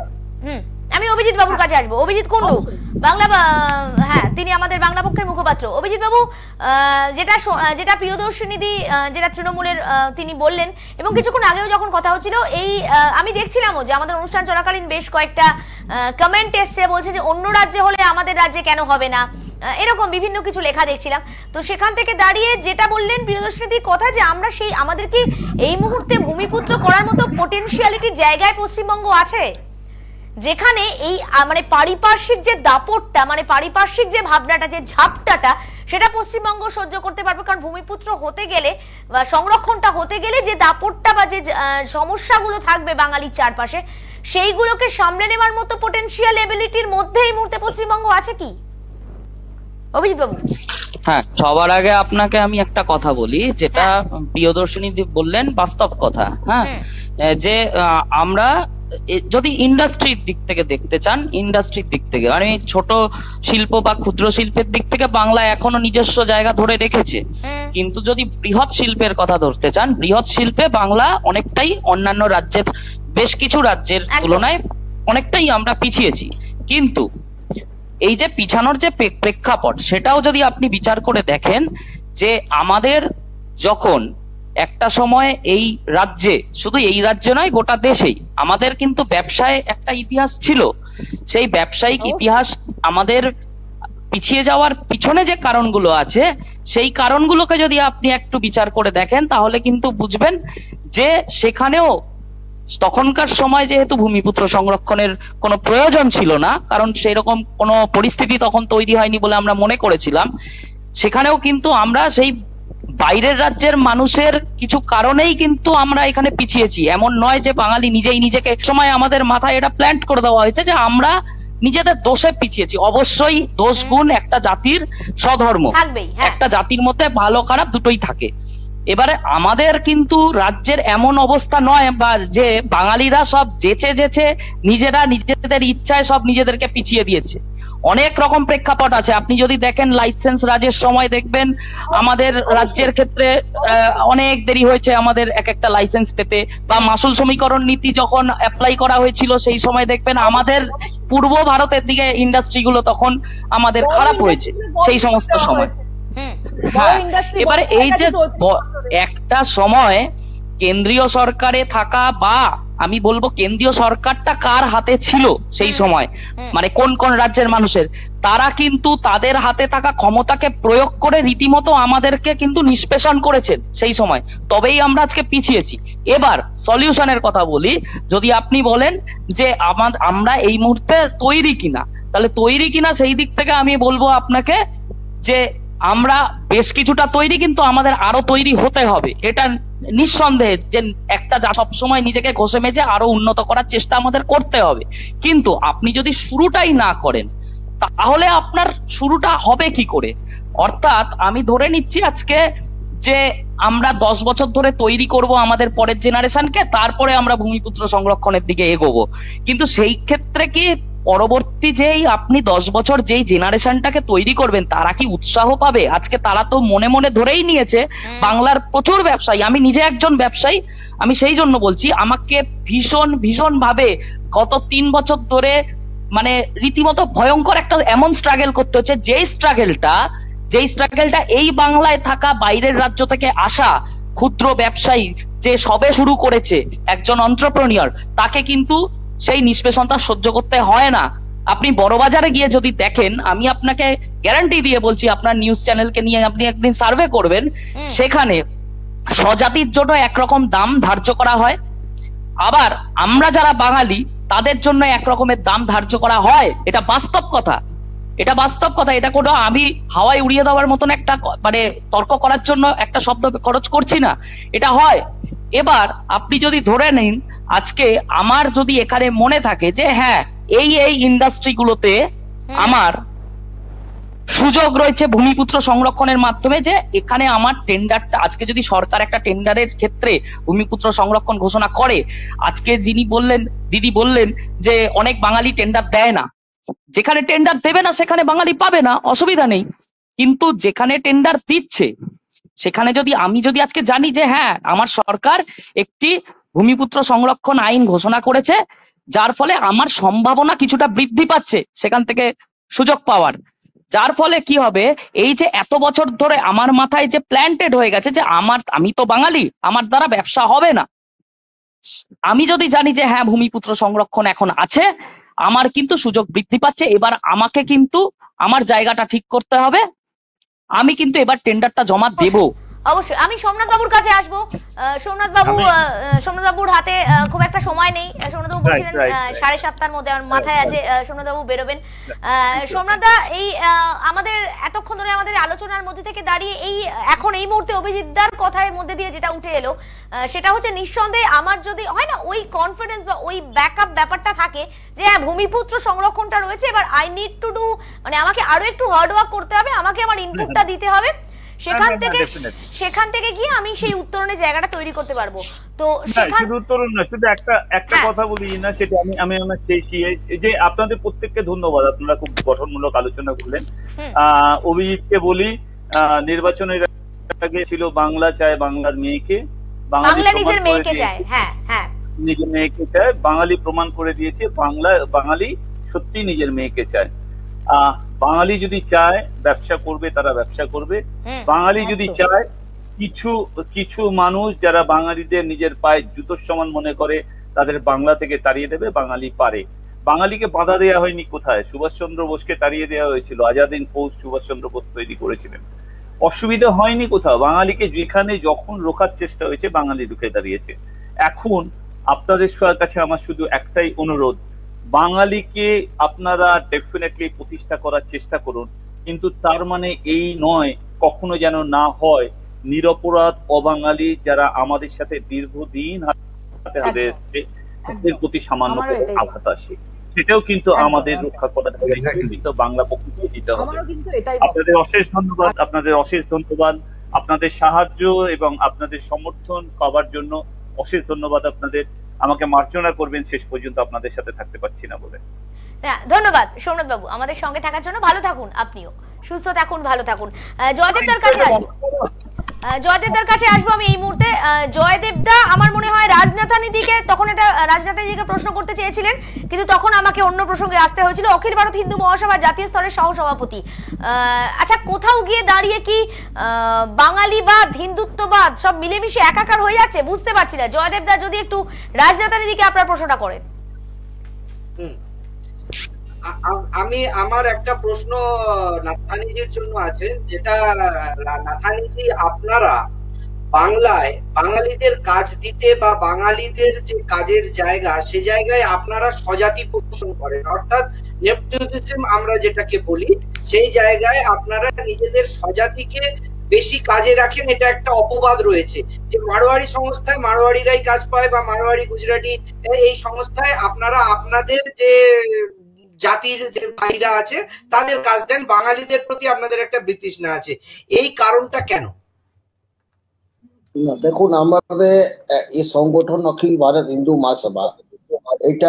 অভিজিৎ কুন্ডু, বাংলা, হ্যাঁ, তিনি আমাদের বাংলা পক্ষের মুখপাত্র। অভিজিৎ বাবু, যেটা প্রিয়দর্শিনী, যেটা তৃণমূলের তিনি বললেন, এবং কিছুক্ষণ আগেও যখন কথা হচ্ছিল, এই আমি দেখছিলামও যে আমাদের অনুষ্ঠান চলাকালীন বেশ কয়েকটা কমেন্ট এসছে, বলছে যে অন্য রাজ্যে হলে আমাদের রাজ্যে কেন হবে না, এরকম বিভিন্ন কিছু লেখা দেখছিলাম। তো সেখান থেকে দাঁড়িয়ে যেটা বললেন প্রিয়দর্শিনীর কথা, যে আমরা আমাদের কি এই মুহূর্তে ভূমিপুত্র করার মতো পোটেনশিয়ালিটির জায়গায় পশ্চিমবঙ্গ আছে, যেখানে এই মানে পারিপার্শ্বিক যে দাপটটা, মানে পারিপার্শ্বিক যে ভাবনাটা, যে ঝাপটাটা, সেটা পশ্চিমবঙ্গ সহ্য করতে পারবে। কারণ ভূমিপুত্র হতে গেলে বা সংরক্ষণটা হতে গেলে যে দাপটটা বা যে সমস্যাগুলো থাকবে বাঙালির চারপাশে, সেইগুলোকে সামলে নেওয়ার মতো পোটেনশিয়াল এবিলিটির মধ্যে এই মুহূর্তে পশ্চিমবঙ্গ আছে কি? অভিজিৎ বাবু। হ্যাঁ, সবার আগে আপনাকে আমি একটা কথা বলি, যেটা প্রিয়দর্শিনী বললেন বাস্তব কথা। হ্যাঁ, যে আমরা যদি ইন্ডাস্ট্রির দিক থেকে দেখতে চান, ইন্ডাস্ট্রির দিক থেকে মানে ছোট শিল্প বা ক্ষুদ্র শিল্পের দিক থেকে বাংলা এখনো নিজস্ব জায়গা ধরে রেখেছে। কিন্তু যদি বৃহৎ শিল্পের কথা ধরতে চান, বৃহৎ শিল্পে বাংলা অনেকটাই অন্যান্য রাজ্যের, বেশ কিছু রাজ্যের তুলনায় অনেকটাই আমরা পিছিয়েছি। কিন্তু এই যে পিছানোর যে প্রেক্ষাপট, সেটাও যদি আপনি বিচার করে দেখেন যে আমাদের যখন একটা সময় এই রাজ্যে, শুধু এই রাজ্যে নয় গোটা দেশেই আমাদের কিন্তু ব্যবসায় একটা ইতিহাস ছিল, সেই ব্যবসায়িক ইতিহাস আমাদের পিছিয়ে যাওয়ার পিছনে যে কারণগুলো আছে সেই কারণগুলোকে যদি আপনি একটু বিচার করে দেখেন তাহলে কিন্তু বুঝবেন যে সেখানেও তখনকার সময় যেহেতু ভূমিপুত্র সংরক্ষণের কোনো প্রয়োজন ছিল না, কারণ সেরকম কোনো পরিস্থিতি তখন তৈরি হয়নি বলে আমরা মনে করেছিলাম, সেখানেও কিন্তু আমরা সেই বাইরের রাজ্যের মানুষের কিছু কারণেই কিন্তু আমরা এখানে পিছিয়েছি। এমন নয় যে বাঙালি নিজেই নিজেকে, সময় আমাদের মাথায় এটা প্ল্যান্ট করে দেওয়া হয়েছে যে আমরা নিজেদের দোষে পিছিয়েছি। অবশ্যই দোষ গুণ একটা জাতির স্বধর্ম, একটা জাতির মধ্যে ভালো খারাপ দুটোই থাকে। এবারে আমাদের কিন্তু রাজ্যের এমন অবস্থা নয় বা যে বাঙালিরা সব যেচে নিজেরা নিজেদের ইচ্ছায় সব নিজেদেরকে পিছিয়ে দিয়েছে। অনেক রকম প্রেক্ষাপট আছে। আপনি যদি দেখেন লাইসেন্স রাজের সময় দেখবেন আমাদের রাজ্যের ক্ষেত্রে অনেক দেরি হয়েছে আমাদের এক একটা লাইসেন্স পেতে, বা মাসুল সমীকরণ নীতি যখন অ্যাপ্লাই করা হয়েছিল সেই সময় দেখবেন আমাদের পূর্ব ভারতের দিকে ইন্ডাস্ট্রিগুলো তখন আমাদের খারাপ হয়েছে সেই সমস্ত সময়। হ্যাঁ, এবারে এই যে একটা সময় কেন্দ্রীয় সরকারে থাকা, বা আমি বলবো কেন্দ্রীয় সরকারটা কার হাতে ছিল সেই সময়, মানে কোন কোন রাজ্যের মানুষের, তারা কিন্তু তাদের হাতে থাকা ক্ষমতাকে প্রয়োগ করে রীতিমতো আমাদেরকে কিন্তু নিষ্পেষণ করেছেন সেই সময়, তবেই আমরা আজকে পিছিয়েছি। এবার সলিউশনের কথা বলি, যদি আপনি বলেন যে আমরা এই মুহূর্তে তৈরি কিনা, তাহলে তৈরি কিনা সেই দিক থেকে আমি বলবো আপনাকে যে আমরা বেশ কিছুটা তৈরি, কিন্তু আমাদের আরো তৈরি হতে হবে। এটা নিঃসন্দেহে যে একটা সবসময় নিজেকে ঘষে মেজে আরো উন্নত করার চেষ্টা আমাদের করতে হবে। কিন্তু আপনি যদি শুরুটাই না করেন তাহলে আপনার শুরুটা হবে কি করে? অর্থাৎ আমি ধরে নিচ্ছি আজকে যে আমরা 10 বছর ধরে তৈরি করব আমাদের পরের জেনারেশনকে, তারপরে আমরা ভূমিপুত্র সংরক্ষণের দিকে এগোবো। কিন্তু সেই ক্ষেত্রে কি পরবর্তী যেই আপনি 10 বছর যেই জেনারেশনটাকে তৈরি করবেন তারা কি উৎসাহ পাবে? আজকে তারা তো মনে মনে ধরেই নিয়েছে বাংলার প্রচুর ব্যবসায়ী, আমি নিজে একজন ব্যবসায়ী, আমি সেই জন্য বলছি আমাকে ভীষণ ভাবে গত 3 বছর ধরে মানে রীতিমতো ভয়ঙ্কর একটা এমন স্ট্রাগল করতে হচ্ছে, যেই স্ট্রাগলটা এই বাংলায় থাকা বাইরের রাজ্য থেকে আসা ক্ষুদ্র ব্যবসায়ী যে সবে শুরু করেছে, একজন এন্টারপ্রেনিউর, তাকে কিন্তু সেই নিষ্পেষণতা সহ্য করতে হয় না। আপনি বড়বাজারে গিয়ে যদি দেখেন, আমি আপনাকে গ্যারান্টি দিয়ে বলছি, আপনার নিউজ চ্যানেলকে নিয়ে আপনি একদিন সার্ভে করবেন, সেখানে স্বজাতির জন্য একরকম দাম ধার্য করা হয়, আবার আমরা যারা বাঙালি তাদের জন্য একরকমের দাম ধার্য করা হয়। এটা বাস্তব কথা, এটা কোনো আমি হাওয়ায় উড়িয়ে দেওয়ার মতন একটা মানে তর্ক করার জন্য একটা শব্দ খরচ করছি না, এটা হয়। এবার আপনি যদি ধরে নিন আজকে আমার যদি এখানে মনে থাকে যে হ্যাঁ এই ইন্ডাস্ট্রিগুলোতে আমার সুযোগ রয়েছে ভূমিপুত্র সংরক্ষণের মাধ্যমে, যে এখানে আমার টেন্ডারটা, আজকে যদি সরকার একটা টেন্ডারের ক্ষেত্রে ভূমিপুত্র সংরক্ষণ ঘোষণা করে, আজকে যিনি বললেন, দিদি বললেন যে অনেক বাঙালি টেন্ডার দেয় না, যেখানে টেন্ডার দেবে না সেখানে বাঙালি পাবে না, অসুবিধা নেই, কিন্তু যেখানে টেন্ডার দিচ্ছে সেখানে আমি যদি আজকে জানি যে হ্যাঁ আমার সরকার একটি ভূমিপুত্র সংরক্ষণ আইন ঘোষণা করেছে, যার ফলে আমার সম্ভাবনা কিছুটা বৃদ্ধি পাচ্ছে সেখান থেকে সুযোগ পাওয়ার, যার ফলে কি হবে, এই যে এত বছর ধরে আমার মাথায় যে প্ল্যান্টেড হয়ে গেছে যে আমি তো বাঙালি, আমার দ্বারা ব্যবসা হবে না, আমি যদি জানি যে হ্যাঁ ভূমিপুত্র সংরক্ষণ এখন আছে, আমার কিন্তু সুযোগ বৃদ্ধি পাচ্ছে, এবার আমাকে কিন্তু আমার জায়গাটা ঠিক করতে হবে, আমি কিন্তু এবার টেন্ডারটা জমা দেব। অবশ্যই আমি সোমনাথ বাবুর কাছে আসবো। সোমনাথ বাবুর হাতে খুব একটা সময় নেই। সোমনাথ বাবু বলছিলেন 7:30টার মধ্যে, আমার মাথায় আছে সোমনাথ বাবু বেরোবেন। সোমনাথ দা, এই আমাদের এতক্ষণ ধরে আমাদের আলোচনার মধ্যে থেকে দাঁড়িয়ে এখন এই মুহূর্তে অভিজিৎদার কথার মধ্যে দিয়ে যেটা উঠে এলো সেটা হচ্ছে নিঃসন্দেহে আমার যদি হয় না ওই কনফিডেন্স বা ওই ব্যাকআপ ব্যাপারটা থাকে যে হ্যাঁ ভূমিপুত্র সংরক্ষণটা রয়েছে, এবার আই নিড টু ডু, মানে আমাকে আরো একটু হার্ড ওয়ার্ক করতে হবে, আমাকে আমার ইনপুটটা দিতে হবে, সেখান থেকে গিয়ে আমি সেই উত্তরণের জায়গাটা তৈরি করতে পারবো। তো শুধু উত্তরণ না, শুধু একটা কথা বলি না, সেটা আমি আমার যে আপনাদের প্রত্যেককে ধন্যবাদ, আপনারা খুব গঠনমূলক আলোচনা করলেন। অভিজিৎকে বলি, নির্বাচনের আগে ছিল বাংলা চায় বাংলার মেয়েকে, বাংলা নিজের মেয়েকে চায়, নিজের মেয়েকে চায়। বাঙালি প্রমাণ করে দিয়েছে বাঙালি সত্যি নিজের মেয়েকে চায়। বাঙালি যদি চায় ব্যবসা করবে, তারা ব্যবসা করবে। বাঙালি যদি চায়, কিছু মানুষ যারা বাঙালিদের নিজের পায়ে জুতোর সমান মনে করে, তাদের বাংলা থেকে তাড়িয়ে দেবে। বাঙালি পারে। বাঙালিকে বাধা দেওয়া হয়নি কোথায়? সুভাষচন্দ্র বোসকে তাড়িয়ে দেওয়া হয়েছিল, আজাদিন ফৌজ সুভাষচন্দ্র বোস তৈরি করেছিলেন। অসুবিধা হয়নি কোথাও। বাঙালিকে যেখানে যখন রোখার চেষ্টা হয়েছে, বাঙালি রুখে দাঁড়িয়েছে। এখন আপনাদের কাছে আমার শুধু একটাই অনুরোধ, বাঙালিকে আপনারা ডেফিনেটলি প্রতিষ্ঠা করার চেষ্টা করুন, কিন্তু তার মানে এই নয় কখনো যেন না হয় নিরপরাধ অবাঙালি যারা আমাদের সাথে দীর্ঘদিন হাতে হাতে এসছে, তাদের প্রতি সামান্য আঘাত আসে, সেটাও কিন্তু আমাদের রক্ষা করার দায়িত্ব বাংলা পক্ষকে দিতে হবে। আপনাদের অশেষ ধন্যবাদ, আপনাদের সাহায্য এবং আপনাদের সমর্থন পাওয়ার জন্য অশেষ ধন্যবাদ আপনাদের। আমাকে মার্জনা করবেন শেষ পর্যন্ত আপনাদের সাথে থাকতে পারছি না বলে। ধন্যবাদ সোমনাথ বাবু আমাদের সঙ্গে থাকার জন্য। ভালো থাকুন, আপনিও সুস্থ থাকুন, ভালো থাকুন। জয়দেবদার কাছে আসবো আমি এই মুহূর্তে। জয়দেবদা, আমার মনে হয় রাজনাথানিদিকে তখন এটা রাজনাথানিদিকে প্রশ্ন করতে চেয়েছিলেন, কিন্তু তখন আমাকে অন্য প্রসঙ্গে আসতে হয়েছিল। অখিল ভারত হিন্দু মহাসভা জাতীয় স্তরের সহসভাপতি, আচ্ছা কোথাও গিয়ে দাঁড়িয়ে কি বাঙালিবাদ হিন্দুত্ববাদ সব মিলেমিশে একাকার হয়ে যাচ্ছে? বুঝতে পারছি না। জয়দেবদা যদি একটু রাজনাথানিদিকে আপনার প্রশ্নটা করেন। আমার একটা প্রশ্ন নাথানিজির জন্য আছে, যেটা নাথানিজি আপনারা বাংলায় বাঙালিদের কাজ দিতে বা বাঙালিদের যে কাজের জায়গা, সে জায়গায় আপনারা স্বজাতি পোষণ করেন, অর্থাৎ নেপোটিজম আমরা যেটাকে বলি, সেই জায়গায় আপনারা নিজেদের স্বজাতিকে বেশি কাজে রাখেন। এটা একটা অপবাদ রয়েছে যে মারোয়ারি সংস্থায় মারোয়ারিরাই কাজ পায় বা মারোয়ারি গুজরাটি এই সংস্থায় আপনারা আপনাদের যে জাতির যে ভাইরা আছে তাদের কাজ দেন, বাঙালিদের প্রতি আপনাদের একটা বিতৃষ্ণা আছে। এই কারণটা কেন? না দেখুন, আমাদের এই সংগঠন অখিল ভারত হিন্দু মহাসভা, এটা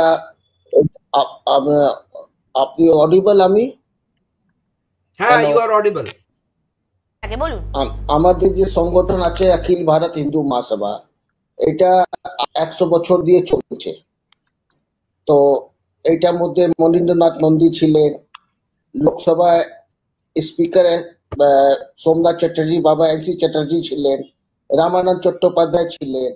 আপনি অডিবল? আমি হ্যাঁ, ইউ আর অডিবল। বলুন। আমাদের যে সংগঠন আছে অখিল ভারত হিন্দু মহাসভা, এটা 100 বছর দিয়ে চলছে। তো এইটার মধ্যে মনীন্দ্রনাথ নন্দী ছিলেন, লোকসভায় স্পিকার সোমনাথ চ্যাটার্জি, বাবা এনসি চ্যাটার্জি ছিলেন, রামানন্দ চট্টোপাধ্যায় ছিলেন।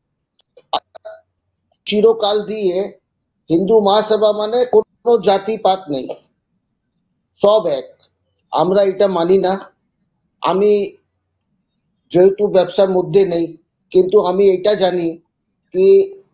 চিরকাল দিয়ে হিন্দু মহাসভা মানে কোনো জাতিপাত নেই, সব এক। আমরা এটা মানি না। আমি যেহেতু ব্যবসার মধ্যে নেই, কিন্তু আমি এটা জানি কি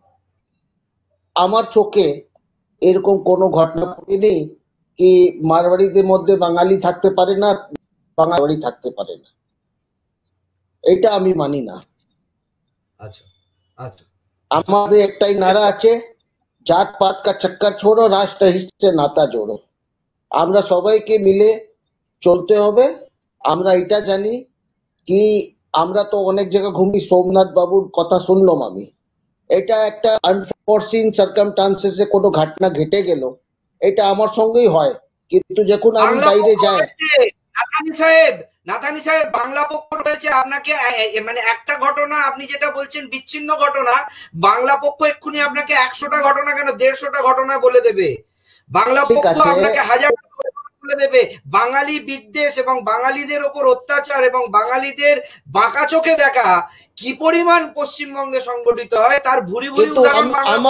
আমার চোখে এরকম কোনো ঘটনা ঘটেনি কি মারওয়াড়িদের মধ্যে বাঙালি থাকতে পারে না, বাঙালি থাকতে পারে না। এটা আমি মানি না। আচ্ছা আচ্ছা, আমাদের একটাই নারা আছে, জাত পাত কা চক্কর ছোড়ো, রাষ্ট্র হিসেবে নাতা জোড়ো। আমরা সবাইকে মিলে চলতে হবে। আমরা এটা জানি কি আমরা তো অনেক জায়গা ঘুমি, সোমনাথ বাবুর কথা শুনলাম আমি, এটা একটা আনফরসিন সার্কামস্টান্সেসে কোনো ঘটনা ঘটে গেল, এটা আমার সঙ্গেই হয়, কিন্তু যখন আমি বাইরে যাই। নাথানি সাহেব, বাংলা পক্ষ রয়েছে, আপনাকে মানে একটা ঘটনা আপনি যেটা বলছেন বিচ্ছিন্ন ঘটনা, বাংলা পক্ষ এক্ষুনি আপনাকে 100টা ঘটনা কেন 150টা ঘটনা বলে দেবে। বাংলা পক্ষ আপনাকে 1000টা বলে দেবে। বাঙালি বিদ্বেষ এবং বাঙালিদের ওপর অত্যাচার এবং বাঙালিদের বাঁকা চোখে দেখা কি পরিমাণ পশ্চিমবঙ্গে সংগঠিত হয় তার ভুরি ভুরি উদাহরণ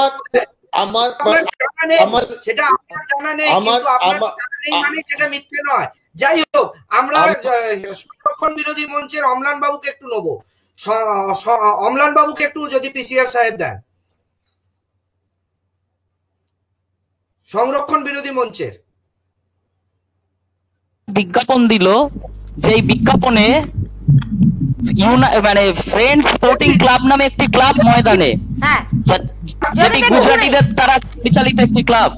সেটা আপনার জানা নেই, কিন্তু আপনার জানা নেই মানে সেটা মিথ্যে নয়। যাই হোক, আমরা সংরক্ষণ বিরোধী মঞ্চের অম্লান বাবুকে একটু নেবো। অম্লান বাবুকে একটু যদি পিসিআর সাহেব দেন, সংরক্ষণ বিরোধী মঞ্চের বিজ্ঞাপন দিল, যে বিজ্ঞাপনে মানে ফ্রেন্ডস স্পোর্টিং ক্লাব নামে একটি ক্লাব ময়দানে, যেটি গুজরাটিদের দ্বারা পরিচালিত একটি ক্লাব।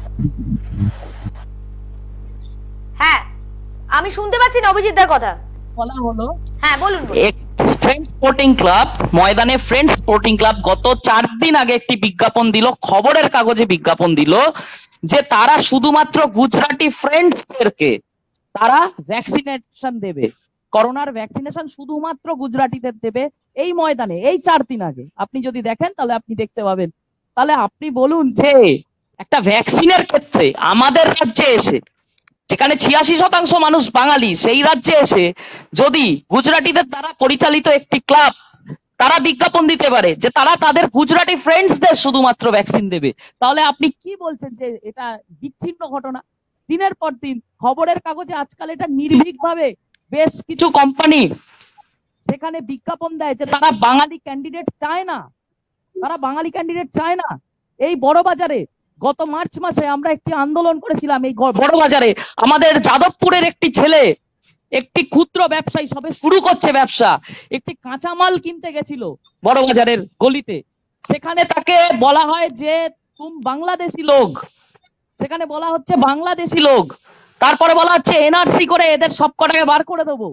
হ্যাঁ, আমি শুনতে পাচ্ছি না অভিজিৎদার কথা। বলা হলো, হ্যাঁ বলুন। ফ্রেন্ডস স্পোর্টিং ক্লাব, ময়দানে ফ্রেন্ডস স্পোর্টিং ক্লাব গত 4 দিন আগে একটি বিজ্ঞাপন দিল, খবরের কাগজে বিজ্ঞাপন দিল যে তারা শুধুমাত্র গুজরাটি ফ্রেন্ডসদেরকে তারা ভ্যাকসিনেশন দেবে, করোনার ভ্যাকসিনেশন শুধুমাত্র গুজরাটিদের দেবে এই ময়দানে, এই 4 দিন আগে। আপনি যদি দেখেন তাহলে আপনি দেখতে পাবেন। তাহলে আপনি বলুন যে একটা ভ্যাকসিনের ক্ষেত্রে আমাদের রাজ্যে এসে, যেখানে 86% মানুষ বাঙালি, সেই রাজ্যে এসে যদি গুজরাটিদের দ্বারা পরিচালিত একটি ক্লাব তারা বিজ্ঞাপন দিতে পারে যে তারা তাদের গুজরাটি ফ্রেন্ডসদের শুধুমাত্র ভ্যাকসিন দেবে, তাহলে আপনি কি বলছেন যে এটা বিচ্ছিন্ন ঘটনা? দিনের পর দিন খবরের কাগজে আজকাল এটা নির্ভীকভাবে বেশ কিছু কোম্পানি সেখানে বিজ্ঞাপন দেয় যে তারা বাঙালি ক্যান্ডিডেট চায় না, তারা বাঙালি ক্যান্ডিডেট চায় না। এই বড় বাজারে গত মার্চ মাসে আমরা একটি আন্দোলন করেছিলাম, এই বড় বাজারে আমাদের যাদবপুরের একটি ছেলে, একটি ক্ষুদ্র ব্যবসায়ী, সবে শুরু করছে ব্যবসা, একটি কাঁচামাল কিনতে গেছিল বড় বাজারের গলিতে, সেখানে তাকে বলা হয় যে তুম বাংলাদেশি লোক, সেখানে বলা হচ্ছে বাংলাদেশি লোক, তারপরে বলা হচ্ছে এনআরসি করে এদের সব কটাকে বার করে দেবো,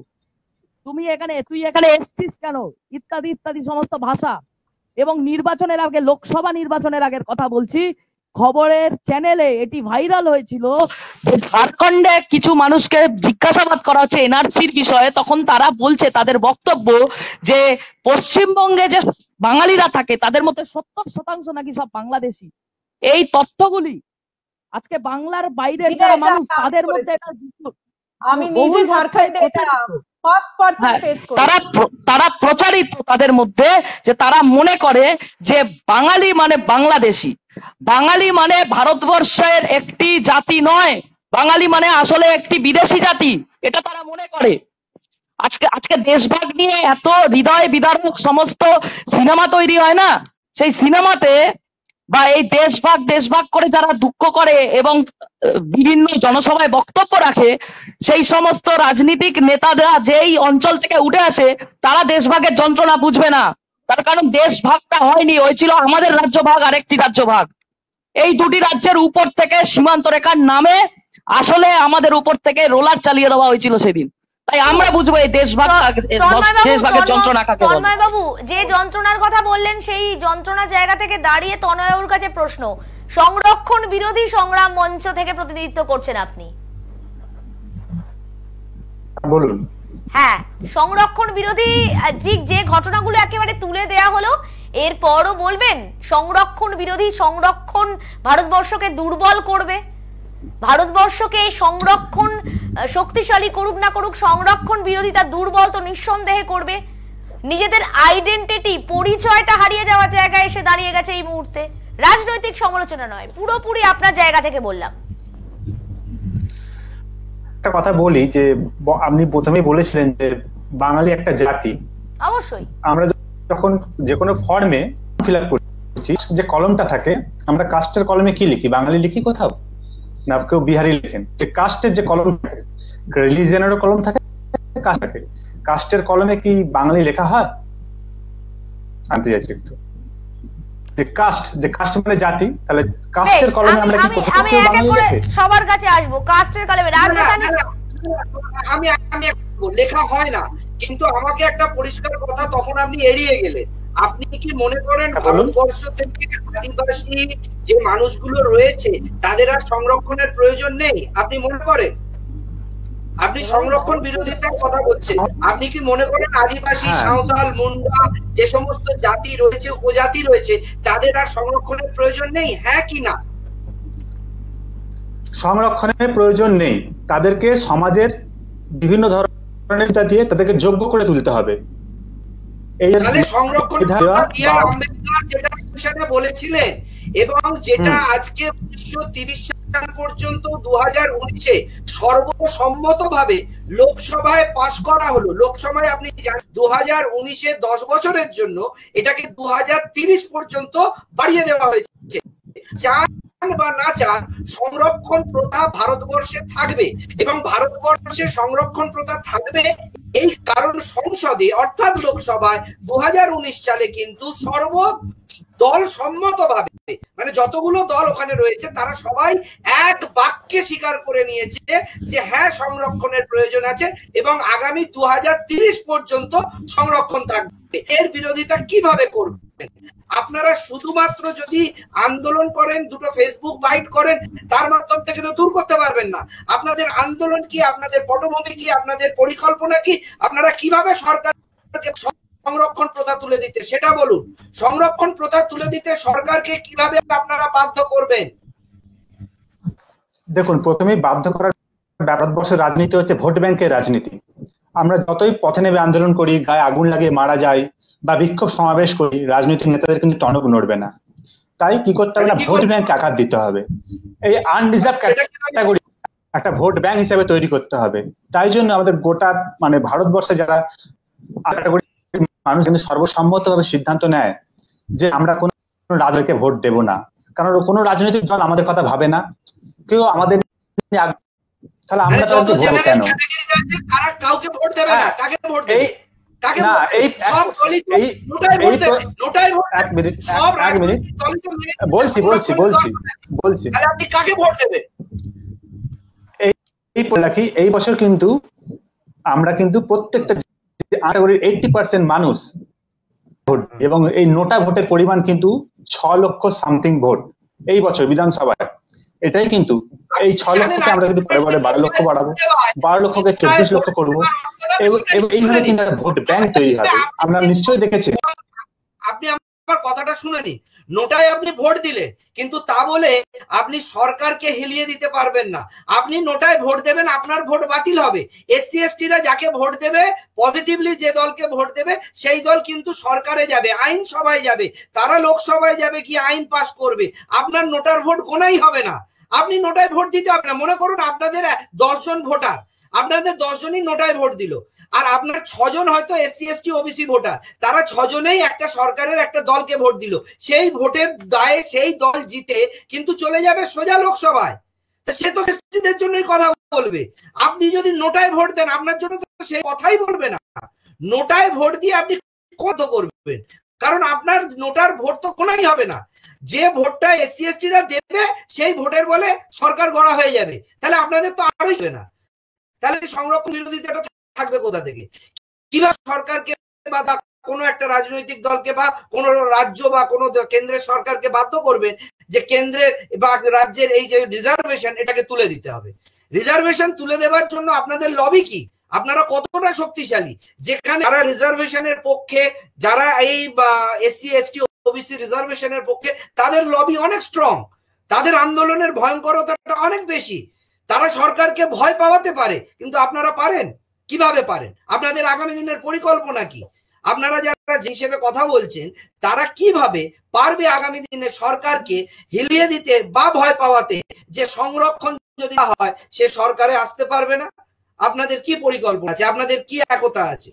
তুই এখানে এসছিস কেন, ইত্যাদি ইত্যাদি সমস্ত ভাষা। এবং নির্বাচনের আগে, লোকসভা নির্বাচনের আগের কথা বলছি, খবরের চ্যানেলে এটি ভাইরাল হয়েছিল যে ঝাড়খণ্ডে কিছু মানুষকে জিজ্ঞাসাবাদ করা হচ্ছে এনআরসির বিষয়ে, তখন তারা বলছে তাদের বক্তব্য যে পশ্চিমবঙ্গে যে বাঙালিরা থাকে তাদের মধ্যে 70% নাকি সব বাংলাদেশি। এই তথ্যগুলি আজকে বাংলার বাইরের যারা মানুষ তাদের মধ্যে এটা, আমি নিজে ঝাড়খণ্ডে এটা ফার্স্ট পারসন ফেস করি, তারা প্রচারিত তাদের মধ্যে যে তারা মনে করে যে বাঙালি মানে বাংলাদেশি, বাঙালি মানে ভারতবর্ষের একটি জাতি নয়, বাঙালি মানে আসলে একটি বিদেশি জাতি, এটা তারা মনে করে। আজকে দেশভাগ নিয়ে এত হৃদয় বিদারক সমস্ত সিনেমা তৈরি হয় না, সেই সিনেমাতে বা এই দেশভাগ করে যারা দুঃখ করে এবং বিভিন্ন জনসভায় বক্তব্য রাখে, সেই সমস্ত রাজনীতিক নেতারা যেই অঞ্চল থেকে উঠে আসে তারা দেশভাগের যন্ত্রণা বুঝবে না। তার কারণ দেশভাগটা হয়নি, হয়েছিল আমাদের রাজ্য ভাগ আর একটি রাজ্য ভাগ। এই দুটি রাজ্যের উপর থেকে সীমান্ত রেখার নামে আসলে আমাদের উপর থেকে রোলার চালিয়ে দেওয়া হয়েছিল সেদিন। তাই আমরা বুঝবো এই দেশভাগের যন্ত্রণা কাকে বলে। তন্ময় বাবু যে যন্ত্রণার কথা বললেন, সেই যন্ত্রণার জায়গা থেকে দাঁড়িয়ে তন্ময়বাবুর কাছে প্রশ্ন, সংরক্ষণ বিরোধী সংগ্রাম মঞ্চ থেকে প্রতিনিধিত্ব করছেন আপনি, বলুন। হ্যাঁ, সংরক্ষণ বিরোধী যে ঘটনাগুলো একেবারে তুলে দেয়া হলো, এরপরও বলবেন সংরক্ষণ বিরোধী, সংরক্ষণ ভারতবর্ষকে দুর্বল করবে, ভারতবর্ষকে সংরক্ষণ শক্তিশালী করুক না করুক, সংরক্ষণ বিরোধিতা দুর্বল তো নিঃসন্দেহে করবে। নিজেদের আইডেন্টিটি, পরিচয়টা হারিয়ে যাওয়ার জায়গায় এসে দাঁড়িয়ে গেছে এই মুহূর্তে। রাজনৈতিক সমালোচনা নয়, পুরোপুরি আপনার জায়গা থেকে বললাম। একটা কথা বলি যে আপনি প্রথমেই বলেছিলেন যে বাঙালি একটা জাতি, অবশ্যই আমরা যখন যে কোনো ফর্মে ফিল আপ করছি, যে কলমটা থাকে, আমরা কাস্টের কলমে কি লিখি, বাঙালি লিখি কোথাও না, কেউ বিহারি লেখেন। যে কাস্টের যে কলম থাকে, রিলিজিয়নেরও কলম থাকে, কাস্ট থাকে, কাস্টের কলমে কি বাঙালি লেখা হয়? আনতে যাচ্ছি একটু, যে কাস্ট মানে জাতি, তাহলে কাস্টের কলমে আমরা কি কোথাও আমি এক এক করে সবার কাছে আসব। কাস্টের কলমে রাজনীতি আমি লেখা হয় না, কিন্তু আমাকে একটা পরিষ্কার কথা তখন আপনি এড়িয়ে গেলেন। আপনি কি মনে করেন ভারতবর্ষ থেকে আদিবাসী যে মানুষগুলো রয়েছে তাদের আর সংরক্ষণের প্রয়োজন নেই? আপনি মনে করেন? আপনি সংরক্ষণ বিরোধিতার কথা বলছেন, আপনি কি মনে করেন আদিবাসী, সাঁওতাল, মুন্ডা যে সমস্ত জাতি রয়েছে, উপজাতি রয়েছে, তাদের আর সংরক্ষণের প্রয়োজন নেই? হ্যাঁ কি না? সংরক্ষণের প্রয়োজন নেই, তাদেরকে সমাজের বিভিন্ন ধরনের দিয়ে তাদেরকে যোগ্য করে তুলতে হবে। সংরক্ষণ আম্বেদকর যেটা বলেছিলেন এবং যেটা আজকে 1930 সাল পর্যন্ত 2019-এ সর্বসম্মতভাবে লোকসভায় পাশ করা হলো। লোকসভায় আপনি 2019-এ 10 বছরের জন্য এটাকে 2030 পর্যন্ত বাড়িয়ে দেওয়া হয়েছে। চান বা না চান, সংরক্ষণ প্রথা ভারতবর্ষে থাকবে এবং ভারতবর্ষে সংরক্ষণ প্রথা থাকবে এই কারণ সংসদে অর্থাৎ লোকসভায় 2019 সালে কিন্তু সর্বদল সম্মতভাবে মানে যতগুলো দল ওখানে রয়েছে তারা সবাই এক বাক্যে স্বীকার করে নিয়েছে যে হ্যাঁ সংরক্ষণের প্রয়োজন আছে এবং আগামী 2030 পর্যন্ত সংরক্ষণ থাকবে। এর বিরোধিতা কিভাবে করবেন আপনারা? শুধুমাত্র যদি আন্দোলন করেন, দুটো ফেসবুক বাইট করেন, তার মাধ্যম থেকে তো দূর করতে পারবেন না। আপনাদের আন্দোলন কি, আপনাদের পটভূমি কি, আপনাদের পরিকল্পনা কি, আপনারা কিভাবে সরকারকে সংরক্ষণ প্রথা তুলে দিতে সেটা বলুন। সংরক্ষণ প্রথা তুলে দিতে সরকারকে কিভাবে আপনারা বাধ্য করবেন? দেখুন, প্রথমেই বাধ্য করার ভারতবর্ষের রাজনীতি হচ্ছে ভোট ব্যাংকের রাজনীতি। আমরা যতই পথে নেমে আন্দোলন করি, গায়ে আগুন লাগিয়ে মারা যাই বা বিক্ষোভ সমাবেশ করি, রাজনৈতিক নেতাদের কিন্তু টনক নড়বে না। তাই কি করতে হবে না, ভোট ব্যাংক আকার দিতে হবে। এই আনরিজার্ভ ক্যাটাগরি একটা ভোট ব্যাংক হিসেবে তৈরি করতে হবে। তাই জন্য আমাদের গোটা মানে ভারতবর্ষে যারা মানুষ কিন্তু সর্বসম্মতভাবে সিদ্ধান্ত নেয় যে আমরা কোন রাজনৈতিক ভোট দেব না, কারণ কোনো রাজনৈতিক দল আমাদের কথা ভাবে না, কেউ আমাদের তাহলে আমরা তাদেরকে ভোট কেন? তারা কাউকে ভোট দেবে না, কাকে ভোট দেবে? এই বছর কিন্তু আমরা কিন্তু প্রত্যেকটা 80% মানুষ ভোট, এবং এই নোটা ভোটের পরিমাণ কিন্তু 6 লক্ষ সামথিং ভোট এই বছর বিধানসভায়। এটাই কিন্তু এই 6 লক্ষকে আমরা কিন্তু পরে 12 লক্ষ বাড়াবো, 12 লক্ষকে 24 লক্ষ করবো, এইভাবে কিন্তু একটা ভোট ব্যাংক তৈরি হবে। আমরা নিশ্চয়ই দেখেছি। আপনি আমার কথাটা শুনে নিন। নোটায় আপনি ভোট দিলেন, কিন্তু তা বলে আপনি সরকারকে হিলিয়ে দিতে পারবেন না। আপনি নোটায় ভোট দেবেন, আপনার ভোট বাতিল হবে। এসসি এসটিরা যাকে ভোট দেবে, পজিটিভলি যে দলকে ভোট দেবে, সেই দল কিন্তু সরকারে যাবে, আইনসভায় যাবে, তারা লোকসভায় যাবে কি আইন পাস করবে। আপনার নোটার ভোট গোনাই হবে না। আপনি নোটায় ভোট দিতে হবে না। মনে করুন আপনাদের 10 জন ভোটার, আপনাদের 10 জনই নোটায় ভোট দিল, আর আপনার 6 জন হয়তো এসসি এসটি ওবিসি ভোটার, তারা 6 জনেই একটা সরকারের একটা দলকে ভোট দিল। সেই ভোটের দায়ে সেই দল জিতে কিন্তু চলে যাবে সোজা লোকসভায়। সে তো এসটিদের জন্যই কথা বলবে। আপনি যদি নোটায় ভোট দেন, আপনার জন্য তো সে কথাই বলবে না। নোটায় ভোট দিয়ে আপনি কত করবেন? কারণ আপনার নোটার ভোট তো কোনাই হবে না। যে ভোটটা এসসি এসটিরা দেবে সেই ভোটের বলে সরকার গড়া হয়ে যাবে। তাহলে আপনাদের তো আরোই হবে না। তাহলে সংরক্ষণ বিরোধিতাটা থাকবে কোথা থেকে? কিভাবে সরকারকে বা কোনো একটা রাজনৈতিক দলকে বা কোনো রাজ্য বা কোনো কেন্দ্রের সরকারকে বাধ্য করবেন যে কেন্দ্রের বা রাজ্যের এই যে রিজার্ভেশন এটাকে তুলে দিতে হবে? রিজার্ভেশন তুলে দেওয়ার জন্য আপনাদের লবি কি? আপনারা কতটা শক্তিশালী? যেখানে যারা রিজার্ভেশনের পক্ষে, যারা এই এসসি এসটি ওবিসি রিজার্ভেশনের পক্ষে, তাদের লবি অনেক স্ট্রং, তাদের আন্দোলনের ভয়ঙ্করতাটা অনেক বেশি, তারা সরকারকে ভয় পাওয়াতে পারে। কিন্তু আপনারা পারেন? কিভাবে পারেন? আপনাদের আগামী দিনের পরিকল্পনা কি? আপনারা যারা যে হিসেবে কথা বলছেন, তারা কিভাবে পারবে আগামী দিনে সরকারকে হিলিয়ে দিতে বা ভয় পাওয়াতে যে সংরক্ষণ যদি হয় সে সরকারে আসতে পারবে না? আপনাদের কি পরিকল্পনা আছে? আপনাদের কি একতা আছে?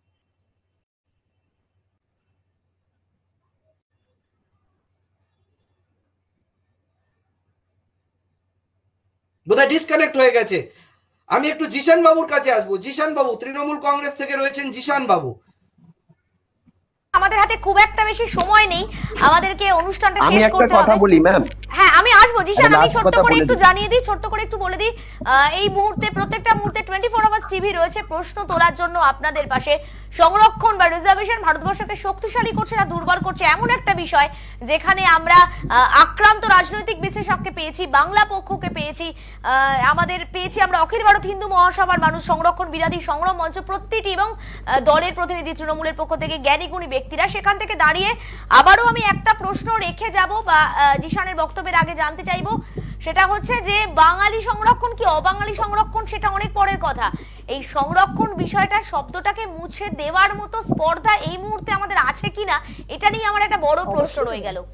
বোধহয় ডিসকানেক্ট হয়ে গেছে। আমি একটু জিশান বাবুর কাছে আসবো। জিশান বাবু তৃণমূল কংগ্রেস থেকে রয়েছেন। জিশান বাবু, আমাদের হাতে খুব একটা বেশি সময় নেই, আমাদেরকে অনুষ্ঠানটা শেষ করতে হবে। আমি একটা কথা বলি ম্যাম। হ্যাঁ, আমি আসবো জিশান। আমি ছোট্ট করে একটু জানিয়ে দিই, ছোট্ট করে একটু বলে দিই, এই মুহূর্তে প্রত্যেকটা মুহূর্তে 24 আওয়ার্স টিভি রয়েছে প্রশ্ন তোলার জন্য আপনাদের পাশে। সংরক্ষণ বা রিজার্ভেশন ভারতবর্ষকে শক্তিশালী করছে না দুর্বল করছে, এমন একটা বিষয় যেখানে আমরা আক্রান্ত রাজনৈতিক বিশ্লেষককে পেয়েছি, বাংলা পক্ষকে পেয়েছি, আমাদের পেয়েছি আমরা অখিল ভারত হিন্দু মহাসভার মানুষ, সংরক্ষণ বিরোধী সংগ্রাম মঞ্চ, প্রত্যেকটি এবং দলের প্রতিনিধি তৃণমূলের পক্ষ থেকে জ্ঞানীগুণী ব্যক্তিরা। সেখান থেকে দাঁড়িয়ে আবারও আমি একটা প্রশ্ন রেখে যাব বা জিশানের বক্তব্যের আগে জানতে চাইবো, সেটা হচ্ছে যে বাঙালি সংরক্ষণ কি অবাঙালি সংরক্ষণ সেটা অনেক পরের কথা। এই সংরক্ষণ বিষয়টা, শব্দটাকে মুছে দেওয়ার মতো স্পর্ধা এই মুহূর্তে আমাদের আছে কিনা, এটা নিয়ে আমার একটা বড় প্রশ্ন রয়ে গেল।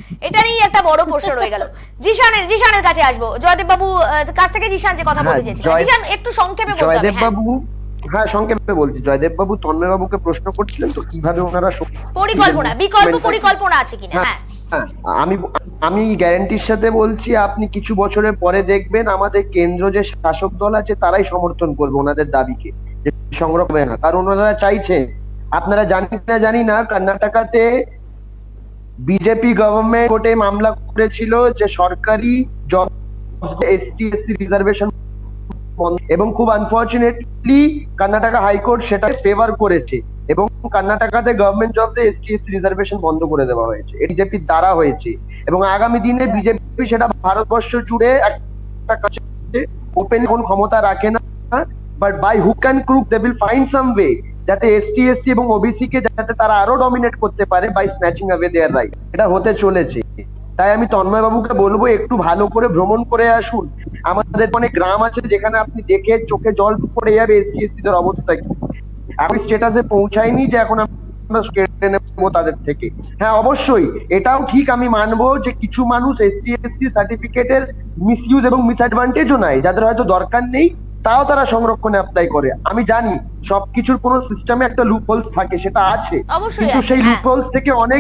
জিশানের কাছে আসবো। জয়দেব বাবু কাছ থেকে জিশান যে কথা বলতে চেয়েছিল, জিশান একটু সংক্ষেপে বলতে হবে। জয়দেব বাবু, হ্যাঁ সংক্ষেপে বলছি। জয়দেব বাবু তন্ময় বাবুকে প্রশ্ন করছিলেন তো কিভাবে ওনারা পরিকল্পনা, বিকল্প পরিকল্পনা আছে কিনা। হ্যাঁ, আমি গ্যারান্টির সাথে বলছি, আপনি কিছু বছরের পরে দেখবেন আমাদের কেন্দ্র যে শাসক দল আছে তারাই সমর্থন করবে ওনাদের দাবিকে, যে সংরক্ষণ না। কারণ ওনারা চাইছেন, আপনারা জানি না কর্ণাটকাতে বিজেপি গভর্নমেন্ট কোর্টে মামলা করেছিল যে সরকারি জব ST/SC রিজার্ভেশন, এবং খুব আনফরচুনেটলি কর্ণাটকা হাইকোর্ট সেটা ফেভার করেছে এবং কর্ণাটকাতে গভর্নমেন্ট জবসে ST/SC রিজার্ভেশন বন্ধ করে দেওয়া হয়েছে। বিজেপির দ্বারা হয়েছে এবং আগামী দিনে বিজেপি সেটা ভারতবর্ষ জুড়ে একটা ওপেন কোন ক্ষমতা রাখে না, but by hook and crook they will find some way যাতে ST/SC এবং OBC কে যাতে তারা আরো ডমিনেট করতে পারে by snatching away their right. এটা হতে চলেছে। তাই আমি তন্ময় বাবুকে বলবো একটু ভালো করে ভ্রমণ করে আসুন। আমাদের অনেক গ্রাম আছে যেখানে আপনি দেখে চোখে জল পড়ে যাবে ST/SC দের অবস্থা কি। এখন স্ট্যাটাসে পৌঁছায়নি যে এখন আমরা কেটে নেবো তাদের থেকে। হ্যাঁ অবশ্যই এটাও ঠিক, আমি মানবো যে কিছু মানুষ ST/SC সার্টিফিকেটের মিসইউজ এবং মিসঅ্যাডভান্টেজও নেয়, যাদের হয়তো দরকার নেই তাও তারা সংরক্ষণে অ্যাপ্লাই করে। আমি জানি সবকিছুর কোনো সিস্টেমে একটা লুপহোলস থাকে, সেটা আছে, কিন্তু সেই লুপহোলস থেকে অনেক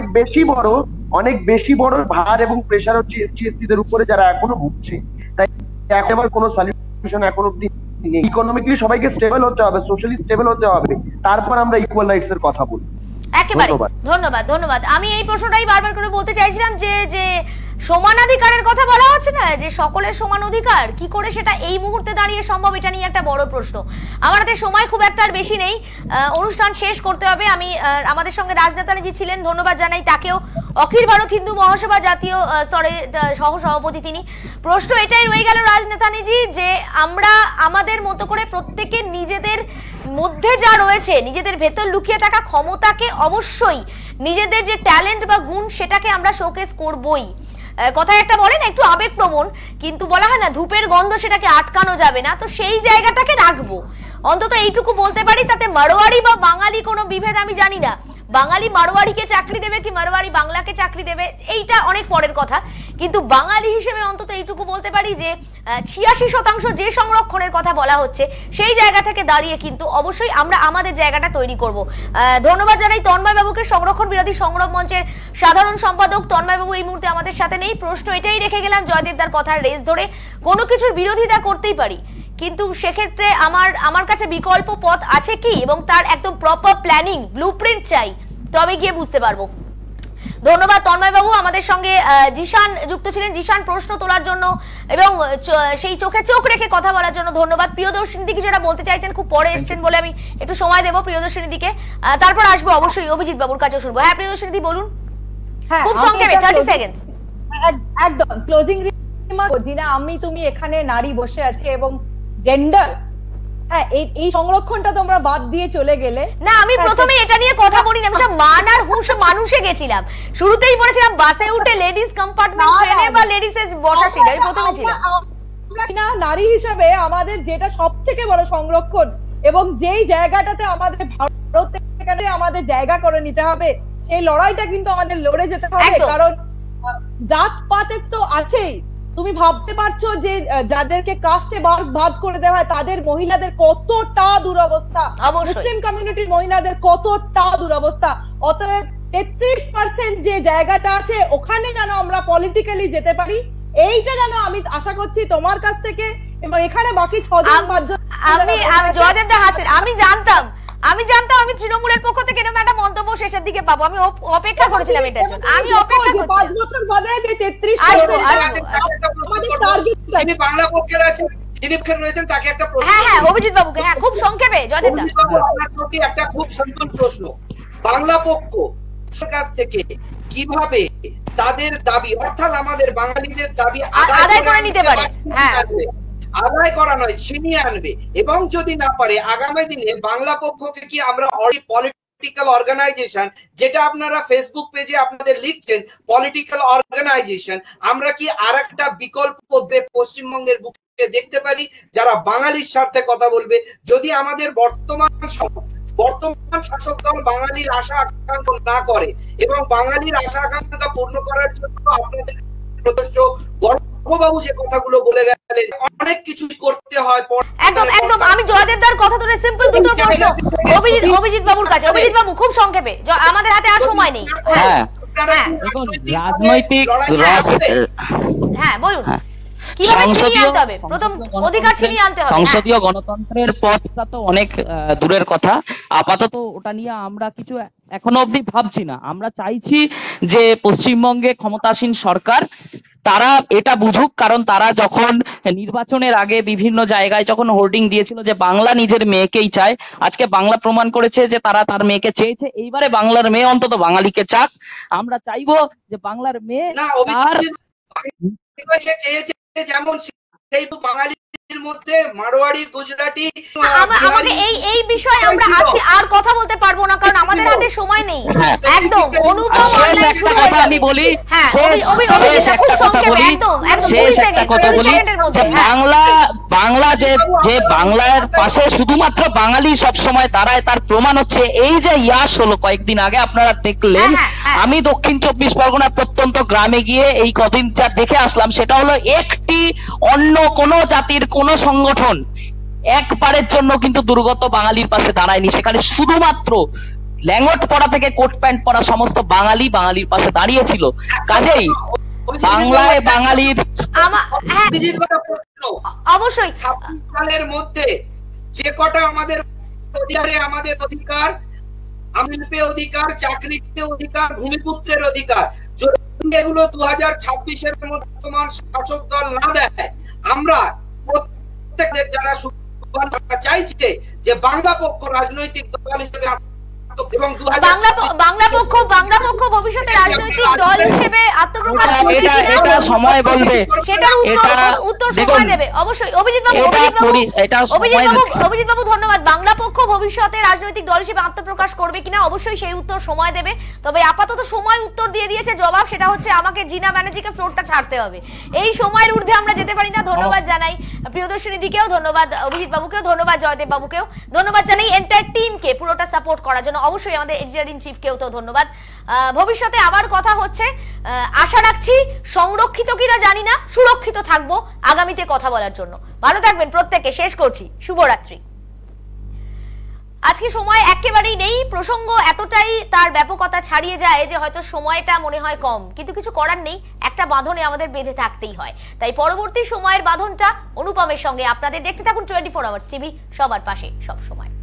বেশি বড় ভার এবং প্রেসার হচ্ছে ST/SC দের উপরে, যারা এখনো ভুগছে। তাই একেবারে কোনো সলিউশন এখন অব্দি নেই। ইকোনমিক্যালি সবাইকে স্টেবল হতে হবে, সোশ্যালি স্টেবল হতে হবে, তারপর আমরা ইকুয়াল রাইটস এর কথা বলবো। একেবারে ধন্যবাদ। আমি এই প্রশ্নটাই বারবার করে বলতে চাইছিলাম যে সমানাধিকারের কথা বলা হচ্ছে না, যে সকলের সমান অধিকার কি করে সেটা এই মুহূর্তে দাঁড়িয়ে সম্ভব, এটা নিয়ে একটা বড় প্রশ্ন। আমার হাতে সময় খুব একটা আর বেশি নেই, অনুষ্ঠান শেষ করতে হবে। আমি আমাদের সঙ্গে রাজনেতাজি ছিলেন, ধন্যবাদ জানাই তাকেও। অখিল ভারত হিন্দু মহাসভা জাতীয় স্তরে সহ সভাপতি তিনি। প্রশ্ন এটাই রয়ে গেল রাজনেতাজি, যে আমরা আমাদের মতো করে প্রত্যেকে নিজেদের মধ্যে যা রয়েছে, নিজেদের ভেতর লুকিয়ে থাকা ক্ষমতাকে, অবশ্যই নিজেদের যে ট্যালেন্ট বা গুণ সেটাকে আমরা শোকেস করবই। কথায় একটা বলেন একটু আবেগপ্রবণ, কিন্তু বলা হয় না ধূপের গন্ধ সেটাকে আটকানো যাবে না, তো সেই জায়গাটাকে রাখবো। অন্তত এইটুকু বলতে পারি, তাতে মারোয়ারি বা বাঙালি কোনো বিভেদ আমি জানি না। বাঙালি মারোয়ারিকে চাকরি দেবে কি মারোয়ারি বাংলাকে চাকরি দেবে এইটা অনেক পরের কথা, কিন্তু বাঙালি হিসেবে অন্তত এইটুকু বলতে পারি যে 86% যে সংরক্ষণের কথা বলা হচ্ছে সেই জায়গা থেকে দাঁড়িয়ে কিন্তু অবশ্যই আমরা আমাদের জায়গাটা তৈরি করব। ধন্যবাদ জানাই তন্ময় বাবুকে, সংরক্ষণ বিরোধী সংগ্রাম মঞ্চের সাধারণ সম্পাদক। তন্ময় বাবু এই মুহূর্তে আমাদের সাথে নেই। প্রশ্ন এটাই রেখে গেলাম, জয়দেবদার কথার রেস ধরে কোনো কিছুর বিরোধিতা করতেই পারি, কিন্তু সেক্ষেত্রে আমার কাছে বিকল্প পথ আছে কি, এবং তার একদম প্রপার প্ল্যানিং ব্লুপ্রিন্ট চাই, তবে গিয়ে বুঝতে পারবো। ধন্যবাদ তন্ময় বাবু। আমাদের সঙ্গে জিশান যুক্ত ছিলেন, জিশান প্রশ্ন তোলার জন্য এবং সেই চোখে চোখ রেখে কথা বলার জন্য ধন্যবাদ। প্রিয়দর্শিনী দিকে যেটা বলতে চাইছেন, খুব পরে এসেছেন বলে আমি একটু সময় দেবো প্রিয়দর্শিনী দিকে, তারপর আসবো অবশ্যই অভিজিৎ বাবুর কাছে শুনবো। হ্যাঁ প্রিয়দর্শিনী দি বলুন, খুব সংক্ষেপে 30 সেকেন্ডস। একদম ক্লোজিং রিমার্ক, জিনা আমি তুমি এখানে নারী বসে আছে এবং জেন্ডার, হ্যাঁ এই সংরক্ষণটা তোমরা বাদ দিয়ে চলে গেলে না। আমি প্রথমে এটা নিয়ে কথা বলি না, আমি সব মান আর হুঁশ মানুষে গেছিলাম, শুরুতেই বলেছিলাম বাসে উঠে লেডিস কম্পার্টমেন্ট ট্রেনে বা লেডিস এর বসা সিট, আমি প্রথমে ছিলাম না। নারী হিসেবে আমাদের যেটা সবথেকে বড় সংরক্ষণ এবং যেই জায়গাটাতে আমাদের ভারত থেকে আমাদের জায়গা করে নিতে হবে, সেই লড়াইটা কিন্তু আমাদের লড়ে যেতে হবে। কারণ জাতপাতের তো আছেই, তুমি ভাবতে পারছো যে যাদেরকে কাস্টে বাদ করে দেওয়া হয় তাদের মহিলাদের কতটা দুরবস্থা, মুসলিম কমিউনিটির মহিলাদের কতটা দুরবস্থা। অতএব 33% যে জায়গাটা আছে ওখানে যেন আমরা পলিটিক্যালি যেতে পারি, এইটা যেন আমি আশা করছি তোমার কাছ থেকে, এবং এখানে বাকি 6 জন 5 জন। আমি জয়দেব দা হাসির, আমি জানতাম আমি তৃণমূলের পক্ষ থেকে এরকম একটা মন্তব্য শেষের দিকে পাবো, আমি অপেক্ষা করেছিলাম এটার জন্য। আমি অপেক্ষা করছি 5 বছর বাদে যে 33 আমাদের টার্গেট যিনি বাংলা পক্ষের আছেন, যিনি পক্ষে রয়েছেন তাকে একটা প্রশ্ন। হ্যাঁ অভিজিৎ বাবুকে, হ্যাঁ খুব সংক্ষেপে জয়দেব দা। আপনার প্রতি একটা খুব সিম্পল প্রশ্ন, বাংলা পক্ষ কাছ থেকে কিভাবে তাদের দাবি, অর্থাৎ আমাদের বাঙালিদের দাবি আদায় করে নিতে পারে, হ্যাঁ আদায় করা নয় ছিনিয়ে আনবে, এবং যদি না পারে আগামী দিনে বাংলা পক্ষকে কি আমরা পলিটিক্যাল অর্গানাইজেশন, যেটা আপনারা ফেসবুক পেজে আপনাদের লিখছেন পলিটিক্যাল অর্গানাইজেশন, আমরা কি আরেকটা বিকল্প পশ্চিমবঙ্গের বুকে দেখতে পারি যারা বাঙালির স্বার্থে কথা বলবে? যদি আমাদের বর্তমান শাসক দল বাঙালির আশা আকাঙ্ক্ষা না করে এবং বাঙালির আশা আকাঙ্ক্ষা পূর্ণ করার জন্য আপনাদের সদস্য বাবু যে কথাগুলো বলে গেলেন, অনেক কিছু করতে হয়। একদম আমি জয়দেবদার কথা ধরে সিম্পল দুটো প্রশ্ন অভিজিৎ বাবুর কাছে। অভিজিৎ বাবু খুব সংক্ষেপে, আমাদের হাতে আর সময় নেই। রাজনৈতিক হ্যাঁ বলুন। সংসদীয় গণতন্ত্রের পথটা তো অনেক দূরের কথা, আপাতত ওটা নিয়ে আমরা কিছু এখনো অবধি ভাবছি না। আমরা চাইছি যে পশ্চিমবঙ্গে ক্ষমতাসীন সরকার তারা এটা বুঝুক, কারণ তারা যখন নির্বাচনের আগে বিভিন্ন জায়গায় যখন হোর্ডিং দিয়েছিল যে বাংলা নিজের মেয়েকেই চায়, আজকে বাংলা প্রমাণ করেছে যে তারা তার মেয়েকে চেয়েছে। এইবারে বাংলার মেয়ে অন্তত বাঙালিকে চাক। আমরা চাইবো যে বাংলার মেয়ে তার যেমন সেই বাঙালির মধ্যে মারোয়াড়ি, গুজরাটি, আমাকে এই বিষয়ে আমরা আজকে আর কথা বলতে পারবো না, কারণ আমাদের হাতে সময় নেই। একদম অনুপম আমি বলি, বাংলা যে বাংলার পাশে শুধুমাত্র বাঙালি সবসময় দাঁড়ায়, তার প্রমাণ হচ্ছে এই যে ইয়াস হলো কয়েকদিন আগে আপনারা দেখলেন। আমি দক্ষিণ 24 পরগনার প্রত্যন্ত গ্রামে গিয়ে এই কদিন যা দেখে আসলাম সেটা হলো একটি অন্য কোন জাতির কোন সংগঠন একবারের জন্য কিন্তু দুর্গত বাঙালির পাশে দাঁড়ায়নি। সেখানে শুধুমাত্র ল্যাঙ্গট পরা থেকে কোট প্যান্ট পরা সমস্ত বাঙালির পাশে দাঁড়িয়েছিল। কাজেই বাংলায় বাঙালির অবশ্যই সালের মধ্যে যে কটা আমাদের অধিকার, শিল্পে অধিকার, চাকরিতে অধিকার, ভূমিপুত্রের অধিকার, এগুলো 2026-এর মধ্যে তোমার শাসক দল না দেয়, আমরা প্রত্যেকের যারা চাইছে যে বাংলা পক্ষ রাজনৈতিক দল হিসেবে এবং বাংলা পক্ষ ভবিষ্যতে রাজনৈতিক দল হিসেবে আত্মপ্রকাশ করবে কিনা এটা সময় বলবে, সেটার উত্তর সময় দেবে অবশ্যই। অভিজিৎ বাবু ধন্যবাদ। বাংলা পক্ষ ভবিষ্যতে রাজনৈতিক দল হিসেবে আত্মপ্রকাশ করবে কিনা অবশ্যই সেই উত্তর সময় দেবে। তবে আপাতত সময় উত্তর দিয়ে দিয়েছে, জবাব সেটা হচ্ছে আমাকে জিনা ব্যানার্জিকে ফ্লোরটা ছাড়তে হবে। এই সময়ের ঊর্ধ্বে আমরা যেতে পারি না। ধন্যবাদ জানাই প্রিয়দর্শিনী দিকেও, ধন্যবাদ অভিজিৎ বাবুকেও, ধন্যবাদ জয়দেব বাবুকেও, ধন্যবাদ জানাই এন্টায়ার টিমকে পুরোটা সাপোর্ট করার জন্য। অবশ্যই আমাদের এডিটর ইন চিফকেও তো ধন্যবাদ। ভবিষ্যতে আবার কথা হচ্ছে, আশা রাখছি সংরক্ষিত কিনা জানি না, সুরক্ষিত থাকবো আগামীতে কথা বলার জন্য। ভালো থাকবেন প্রত্যেকে। শেষ করছি, শুভরাত্রি। আজকে সময় একেবারেই নেই, প্রসঙ্গ এতটাই তার ব্যাপকতা ছাড়িয়ে যায় যে হয়তো সময়টা মনে হয় কম, কিন্তু কিছু করার নেই, একটা বাঁধনে আমাদের বেঁধে থাকতেই হয়। তাই পরবর্তী সময়ের বাঁধনটা অনুপমের সঙ্গে আপনাদের দেখতে থাকুন 24 আওয়ার্স টিভি, সবার পাশে সব সময়।